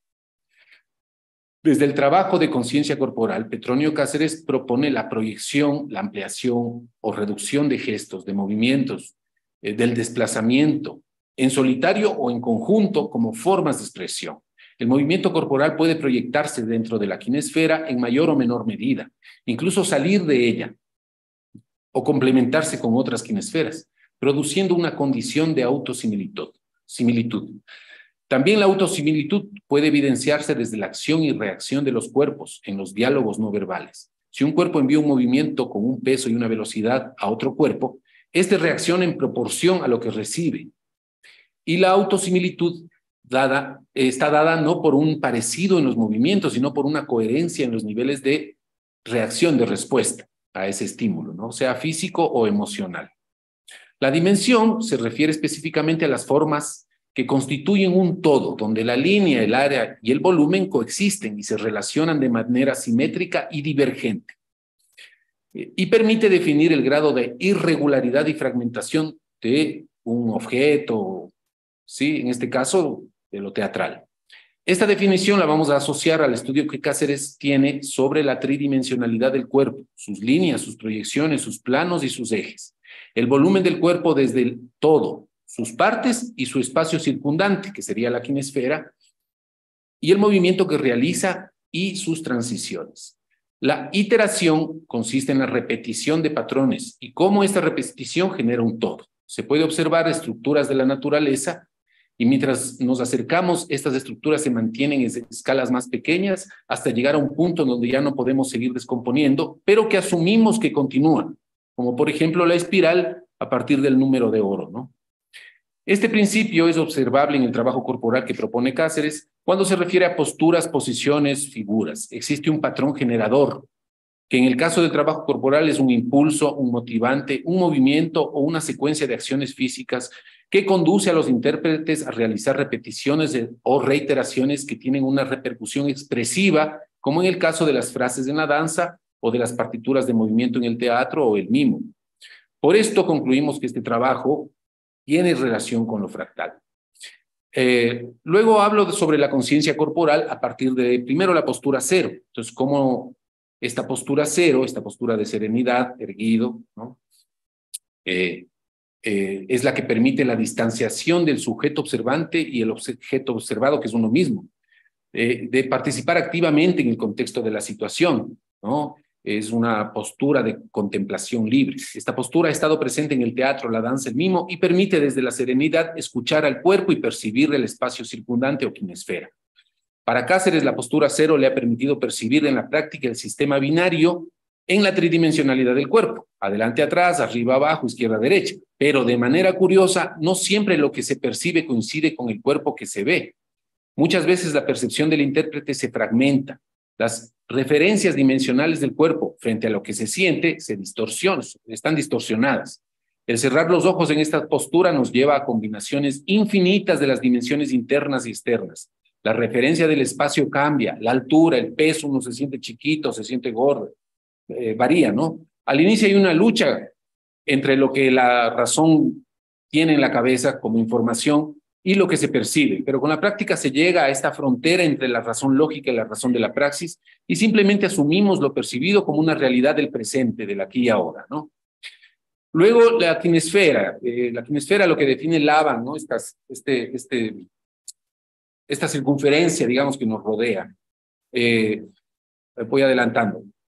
Desde el trabajo de conciencia corporal, Petronio Cáceres propone la proyección, la ampliación o reducción de gestos, de movimientos, eh, del desplazamiento, en solitario o en conjunto como formas de expresión. El movimiento corporal puede proyectarse dentro de la quinesfera en mayor o menor medida, incluso salir de ella, o complementarse con otras quinesferas, produciendo una condición de autosimilitud. Similitud. También la autosimilitud puede evidenciarse desde la acción y reacción de los cuerpos en los diálogos no verbales. Si un cuerpo envía un movimiento con un peso y una velocidad a otro cuerpo, este reacciona en proporción a lo que recibe. Y la autosimilitud dada, está dada no por un parecido en los movimientos, sino por una coherencia en los niveles de reacción, de respuesta a ese estímulo, ¿no? Sea físico o emocional. La dimensión se refiere específicamente a las formas que constituyen un todo, donde la línea, el área y el volumen coexisten y se relacionan de manera simétrica y divergente. Y permite definir el grado de irregularidad y fragmentación de un objeto, ¿sí? En este caso, de lo teatral. Esta definición la vamos a asociar al estudio que Cáceres tiene sobre la tridimensionalidad del cuerpo, sus líneas, sus proyecciones, sus planos y sus ejes. El volumen del cuerpo desde el todo, sus partes y su espacio circundante, que sería la quinesfera, y el movimiento que realiza y sus transiciones. La iteración consiste en la repetición de patrones y cómo esta repetición genera un todo. Se puede observar estructuras de la naturaleza y mientras nos acercamos, estas estructuras se mantienen en escalas más pequeñas hasta llegar a un punto donde ya no podemos seguir descomponiendo, pero que asumimos que continúan, como por ejemplo la espiral a partir del número de oro, ¿no? Este principio es observable en el trabajo corporal que propone Cáceres cuando se refiere a posturas, posiciones, figuras. Existe un patrón generador, que en el caso del trabajo corporal es un impulso, un motivante, un movimiento o una secuencia de acciones físicas que conduce a los intérpretes a realizar repeticiones de, o reiteraciones que tienen una repercusión expresiva, como en el caso de las frases en la danza o de las partituras de movimiento en el teatro o el mimo. Por esto concluimos que este trabajo tiene relación con lo fractal. Eh, luego hablo de, sobre la conciencia corporal a partir de, primero, la postura cero. Entonces, cómo esta postura cero, esta postura de serenidad, erguido, ¿no? Eh, eh, es la que permite la distanciación del sujeto observante y el objeto observado, que es uno mismo, eh, de participar activamente en el contexto de la situación, ¿no? Es una postura de contemplación libre. Esta postura ha estado presente en el teatro, la danza, el mimo, y permite desde la serenidad escuchar al cuerpo y percibir el espacio circundante o quinesfera. Para Cáceres, la postura cero le ha permitido percibir en la práctica el sistema binario en la tridimensionalidad del cuerpo, adelante, atrás, arriba, abajo, izquierda, derecha. Pero de manera curiosa, no siempre lo que se percibe coincide con el cuerpo que se ve. Muchas veces la percepción del intérprete se fragmenta. Las referencias dimensionales del cuerpo frente a lo que se siente se distorsionan, están distorsionadas. El cerrar los ojos en esta postura nos lleva a combinaciones infinitas de las dimensiones internas y externas. La referencia del espacio cambia, la altura, el peso, uno se siente chiquito, se siente gordo, eh, varía, ¿no? Al inicio hay una lucha entre lo que la razón tiene en la cabeza como información y lo que se percibe, pero con la práctica se llega a esta frontera entre la razón lógica y la razón de la praxis y simplemente asumimos lo percibido como una realidad del presente, del aquí y ahora, ¿no? Luego la quinesfera, eh, la quinesfera lo que define Laban, ¿no? Estas, este, este, esta circunferencia, digamos, que nos rodea. Eh, voy adelantando.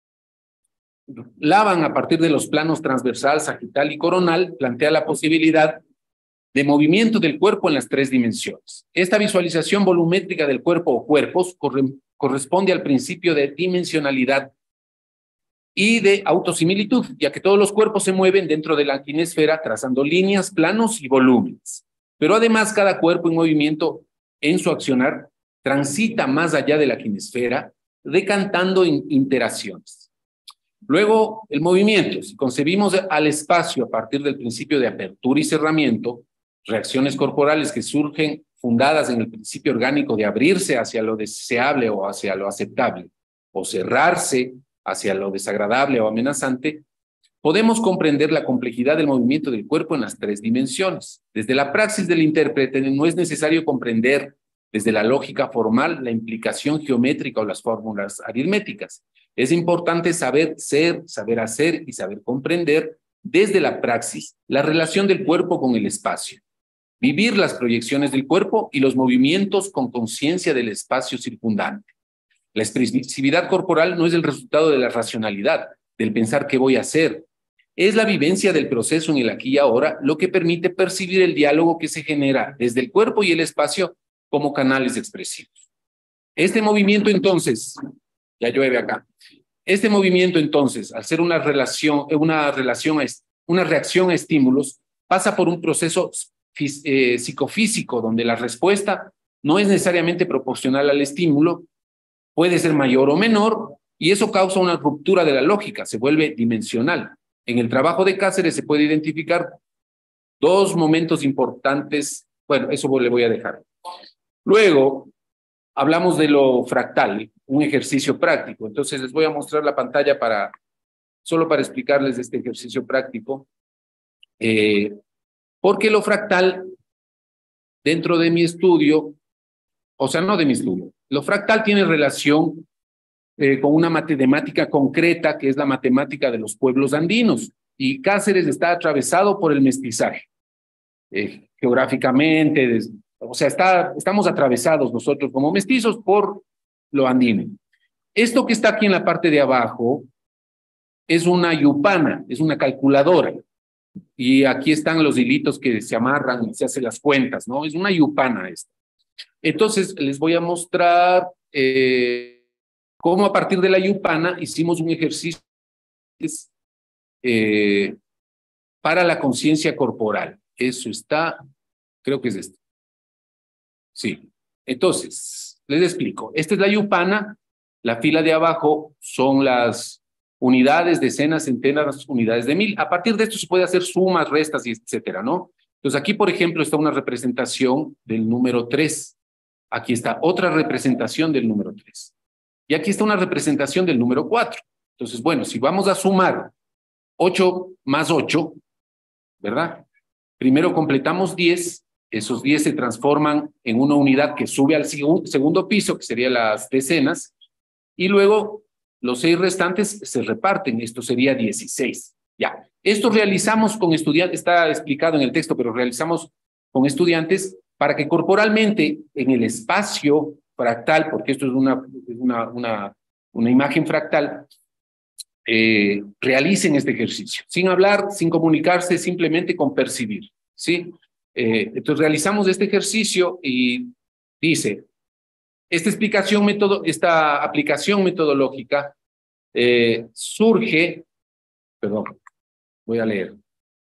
Laban, a partir de los planos transversal, sagital y coronal, plantea la posibilidad de movimiento del cuerpo en las tres dimensiones. Esta visualización volumétrica del cuerpo o cuerpos corre, corresponde al principio de dimensionalidad y de autosimilitud, ya que todos los cuerpos se mueven dentro de la quinesfera trazando líneas, planos y volúmenes. Pero además cada cuerpo en movimiento en su accionar transita más allá de la quinesfera, decantando en interacciones. Luego, el movimiento. Si concebimos al espacio a partir del principio de apertura y cerramiento, reacciones corporales que surgen fundadas en el principio orgánico de abrirse hacia lo deseable o hacia lo aceptable, o cerrarse hacia lo desagradable o amenazante, podemos comprender la complejidad del movimiento del cuerpo en las tres dimensiones. Desde la praxis del intérprete no es necesario comprender desde la lógica formal la implicación geométrica o las fórmulas aritméticas. Es importante saber ser, saber hacer y saber comprender desde la praxis la relación del cuerpo con el espacio. Vivir las proyecciones del cuerpo y los movimientos con conciencia del espacio circundante. La expresividad corporal no es el resultado de la racionalidad, del pensar qué voy a hacer. Es la vivencia del proceso en el aquí y ahora lo que permite percibir el diálogo que se genera desde el cuerpo y el espacio como canales expresivos. Este movimiento entonces, ya llueve acá, este movimiento entonces, al ser una relación, una relación, una reacción a estímulos, pasa por un proceso eh, psicofísico donde la respuesta no es necesariamente proporcional al estímulo, puede ser mayor o menor, y eso causa una ruptura de la lógica, se vuelve dimensional. En el trabajo de Cáceres se puede identificar dos momentos importantes, bueno, eso le voy a dejar. Luego, hablamos de lo fractal, un ejercicio práctico. Entonces, les voy a mostrar la pantalla para, solo para explicarles este ejercicio práctico. Eh, porque lo fractal, dentro de mi estudio, o sea, no de mi estudio, lo fractal tiene relación eh, con una matemática concreta, que es la matemática de los pueblos andinos. Y Cáceres está atravesado por el mestizaje, eh, geográficamente, desde, o sea, está, estamos atravesados nosotros como mestizos por lo andino. Esto que está aquí en la parte de abajo es una yupana, es una calculadora. Y aquí están los hilitos que se amarran y se hacen las cuentas, ¿no? Es una yupana esta. Entonces, les voy a mostrar eh, cómo a partir de la yupana hicimos un ejercicio eh, para la conciencia corporal. Eso está, creo que es esto. Sí, entonces, les explico. Esta es la yupana, la fila de abajo son las unidades, decenas, centenas, unidades de mil. A partir de esto se puede hacer sumas, restas, y etcétera, ¿no? Entonces aquí, por ejemplo, está una representación del número tres. Aquí está otra representación del número tres. Y aquí está una representación del número cuatro. Entonces, bueno, si vamos a sumar ocho más ocho, ¿verdad? Primero completamos diez, esos diez se transforman en una unidad que sube al segundo piso, que serían las decenas, y luego los seis restantes se reparten, esto sería dieciséis. Ya, esto realizamos con estudiantes, está explicado en el texto, pero realizamos con estudiantes para que corporalmente en el espacio fractal, porque esto es una, una, una, una imagen fractal, eh, realicen este ejercicio, sin hablar, sin comunicarse, simplemente con percibir, ¿sí? Eh, entonces realizamos este ejercicio y dice, esta explicación método, esta aplicación metodológica eh, surge, perdón, voy a leer.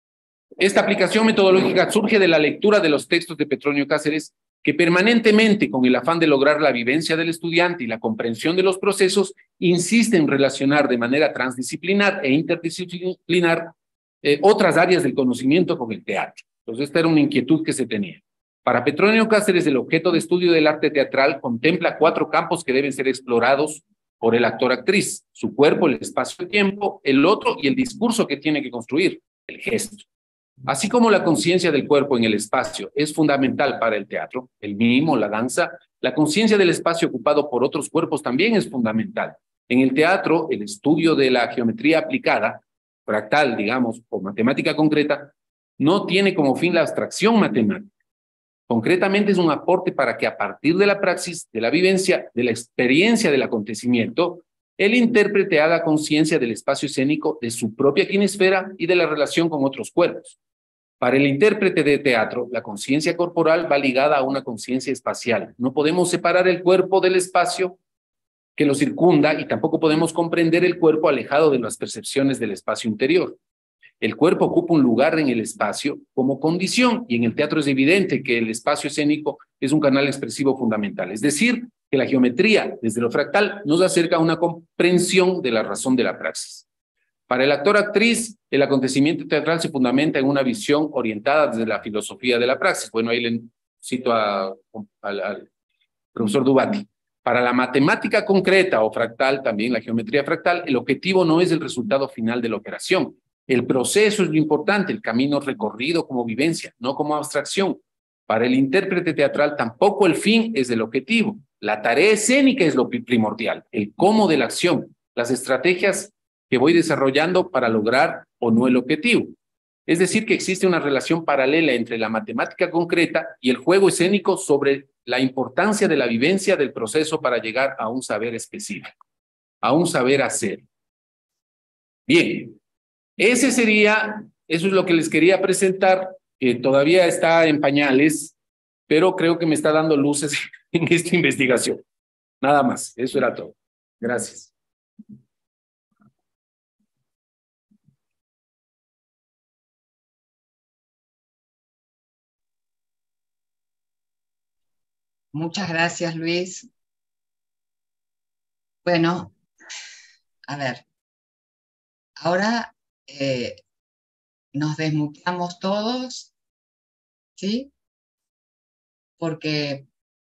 Esta aplicación metodológica surge de la lectura de los textos de Petronio Cáceres, que permanentemente, con el afán de lograr la vivencia del estudiante y la comprensión de los procesos, insiste en relacionar de manera transdisciplinar e interdisciplinar eh, otras áreas del conocimiento con el teatro. Entonces, esta era una inquietud que se tenía. Para Petronio Cáceres, el objeto de estudio del arte teatral contempla cuatro campos que deben ser explorados por el actor-actriz: su cuerpo, el espacio-tiempo, el otro y el discurso que tiene que construir, el gesto. Así como la conciencia del cuerpo en el espacio es fundamental para el teatro, el mimo, la danza, la conciencia del espacio ocupado por otros cuerpos también es fundamental. En el teatro, el estudio de la geometría aplicada, fractal, digamos, o matemática concreta, no tiene como fin la abstracción matemática. Concretamente es un aporte para que a partir de la praxis, de la vivencia, de la experiencia del acontecimiento, el intérprete haga conciencia del espacio escénico, de su propia quinesfera y de la relación con otros cuerpos. Para el intérprete de teatro, la conciencia corporal va ligada a una conciencia espacial. No podemos separar el cuerpo del espacio que lo circunda y tampoco podemos comprender el cuerpo alejado de las percepciones del espacio interior. El cuerpo ocupa un lugar en el espacio como condición, y en el teatro es evidente que el espacio escénico es un canal expresivo fundamental. Es decir, que la geometría, desde lo fractal, nos acerca a una comprensión de la razón de la praxis. Para el actor-actriz, el acontecimiento teatral se fundamenta en una visión orientada desde la filosofía de la praxis. Bueno, ahí le cito a, al, al profesor Dubati. Para la matemática concreta o fractal, también la geometría fractal, el objetivo no es el resultado final de la operación. El proceso es lo importante, el camino recorrido como vivencia, no como abstracción. Para el intérprete teatral tampoco el fin es el objetivo. La tarea escénica es lo primordial, el cómo de la acción, las estrategias que voy desarrollando para lograr o no el objetivo. Es decir, que existe una relación paralela entre la matemática concreta y el juego escénico sobre la importancia de la vivencia del proceso para llegar a un saber específico, a un saber hacer. Bien. Ese sería, eso es lo que les quería presentar, que todavía está en pañales, pero creo que me está dando luces en esta investigación. Nada más, eso era todo. Gracias. Muchas gracias, Luis. Bueno, a ver, ahora Eh, nos desmuteamos todos, ¿sí? Porque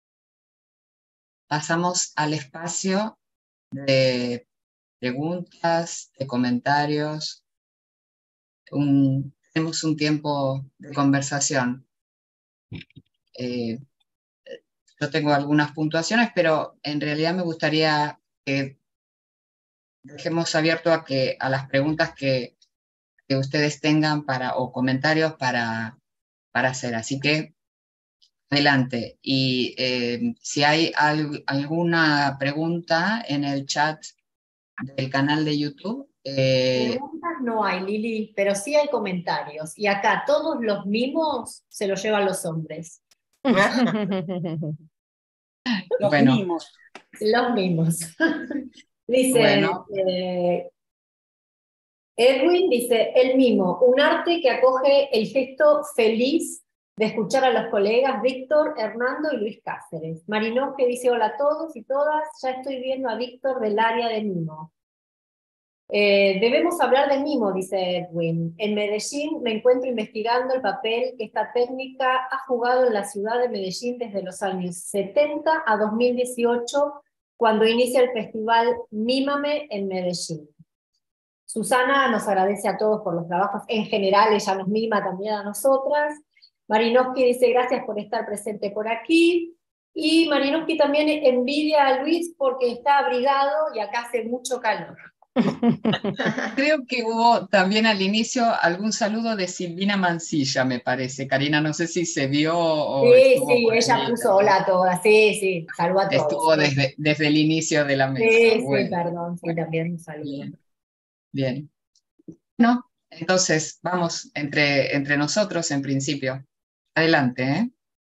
pasamos al espacio de preguntas, de comentarios. Un, tenemos un tiempo de conversación. Eh, yo tengo algunas puntuaciones, pero en realidad me gustaría que dejemos abierto a, que, a las preguntas que que ustedes tengan para, o comentarios para, para hacer. Así que, adelante. Y eh, si hay al, alguna pregunta en el chat del canal de YouTube. Eh... Preguntas no hay, Lili, pero sí hay comentarios. Y acá todos los mimos se los llevan los hombres. Los bueno. mimos. Los mimos. Dice... Bueno. Eh, Edwin dice, el mimo, un arte que acoge el gesto feliz de escuchar a los colegas Víctor, Hernando y Luis Cáceres. Marinós que dice, hola a todos y todas, ya estoy viendo a Víctor del área de mimo. Eh, debemos hablar de mimo, dice Edwin. En Medellín me encuentro investigando el papel que esta técnica ha jugado en la ciudad de Medellín desde los años setenta a dos mil dieciocho, cuando inicia el festival Mímame en Medellín. Susana nos agradece a todos por los trabajos, en general ella nos mima también a nosotras, Marinowski dice gracias por estar presente por aquí. Y Marinowski también envidia a Luis porque está abrigado y acá hace mucho calor. Creo que hubo también al inicio algún saludo de Silvina Mancilla, me parece. Karina, no sé si se vio o Sí, estuvo sí, por ella ahí puso también. hola a todas, sí, sí, saludó a todos. Estuvo desde, desde el inicio de la mesa. Sí, Bueno, sí, perdón, sí, bueno, también un saludo. bien, bien. No, entonces vamos entre, entre nosotros en principio. Adelante, ¿eh?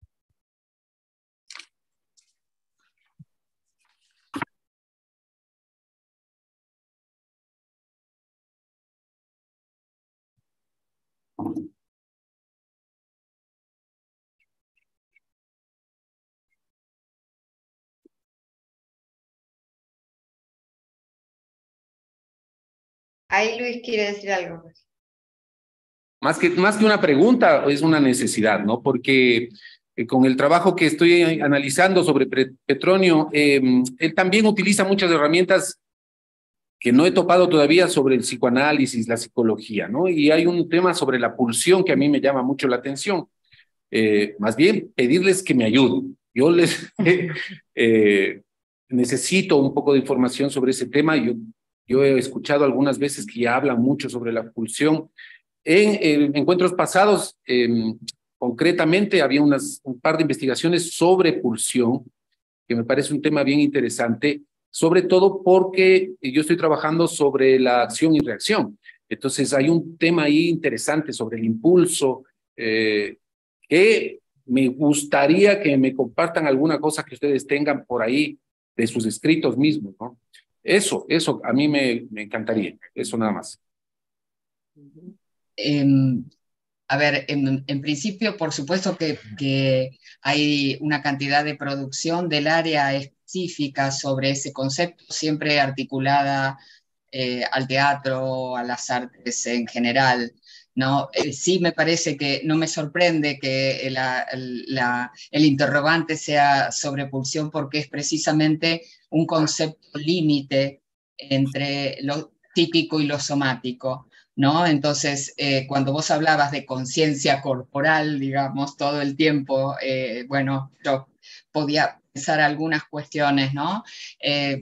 Ahí Luis quiere decir algo. Más que, más que una pregunta, es una necesidad, ¿no? Porque eh, con el trabajo que estoy analizando sobre Petronio, eh, él también utiliza muchas herramientas que no he topado todavía sobre el psicoanálisis, la psicología, ¿no? Y hay un tema sobre la pulsión que a mí me llama mucho la atención. Eh, más bien, pedirles que me ayuden. Yo les eh, necesito un poco de información sobre ese tema. Yo, yo he escuchado algunas veces que ya hablan mucho sobre la pulsión. En eh, encuentros pasados, eh, concretamente, había unas, un par de investigaciones sobre pulsión, que me parece un tema bien interesante, sobre todo porque yo estoy trabajando sobre la acción y reacción. Entonces hay un tema ahí interesante sobre el impulso, eh, que me gustaría que me compartan alguna cosa que ustedes tengan por ahí de sus escritos mismos, ¿no? Eso, eso a mí me, me encantaría, eso nada más. Eh, a ver, en, en principio, por supuesto que, que hay una cantidad de producción del área específica sobre ese concepto, siempre articulada eh, al teatro, a las artes en general, ¿no? Eh, sí me parece que no me sorprende que la, la, el interrogante sea sobre pulsión porque es precisamente un concepto límite entre lo psíquico y lo somático, ¿no? Entonces, eh, cuando vos hablabas de conciencia corporal, digamos, todo el tiempo, eh, bueno, yo podía pensar algunas cuestiones, ¿no? Eh,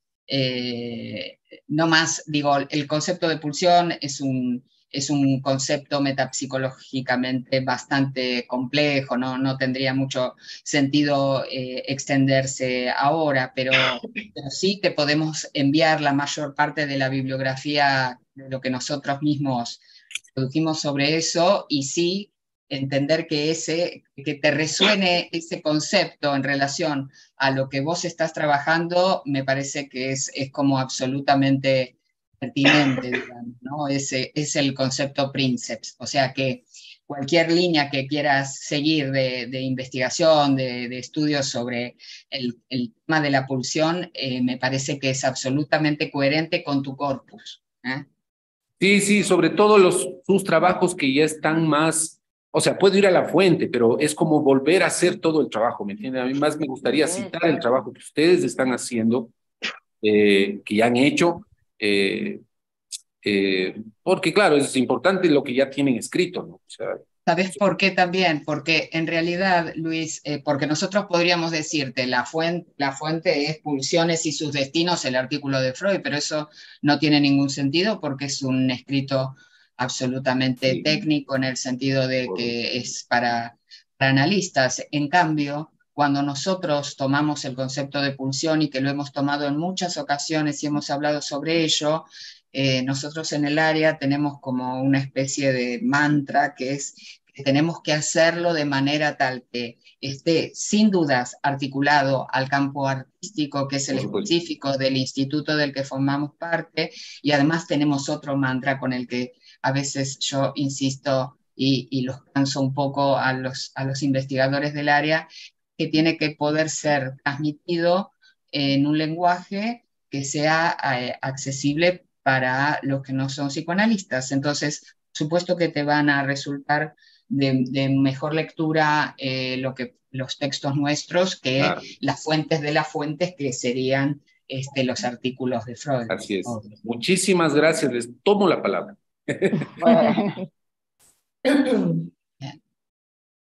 eh, no más, digo, el concepto de pulsión es un, es un concepto metapsicológicamente bastante complejo, no, no tendría mucho sentido eh, extenderse ahora, pero, pero sí que podemos enviar la mayor parte de la bibliografía de lo que nosotros mismos produjimos sobre eso y sí entender que, ese, que te resuene ese concepto en relación a lo que vos estás trabajando, me parece que es, es como absolutamente pertinente, digamos, ¿no? Ese es el concepto Princeps, o sea que cualquier línea que quieras seguir de, de investigación, de, de estudios sobre el, el, tema de la pulsión, eh, me parece que es absolutamente coherente con tu corpus. ¿eh? Sí, sí, sobre todo los, sus trabajos que ya están más, o sea, puedo ir a la fuente, pero es como volver a hacer todo el trabajo, ¿me entienden? A mí más me gustaría citar el trabajo que ustedes están haciendo, eh, que ya han hecho, eh, eh, porque claro, es importante lo que ya tienen escrito, ¿no? O sea, ¿sabes por qué también? Porque en realidad, Luis, eh, porque nosotros podríamos decirte, la fuente, la fuente es Pulsiones y sus destinos, el artículo de Freud, pero eso no tiene ningún sentido porque es un escrito absolutamente sí. técnico en el sentido de por... que es para, para analistas. En cambio, cuando nosotros tomamos el concepto de pulsión y que lo hemos tomado en muchas ocasiones y hemos hablado sobre ello, Eh, nosotros en el área tenemos como una especie de mantra que es que tenemos que hacerlo de manera tal que esté sin dudas articulado al campo artístico, que es el específico del instituto del que formamos parte, y además tenemos otro mantra con el que a veces yo insisto y, y los canso un poco a los, a los investigadores del área, que tiene que poder ser transmitido en un lenguaje que sea eh, accesible para los que no son psicoanalistas. Entonces, por supuesto que te van a resultar de, de mejor lectura eh, lo que, los textos nuestros que claro. las fuentes de las fuentes que serían este, los artículos de Freud. Así es. Oh. Muchísimas gracias. Les tomo la palabra.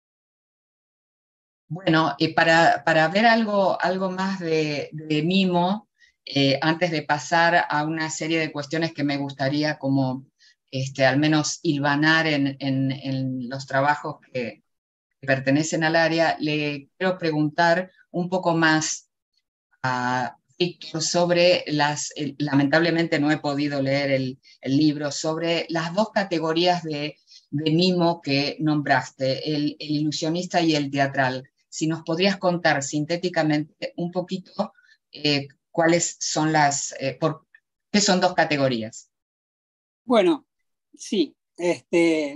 Bueno, eh, para, para ver algo, algo más de, de mimo, eh, antes de pasar a una serie de cuestiones que me gustaría como este, al menos hilvanar en, en, en los trabajos que, que pertenecen al área, le quiero preguntar un poco más a Víctor sobre las, eh, lamentablemente no he podido leer el, el libro, sobre las dos categorías de, de mimo que nombraste, el, el ilusionista y el teatral. Si nos podrías contar sintéticamente un poquito eh, cuáles son las, eh, por qué son dos categorías. Bueno, sí, este,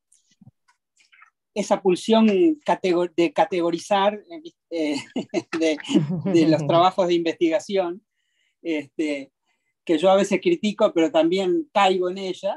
esa pulsión de categorizar eh, de, de los trabajos de investigación, este, que yo a veces critico, pero también caigo en ella.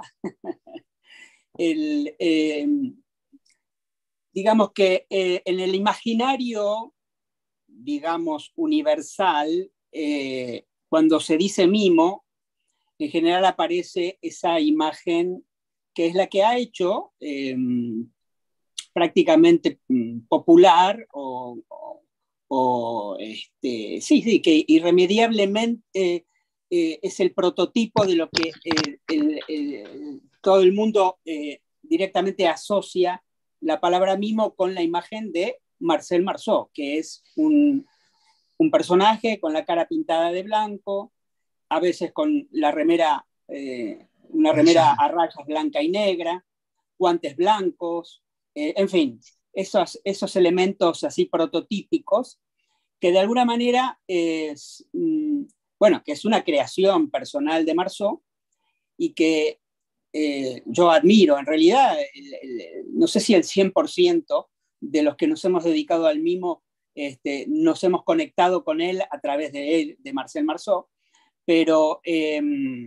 el, eh, digamos que eh, en el imaginario, digamos, universal, eh, cuando se dice mimo, en general aparece esa imagen que es la que ha hecho eh, prácticamente popular o, o, o este, sí, sí, que irremediablemente eh, eh, es el prototipo de lo que eh, el, el, todo el mundo eh, directamente asocia la palabra mimo con la imagen de Marcel Marceau, que es un, un personaje con la cara pintada de blanco, a veces con la remera, eh, una remera a rayas blanca y negra, guantes blancos, eh, en fin, esos, esos elementos así prototípicos que de alguna manera es, mm, bueno, que es una creación personal de Marceau y que eh, yo admiro. En realidad, el, el, no sé si el cien por ciento de los que nos hemos dedicado al mimo este, nos hemos conectado con él a través de él, de Marcel Marceau, pero eh,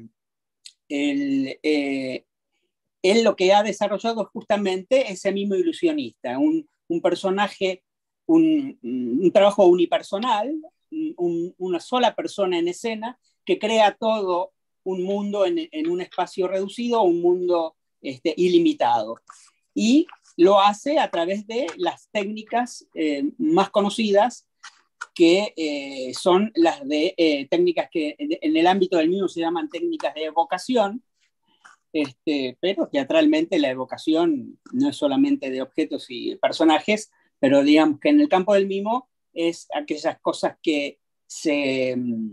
el, eh, él lo que ha desarrollado es justamente ese mimo ilusionista, un, un personaje, un, un trabajo unipersonal, un, una sola persona en escena que crea todo un mundo en, en un espacio reducido, un mundo este, ilimitado. Y lo hace a través de las técnicas eh, más conocidas, que eh, son las de eh, técnicas que en, en el ámbito del mimo se llaman técnicas de evocación, este, pero teatralmente la evocación no es solamente de objetos y personajes, pero digamos que en el campo del mimo es aquellas cosas que se,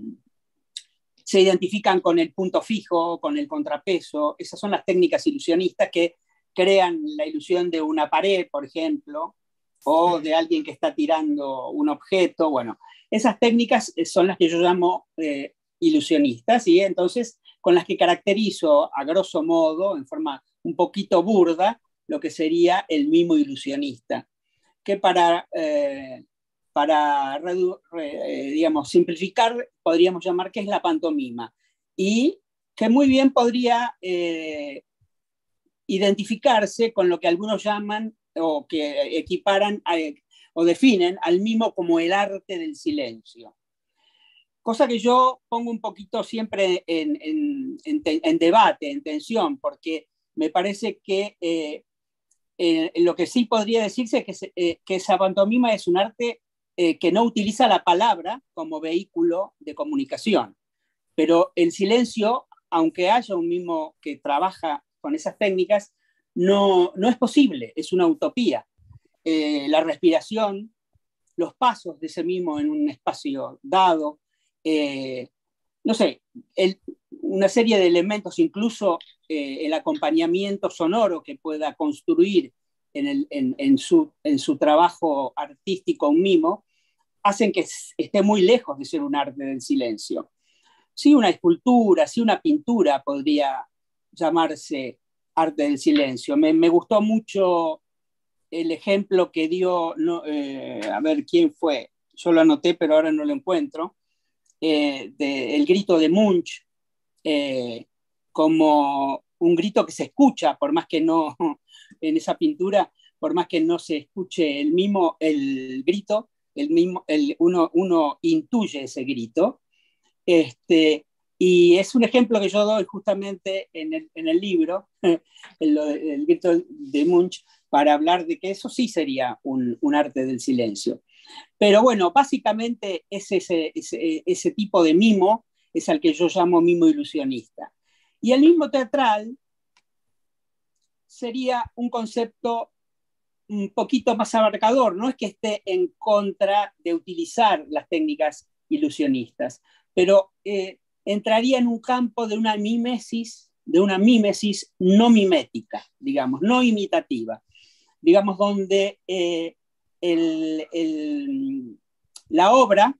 se identifican con el punto fijo, con el contrapeso. Esas son las técnicas ilusionistas que crean la ilusión de una pared, por ejemplo, o de alguien que está tirando un objeto. Bueno, esas técnicas son las que yo llamo eh, ilusionistas, y entonces con las que caracterizo a grosso modo, en forma un poquito burda, lo que sería el mimo ilusionista, que para, eh, para eh, digamos, simplificar podríamos llamar que es la pantomima, y que muy bien podría eh, identificarse con lo que algunos llaman o que equiparan a, o definen al mimo como el arte del silencio. Cosa que yo pongo un poquito siempre en, en, en, en debate, en tensión, porque me parece que eh, eh, lo que sí podría decirse es que, se, eh, que esa pantomima es un arte eh, que no utiliza la palabra como vehículo de comunicación. Pero el silencio, aunque haya un mimo que trabaja con esas técnicas, no, no es posible, es una utopía. Eh, la respiración, los pasos de ese mimo en un espacio dado, eh, no sé, el, una serie de elementos, incluso eh, el acompañamiento sonoro que pueda construir en, el, en, en, su, en su trabajo artístico un mimo, hacen que esté muy lejos de ser un arte del silencio. Sí, una escultura, sí, una pintura podría llamarse arte del silencio. Me, me gustó mucho el ejemplo que dio, no, eh, a ver quién fue, yo lo anoté pero ahora no lo encuentro, eh, de, el grito de Munch, eh, como un grito que se escucha, por más que no, en esa pintura, por más que no se escuche el mismo, el grito, el mismo, el, uno, uno intuye ese grito. Este, y es un ejemplo que yo doy justamente en el, en el libro, el, el grito de Munch, para hablar de que eso sí sería un, un arte del silencio. Pero bueno, básicamente es ese, ese, ese tipo de mimo, es al que yo llamo mimo ilusionista. Y el mimo teatral sería un concepto un poquito más abarcador, no es que esté en contra de utilizar las técnicas ilusionistas, pero eh, entraría en un campo de una mimesis, de una mímesis no mimética, digamos, no imitativa, digamos, donde eh, el, el, la obra,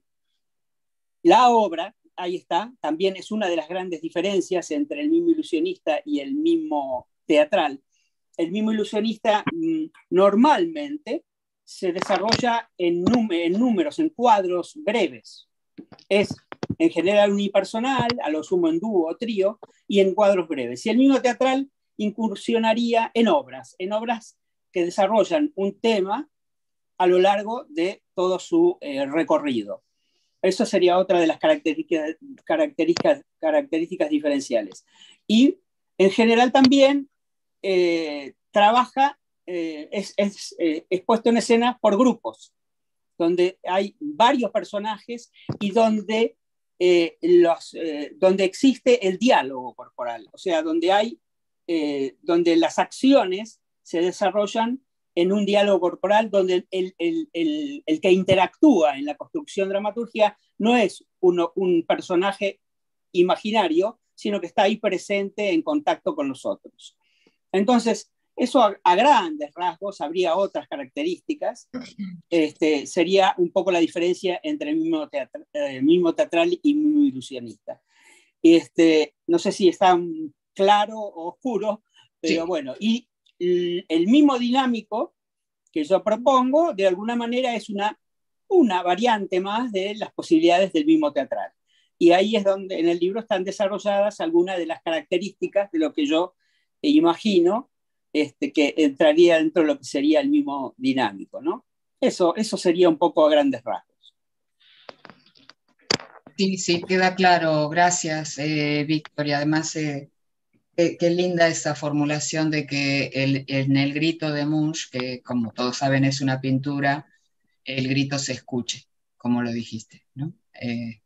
la obra, ahí está, también es una de las grandes diferencias entre el mimo ilusionista y el mimo teatral. El mimo ilusionista mmm, normalmente se desarrolla en, en números, en cuadros breves. Es en general unipersonal, a lo sumo en dúo o trío, y en cuadros breves. Y el mimo teatral incursionaría en obras, en obras que desarrollan un tema a lo largo de todo su eh, recorrido. Eso sería otra de las características, características, características diferenciales. Y en general también eh, trabaja, eh, es, es, eh, es puesto en escena por grupos, donde hay varios personajes y donde, eh, los, eh, donde existe el diálogo corporal, o sea, donde, hay, eh, donde las acciones se desarrollan en un diálogo corporal, donde el, el, el, el que interactúa en la construcción dramatúrgica no es uno, un personaje imaginario, sino que está ahí presente en contacto con los otros. Entonces, eso a, a grandes rasgos, habría otras características, este, sería un poco la diferencia entre el mimo, teatral, eh, mimo teatral y mimo ilusionista. Este, no sé si está claro o oscuro, pero sí. Bueno, y el, el mimo dinámico que yo propongo, de alguna manera es una, una variante más de las posibilidades del mimo teatral. Y ahí es donde en el libro están desarrolladas algunas de las características de lo que yo imagino este, que entraría dentro de lo que sería el mimo dinámico, ¿no? Eso, eso sería un poco a grandes rasgos. Sí, sí, queda claro. Gracias, eh, Víctor. Y además, eh, qué, qué linda esa formulación de que el, en el grito de Munch, que como todos saben es una pintura, el grito se escuche, como lo dijiste, ¿no? Eh,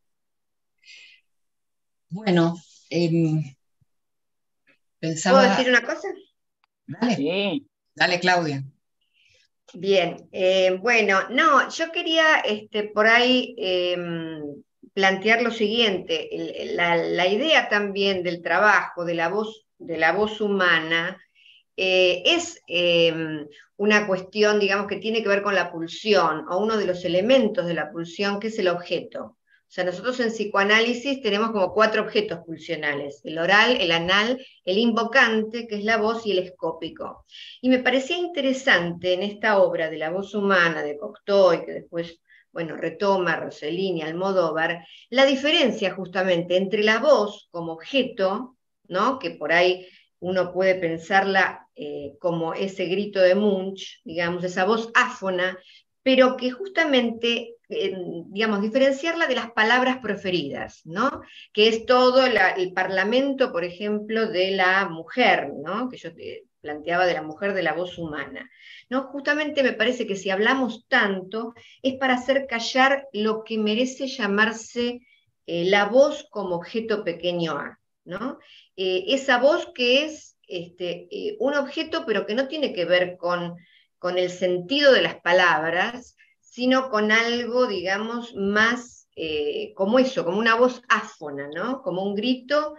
bueno, eh, pensaba... ¿Puedo decir una cosa? Dale, sí. Dale, Claudia. Bien, eh, bueno, no, yo quería este, por ahí eh, plantear lo siguiente, el, la, la idea también del trabajo, de la voz, de la voz humana, eh, es eh, una cuestión, digamos, que tiene que ver con la pulsión, o uno de los elementos de la pulsión, que es el objeto. O sea, nosotros en psicoanálisis tenemos como cuatro objetos pulsionales, el oral, el anal, el invocante, que es la voz, y el escópico. Y me parecía interesante en esta obra de la voz humana de Cocteau, que después, bueno, retoma Rossellini, Almodóvar, la diferencia justamente entre la voz como objeto, ¿no? Que por ahí uno puede pensarla eh, como ese grito de Munch, digamos, esa voz áfona, pero que justamente, eh, digamos, diferenciarla de las palabras proferidas, ¿no? Que es todo la, el parlamento, por ejemplo, de la mujer, ¿no? Que yo te planteaba de la mujer de la voz humana, ¿no? Justamente me parece que si hablamos tanto es para hacer callar lo que merece llamarse eh, la voz como objeto pequeño a, ¿no? Eh, esa voz que es este, eh, un objeto, pero que no tiene que ver con, con el sentido de las palabras, sino con algo, digamos, más eh, como eso, como una voz áfona, ¿no? Como un grito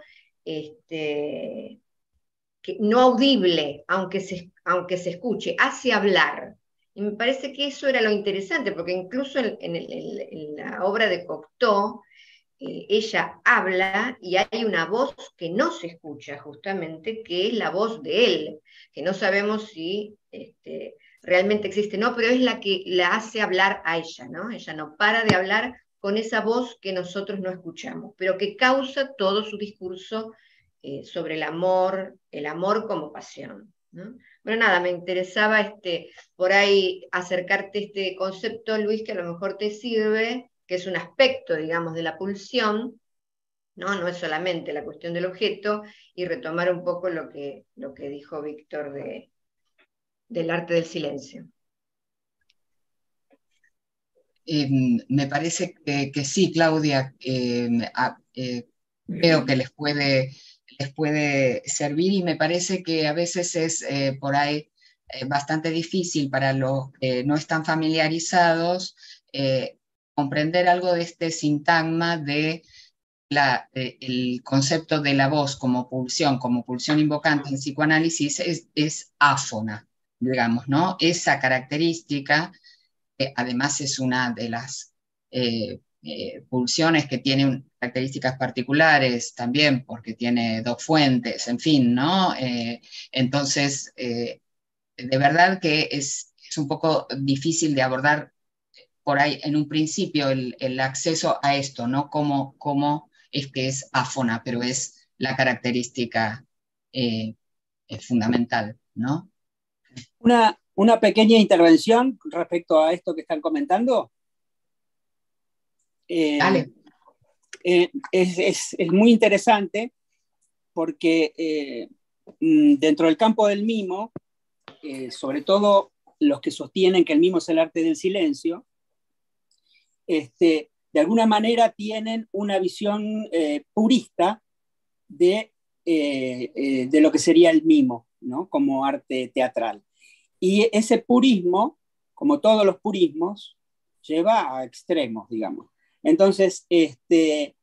este, que, no audible, aunque se, aunque se escuche, hace hablar. Y me parece que eso era lo interesante, porque incluso en, en, el, en la obra de Cocteau, Eh, ella habla y hay una voz que no se escucha justamente, que es la voz de él, que no sabemos si este, realmente existe, no, pero es la que la hace hablar a ella, ¿no? Ella no para de hablar con esa voz que nosotros no escuchamos, pero que causa todo su discurso eh, sobre el amor, el amor como pasión, ¿no? Bueno, nada, me interesaba este, por ahí acercarte este concepto, Luis, que a lo mejor te sirve, que es un aspecto, digamos, de la pulsión, ¿no? No es solamente la cuestión del objeto, y retomar un poco lo que, lo que dijo Víctor de, del arte del silencio. Eh, me parece que, que sí, Claudia, eh, a- eh, creo que les puede, les puede servir y me parece que a veces es eh, por ahí eh, bastante difícil para los que no están familiarizados eh, comprender algo de este sintagma de la, eh, el concepto de la voz como pulsión, como pulsión invocante en psicoanálisis es, es áfona, digamos, ¿no? Esa característica que además es una de las eh, eh, pulsiones que tiene un- características particulares también, porque tiene dos fuentes, en fin, ¿no? Eh, entonces, eh, de verdad que es, es un poco difícil de abordar por ahí en un principio el, el acceso a esto, ¿no? Cómo, cómo es que es áfona, pero es la característica eh, eh, fundamental, ¿no? Una, una pequeña intervención respecto a esto que están comentando. Eh, Dale. eh, es, es, es muy interesante porque eh, mm, dentro del campo del mimo, eh, sobre todo los que sostienen que el mimo es el arte del silencio, este, de alguna manera tienen una visión eh, purista de, eh, eh, de lo que sería el mimo, ¿no? Como arte teatral. Y ese purismo, como todos los purismos, lleva a extremos, digamos. Entonces, este,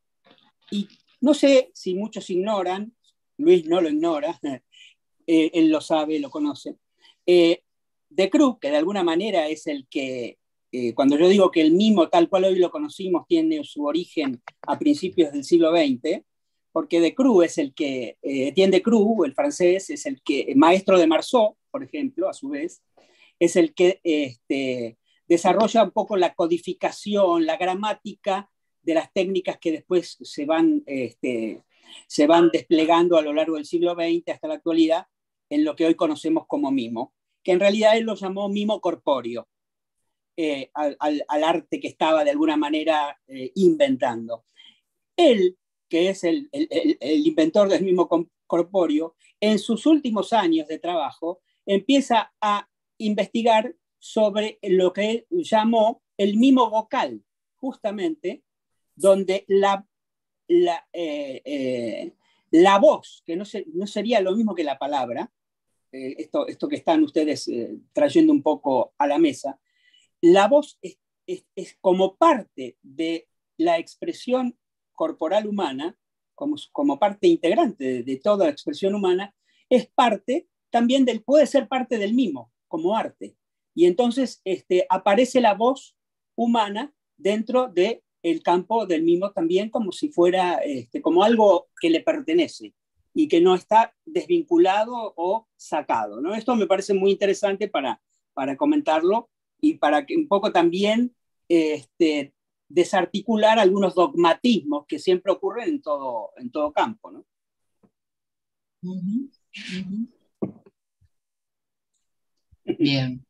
y no sé si muchos ignoran, Luis no lo ignora, eh, él lo sabe, lo conoce. Eh, de Cruz, que de alguna manera es el que, eh, cuando yo digo que el mimo tal cual hoy lo conocimos tiene su origen a principios del siglo veinte, porque de Cruz es el que, eh, Etienne de Cruz, el francés, es el que, maestro de Marceau, por ejemplo, a su vez, es el que este, desarrolla un poco la codificación, la gramática de las técnicas que después se van, este, se van desplegando a lo largo del siglo veinte hasta la actualidad en lo que hoy conocemos como mimo, que en realidad él lo llamó mimo corpóreo, eh, al, al, al, arte que estaba de alguna manera eh, inventando. Él, que es el, el, el inventor del mimo corpóreo, en sus últimos años de trabajo empieza a investigar sobre lo que él llamó el mimo vocal, justamente donde la, la, eh, eh, la voz, que no, se, no sería lo mismo que la palabra, eh, esto, esto que están ustedes eh, trayendo un poco a la mesa, la voz es, es, es como parte de la expresión corporal humana, como, como parte integrante de, de toda la expresión humana, es parte también del, puede ser parte del mimo, como arte. Y entonces este, aparece la voz humana dentro del campo del mimo también como si fuera, este, como algo que le pertenece y que no está desvinculado o sacado, ¿no? Esto me parece muy interesante para, para comentarlo y para que un poco también este, desarticular algunos dogmatismos que siempre ocurren en todo, en todo campo, ¿no? Uh-huh. Uh-huh. Bien.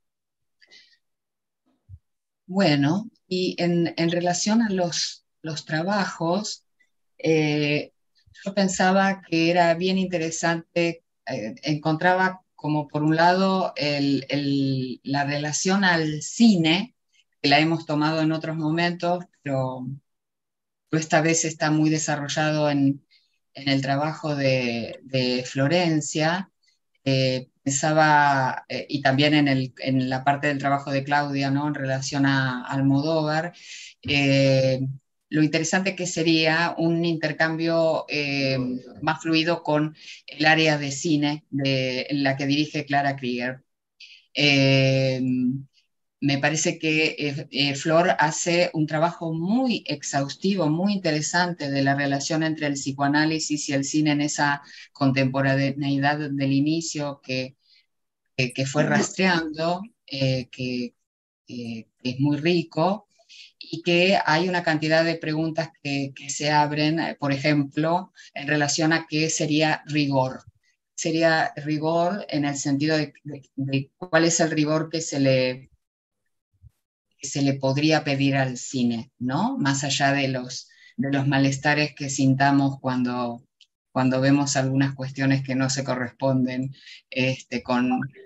Bueno, y en, en relación a los, los trabajos, eh, yo pensaba que era bien interesante, eh, encontraba como por un lado el, el, la relación al cine, que la hemos tomado en otros momentos, pero, pero esta vez está muy desarrollado en, en el trabajo de, de Florencia. Eh, pensaba, eh, y también en, el, en, la parte del trabajo de Claudia, ¿no? En relación a, a Almodóvar, eh, lo interesante que sería un intercambio eh, más fluido con el área de cine de, en la que dirige Clara Krieger. Eh, me parece que eh, eh, Flor hace un trabajo muy exhaustivo, muy interesante de la relación entre el psicoanálisis y el cine en esa contemporaneidad del inicio que, que, que fue rastreando, eh, que, que, que es muy rico y que hay una cantidad de preguntas que, que se abren, eh, por ejemplo, en relación a qué sería rigor. Sería rigor en el sentido de, de, de cuál es el rigor que se le que se le podría pedir al cine, ¿no? Más allá de los, de los malestares que sintamos cuando, cuando vemos algunas cuestiones que no se corresponden este, con,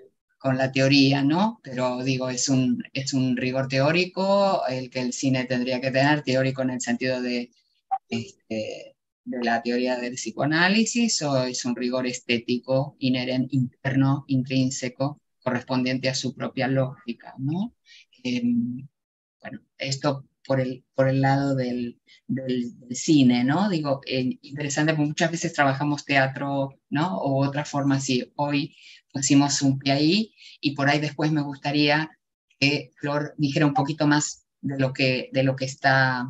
con la teoría, ¿no? Pero digo, es un, es un rigor teórico el que el cine tendría que tener, teórico en el sentido de, este, de la teoría del psicoanálisis, o es un rigor estético, inherente, interno, intrínseco, correspondiente a su propia lógica, ¿no? Eh, bueno, esto por el, por el lado del, del, del cine, ¿no? Digo, eh, interesante porque muchas veces trabajamos teatro, ¿no? O otra forma así. Hoy pusimos un pie ahí y por ahí después me gustaría que Flor dijera un poquito más de lo que, de lo que está,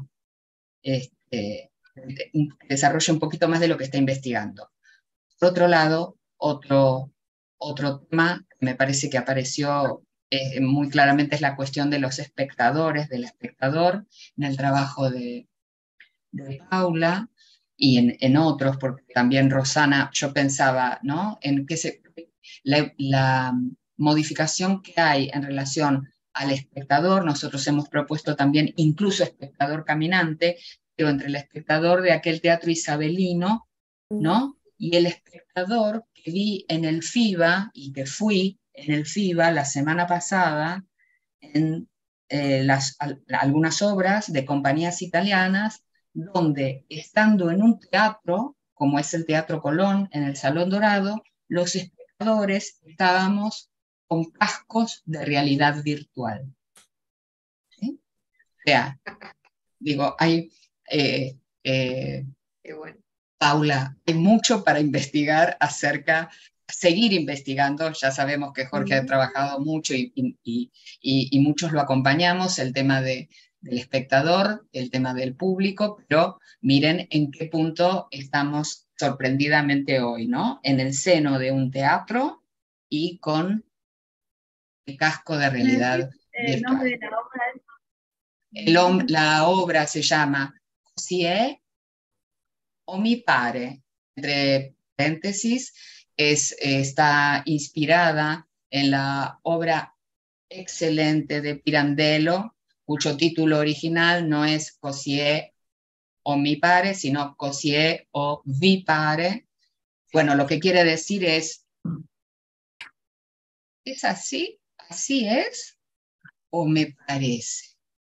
este, desarrolle un poquito más de lo que está investigando. Por otro lado, otro, otro tema que me parece que apareció eh, muy claramente es la cuestión de los espectadores, del espectador, en el trabajo de, de Paula y en, en otros, porque también Rosana, yo pensaba, ¿no? En que se, la, la modificación que hay en relación al espectador, nosotros hemos propuesto también incluso espectador caminante, pero entre el espectador de aquel teatro isabelino, ¿no? Y el espectador que vi en el FIBA y que fui en el FIBA la semana pasada en eh, las, al, algunas obras de compañías italianas donde estando en un teatro, como es el Teatro Colón, en el Salón Dorado, los espectadores estábamos con cascos de realidad virtual. ¿Sí? O sea, digo, hay... Eh, eh, Qué bueno. Paula, hay mucho para investigar acerca, seguir investigando, ya sabemos que Jorge ha trabajado mucho y, y, y, y muchos lo acompañamos, el tema de, del espectador, el tema del público, pero miren en qué punto estamos sorprendidamente hoy, ¿no? En el seno de un teatro y con el casco de realidad ¿El virtual. nombre de la obra? El, la obra se llama Così è o mi pare, entre paréntesis, es, está inspirada en la obra excelente de Pirandello, cuyo título original no es Così è o mi pare, sino Così è o vi pare. Bueno, lo que quiere decir es, ¿es así? ¿Así es? ¿O me parece?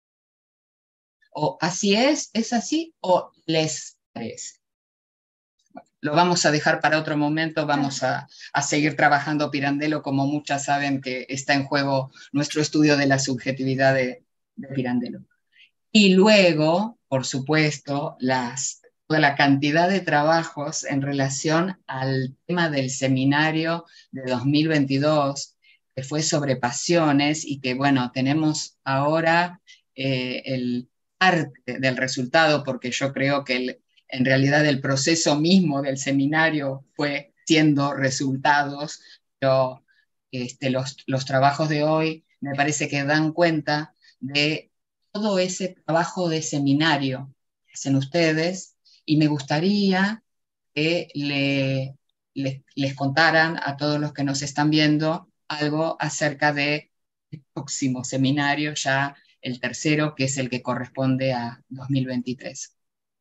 O así es, ¿es así? ¿O les parece? Lo vamos a dejar para otro momento, vamos a, a seguir trabajando Pirandello, como muchas saben que está en juego nuestro estudio de la subjetividad de, de Pirandello. Y luego, por supuesto, las, toda la cantidad de trabajos en relación al tema del seminario de dos mil veintidós, que fue sobre pasiones y que, bueno, tenemos ahora eh, el parte del resultado, porque yo creo que el, en realidad el proceso mismo del seminario fue siendo resultados, pero este, los, los trabajos de hoy me parece que dan cuenta de todo ese trabajo de seminario que hacen ustedes, y me gustaría que le, le, les contaran a todos los que nos están viendo algo acerca del próximo seminario, ya el tercero, que es el que corresponde a dos mil veintitrés.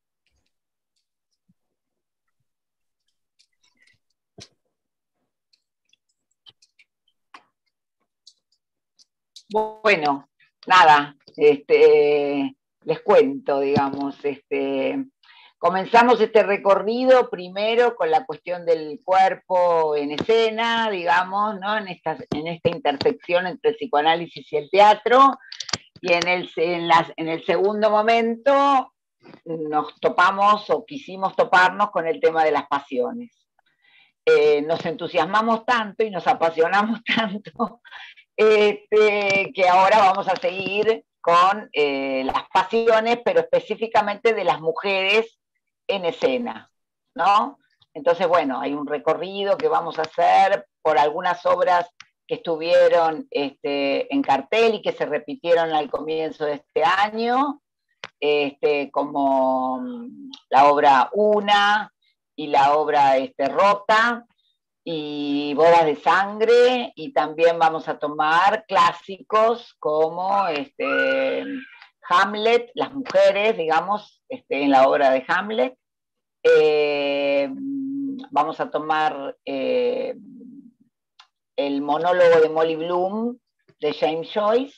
Bueno, nada, este, les cuento, digamos, este, comenzamos este recorrido primero con la cuestión del cuerpo en escena, digamos, ¿no? en, esta, en esta intersección entre el psicoanálisis y el teatro, y en el, en, las, en el segundo momento nos topamos o quisimos toparnos con el tema de las pasiones. Eh, nos entusiasmamos tanto y nos apasionamos tanto Este, que ahora vamos a seguir con eh, las pasiones, pero específicamente de las mujeres en escena, ¿no? Entonces, bueno, hay un recorrido que vamos a hacer por algunas obras que estuvieron este, en cartel y que se repitieron al comienzo de este año, este, como la obra Una y la obra este, Rota, y Bodas de Sangre, y también vamos a tomar clásicos como este, Hamlet, las mujeres, digamos, este, en la obra de Hamlet. Eh, vamos a tomar eh, el monólogo de Molly Bloom, de James Joyce,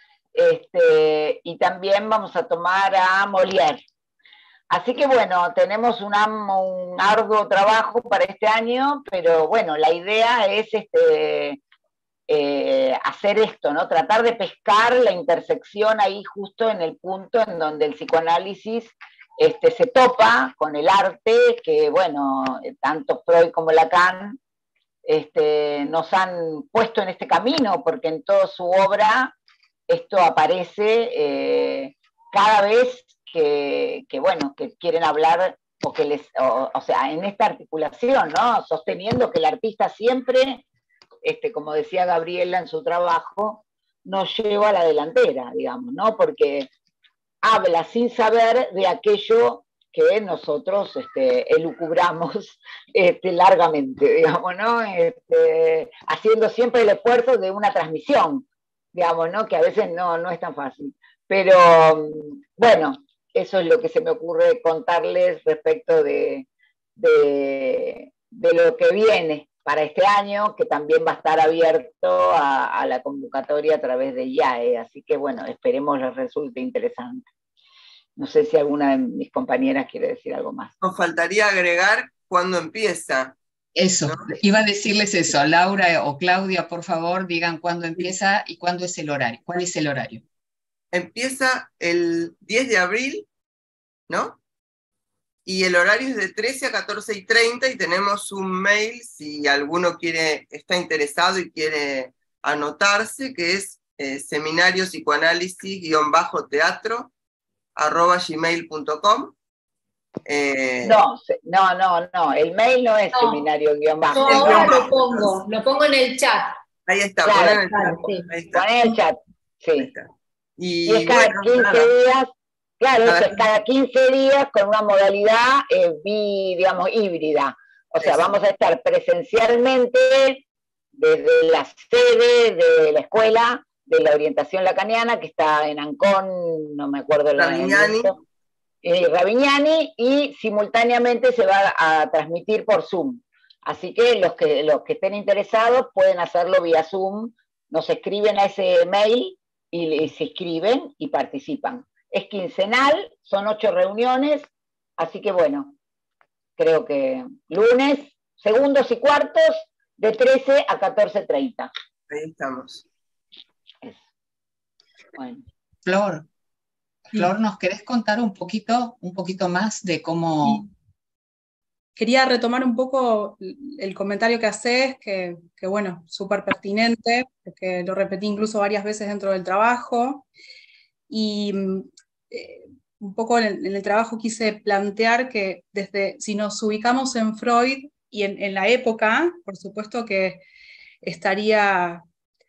este, y también vamos a tomar a Molière. Así que bueno, tenemos un, un arduo trabajo para este año, pero bueno, la idea es este, eh, hacer esto, ¿no? Tratar de pescar la intersección ahí justo en el punto en donde el psicoanálisis este, se topa con el arte, que bueno, tanto Freud como Lacan este, nos han puesto en este camino, porque en toda su obra esto aparece eh, cada vez que, que, bueno, que quieren hablar, o, que les, o, o sea, en esta articulación, ¿no? Sosteniendo que el artista siempre, este, como decía Gabriela en su trabajo, nos lleva a la delantera, digamos, ¿no? Porque habla sin saber de aquello que nosotros este, elucubramos este, largamente, digamos, ¿no? Este, haciendo siempre el esfuerzo de una transmisión, digamos, ¿no? Que a veces no, no es tan fácil. Pero, bueno, eso es lo que se me ocurre contarles respecto de, de, de lo que viene para este año, que también va a estar abierto a, a la convocatoria a través de I A E. Así que, bueno, esperemos les resulte interesante. No sé si alguna de mis compañeras quiere decir algo más. Nos faltaría agregar cuándo empieza. Eso, ¿no? Iba a decirles eso. Laura o Claudia, por favor, digan cuándo empieza y cuándo es el horario. ¿Cuál es el horario? Empieza el diez de abril, ¿no? Y el horario es de trece a catorce y treinta, y tenemos un mail si alguno quiere, está interesado y quiere anotarse, que es eh, seminario psicoanálisis guión bajo teatro arroba gmail punto com. Eh, no, no, no, no, el mail no es no. seminario guión bajo. No, ahora lo pongo, lo pongo en el chat. Ahí está, claro, ponen el claro, chat. sí. Ahí está. Ponen el chat, sí. Y, y es cada bueno, quince nada. días, claro, Cada... es cada quince días con una modalidad, eh, bi, digamos, híbrida. O sea, Eso. Vamos a estar presencialmente desde la sede de la escuela de la orientación lacaniana, que está en Ancón, no me acuerdo la Ravignani. Eh, Ravignani, y simultáneamente se va a transmitir por Zoom. Así que los que, los que estén interesados pueden hacerlo vía Zoom, nos escriben a ese mail y, y se inscriben y participan. Es quincenal, son ocho reuniones, así que bueno, creo que lunes, segundos y cuartos, de trece a catorce treinta. Ahí estamos. Eso. Bueno. Flor. Flor, ¿nos querés contar un poquito, un poquito más de cómo...? Quería retomar un poco el comentario que haces, que, que bueno, súper pertinente, porque lo repetí incluso varias veces dentro del trabajo, y eh, un poco en el, en el trabajo quise plantear que desde, si nos ubicamos en Freud y en, en la época, por supuesto que estaría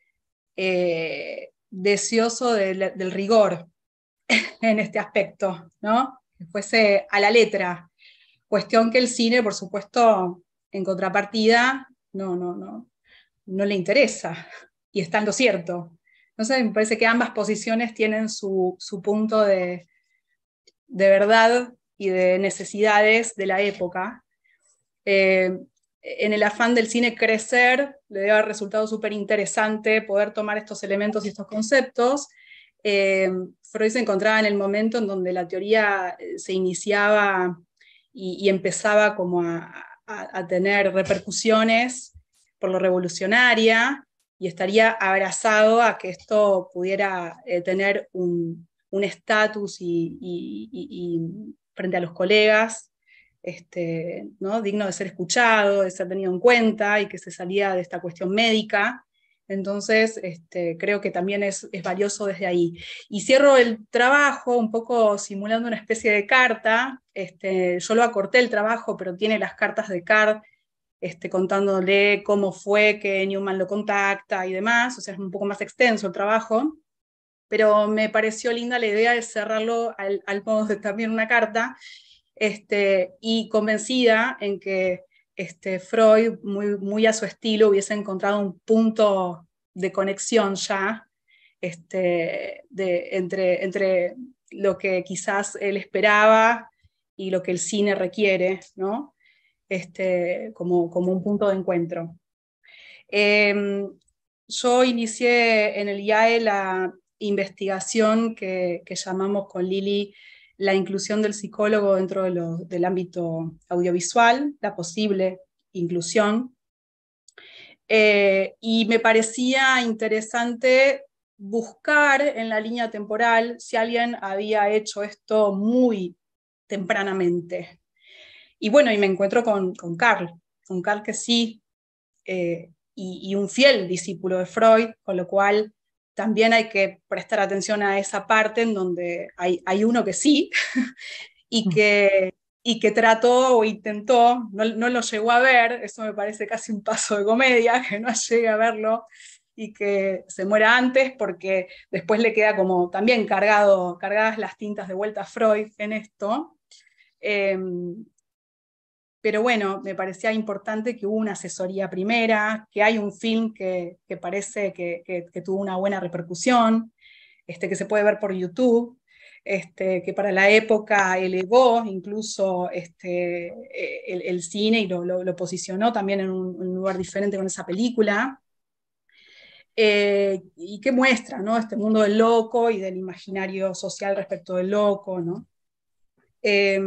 eh, deseoso de, del rigor en este aspecto, ¿no? Que fuese a la letra. Cuestión que el cine, por supuesto, en contrapartida, no, no, no, no le interesa, y está en lo cierto. Entonces me parece que ambas posiciones tienen su, su punto de, de verdad y de necesidades de la época. Eh, en el afán del cine crecer, le debe haber resultado súper interesante poder tomar estos elementos y estos conceptos. Eh, Freud se encontraba en el momento en donde la teoría se iniciaba y, y empezaba como a, a, a tener repercusiones por lo revolucionaria, y estaría abrazado a que esto pudiera eh, tener un estatus y, y, y, y frente a los colegas, este, ¿no? digno de ser escuchado, de ser tenido en cuenta, y que se salía de esta cuestión médica. Entonces, este, creo que también es, es valioso desde ahí. Y cierro el trabajo un poco simulando una especie de carta. Este, yo lo acorté el trabajo, pero tiene las cartas de Card, este, contándole cómo fue que Newman lo contacta y demás. O sea, es un poco más extenso el trabajo. Pero me pareció linda la idea de cerrarlo al, al modo de también una carta, este, y convencida en que Este, Freud, muy, muy a su estilo, hubiese encontrado un punto de conexión ya este, de, entre, entre lo que quizás él esperaba y lo que el cine requiere, ¿no? Este, como, como un punto de encuentro. Eh, yo inicié en el I A E la investigación que, que llamamos con Lili la inclusión del psicólogo dentro de lo, del ámbito audiovisual, la posible inclusión. Eh, y me parecía interesante buscar en la línea temporal si alguien había hecho esto muy tempranamente. Y bueno, y me encuentro con, con Carl, con Carl que sí, eh, y, y un fiel discípulo de Freud, con lo cual también hay que prestar atención a esa parte en donde hay, hay uno que sí, y que, y que trató o intentó, no, no lo llegó a ver, eso me parece casi un paso de comedia, que no llegue a verlo y que se muera antes, porque después le queda como también cargado, cargadas las tintas de vuelta a Freud en esto. Eh, pero bueno, me parecía importante que hubo una asesoría primera, que hay un film que, que parece que, que, que tuvo una buena repercusión, este, que se puede ver por YouTube, este, que para la época elevó incluso este, el, el cine y lo, lo, lo posicionó también en un, un lugar diferente con esa película. Eh, y que muestra, ¿no?, este mundo del loco y del imaginario social respecto del loco, ¿no? Eh,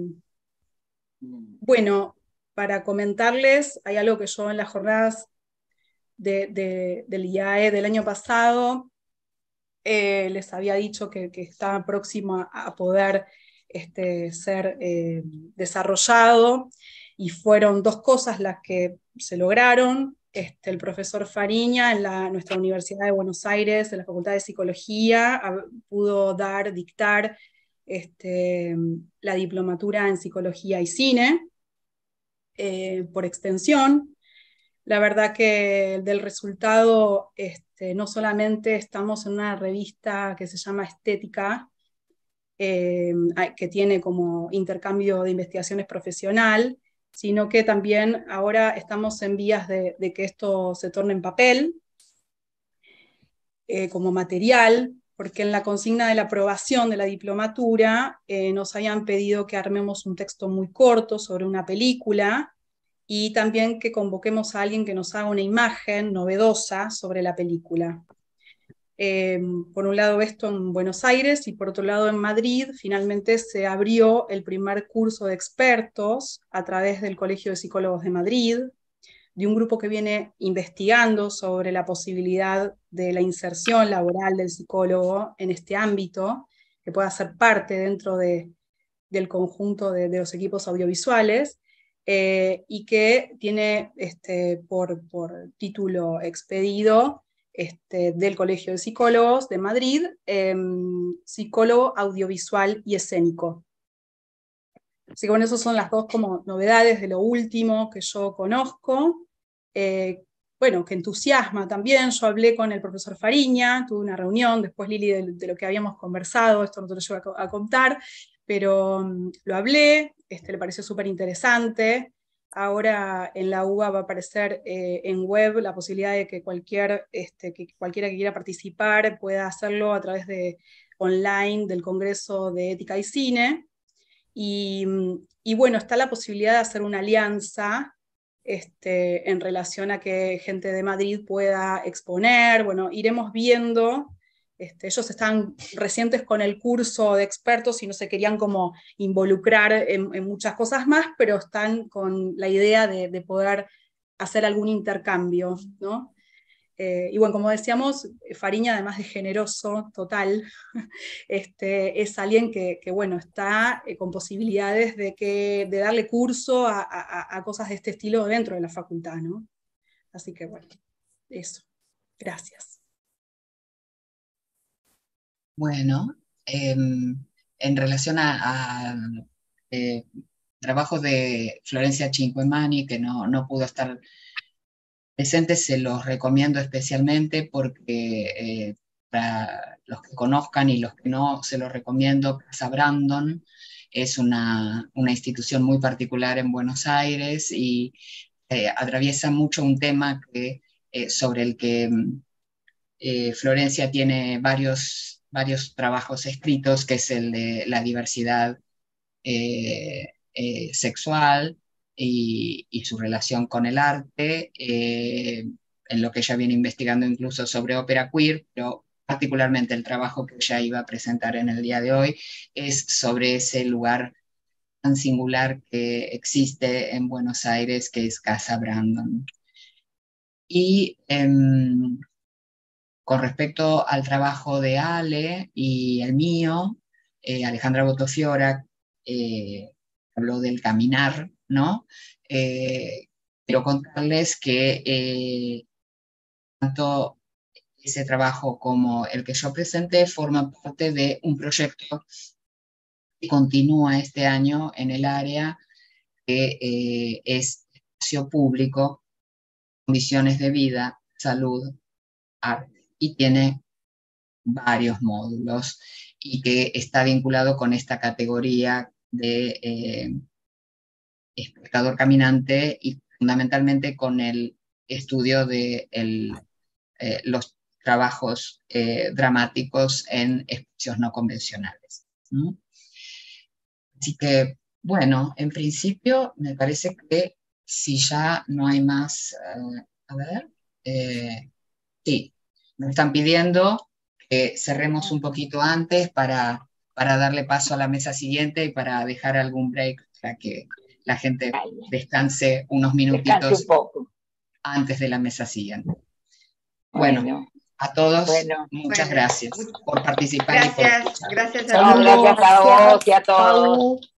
bueno, para comentarles, hay algo que yo en las jornadas de, de, del I A E del año pasado eh, les había dicho que, que estaba próximo a, a poder este, ser eh, desarrollado, y fueron dos cosas las que se lograron. Este, el profesor Fariña en la, nuestra Universidad de Buenos Aires, en la Facultad de Psicología, a, pudo dar, dictar este, la diplomatura en Psicología y Cine, eh, por extensión. La verdad que del resultado, este, no solamente estamos en una revista que se llama Estética, eh, que tiene como intercambio de investigaciones profesional, sino que también ahora estamos en vías de, de que esto se torne en papel, eh, como material, porque en la consigna de la aprobación de la diplomatura eh, nos habían pedido que armemos un texto muy corto sobre una película, y también que convoquemos a alguien que nos haga una imagen novedosa sobre la película. Eh, por un lado esto en Buenos Aires, y por otro lado en Madrid finalmente se abrió el primer curso de expertos a través del Colegio de Psicólogos de Madrid, de un grupo que viene investigando sobre la posibilidad de la inserción laboral del psicólogo en este ámbito, que pueda ser parte dentro de, del conjunto de, de los equipos audiovisuales. Eh, y que tiene este, por, por título expedido este, del Colegio de Psicólogos de Madrid, eh, psicólogo audiovisual y escénico. Así que bueno, esas son las dos como novedades de lo último que yo conozco. Eh, bueno, que entusiasma también. Yo hablé con el profesor Fariña, tuve una reunión, después Lili, de, de lo que habíamos conversado, esto no te lo llevo a, a contar, pero um, lo hablé, este, le pareció súper interesante. Ahora en la U B A va a aparecer eh, en web la posibilidad de que, cualquier, este, que cualquiera que quiera participar pueda hacerlo a través de online del Congreso de Ética y Cine. Y, y bueno, está la posibilidad de hacer una alianza este, en relación a que gente de Madrid pueda exponer. Bueno, iremos viendo. Este, ellos están recientes con el curso de expertos y no se querían como involucrar en, en muchas cosas más, pero están con la idea de, de poder hacer algún intercambio, ¿no? Eh, y bueno, como decíamos, Fariña, además de generoso total, este, es alguien que, que bueno, está eh, con posibilidades de, que, de darle curso a, a, a cosas de este estilo dentro de la facultad, ¿no? Así que bueno, eso. Gracias. Bueno, eh, en relación a, a eh, trabajos de Florencia Cinquemani, que no, no pudo estar presente, se los recomiendo especialmente porque eh, para los que conozcan y los que no, se los recomiendo. Casa Brandon es una, una institución muy particular en Buenos Aires y eh, atraviesa mucho un tema que, eh, sobre el que eh, Florencia tiene varios, varios trabajos escritos, que es el de la diversidad eh, eh, sexual y, y su relación con el arte. Eh, en lo que ella viene investigando incluso sobre ópera queer, pero particularmente el trabajo que ella iba a presentar en el día de hoy es sobre ese lugar tan singular que existe en Buenos Aires, que es Casa Brandon. Y eh, con respecto al trabajo de Ale y el mío, eh, Alejandra Botofiora eh, habló del caminar, ¿no? Eh, quiero contarles que eh, tanto ese trabajo como el que yo presenté forman parte de un proyecto que continúa este año en el área, que eh, es espacio público, condiciones de vida, salud, arte, y tiene varios módulos y que está vinculado con esta categoría de eh, espectador caminante y fundamentalmente con el estudio de el, eh, los trabajos eh, dramáticos en espacios no convencionales, ¿no? Así que, bueno, en principio me parece que si ya no hay más, eh, a ver, eh, sí, me están pidiendo que cerremos un poquito antes para, para darle paso a la mesa siguiente y para dejar algún break para que la gente descanse unos minutitos Descanse un poco. antes de la mesa siguiente. Bueno, bueno a todos, bueno, muchas bueno, gracias por participar gracias, y por escuchar. Gracias a todos. No, gracias a vos y a todos.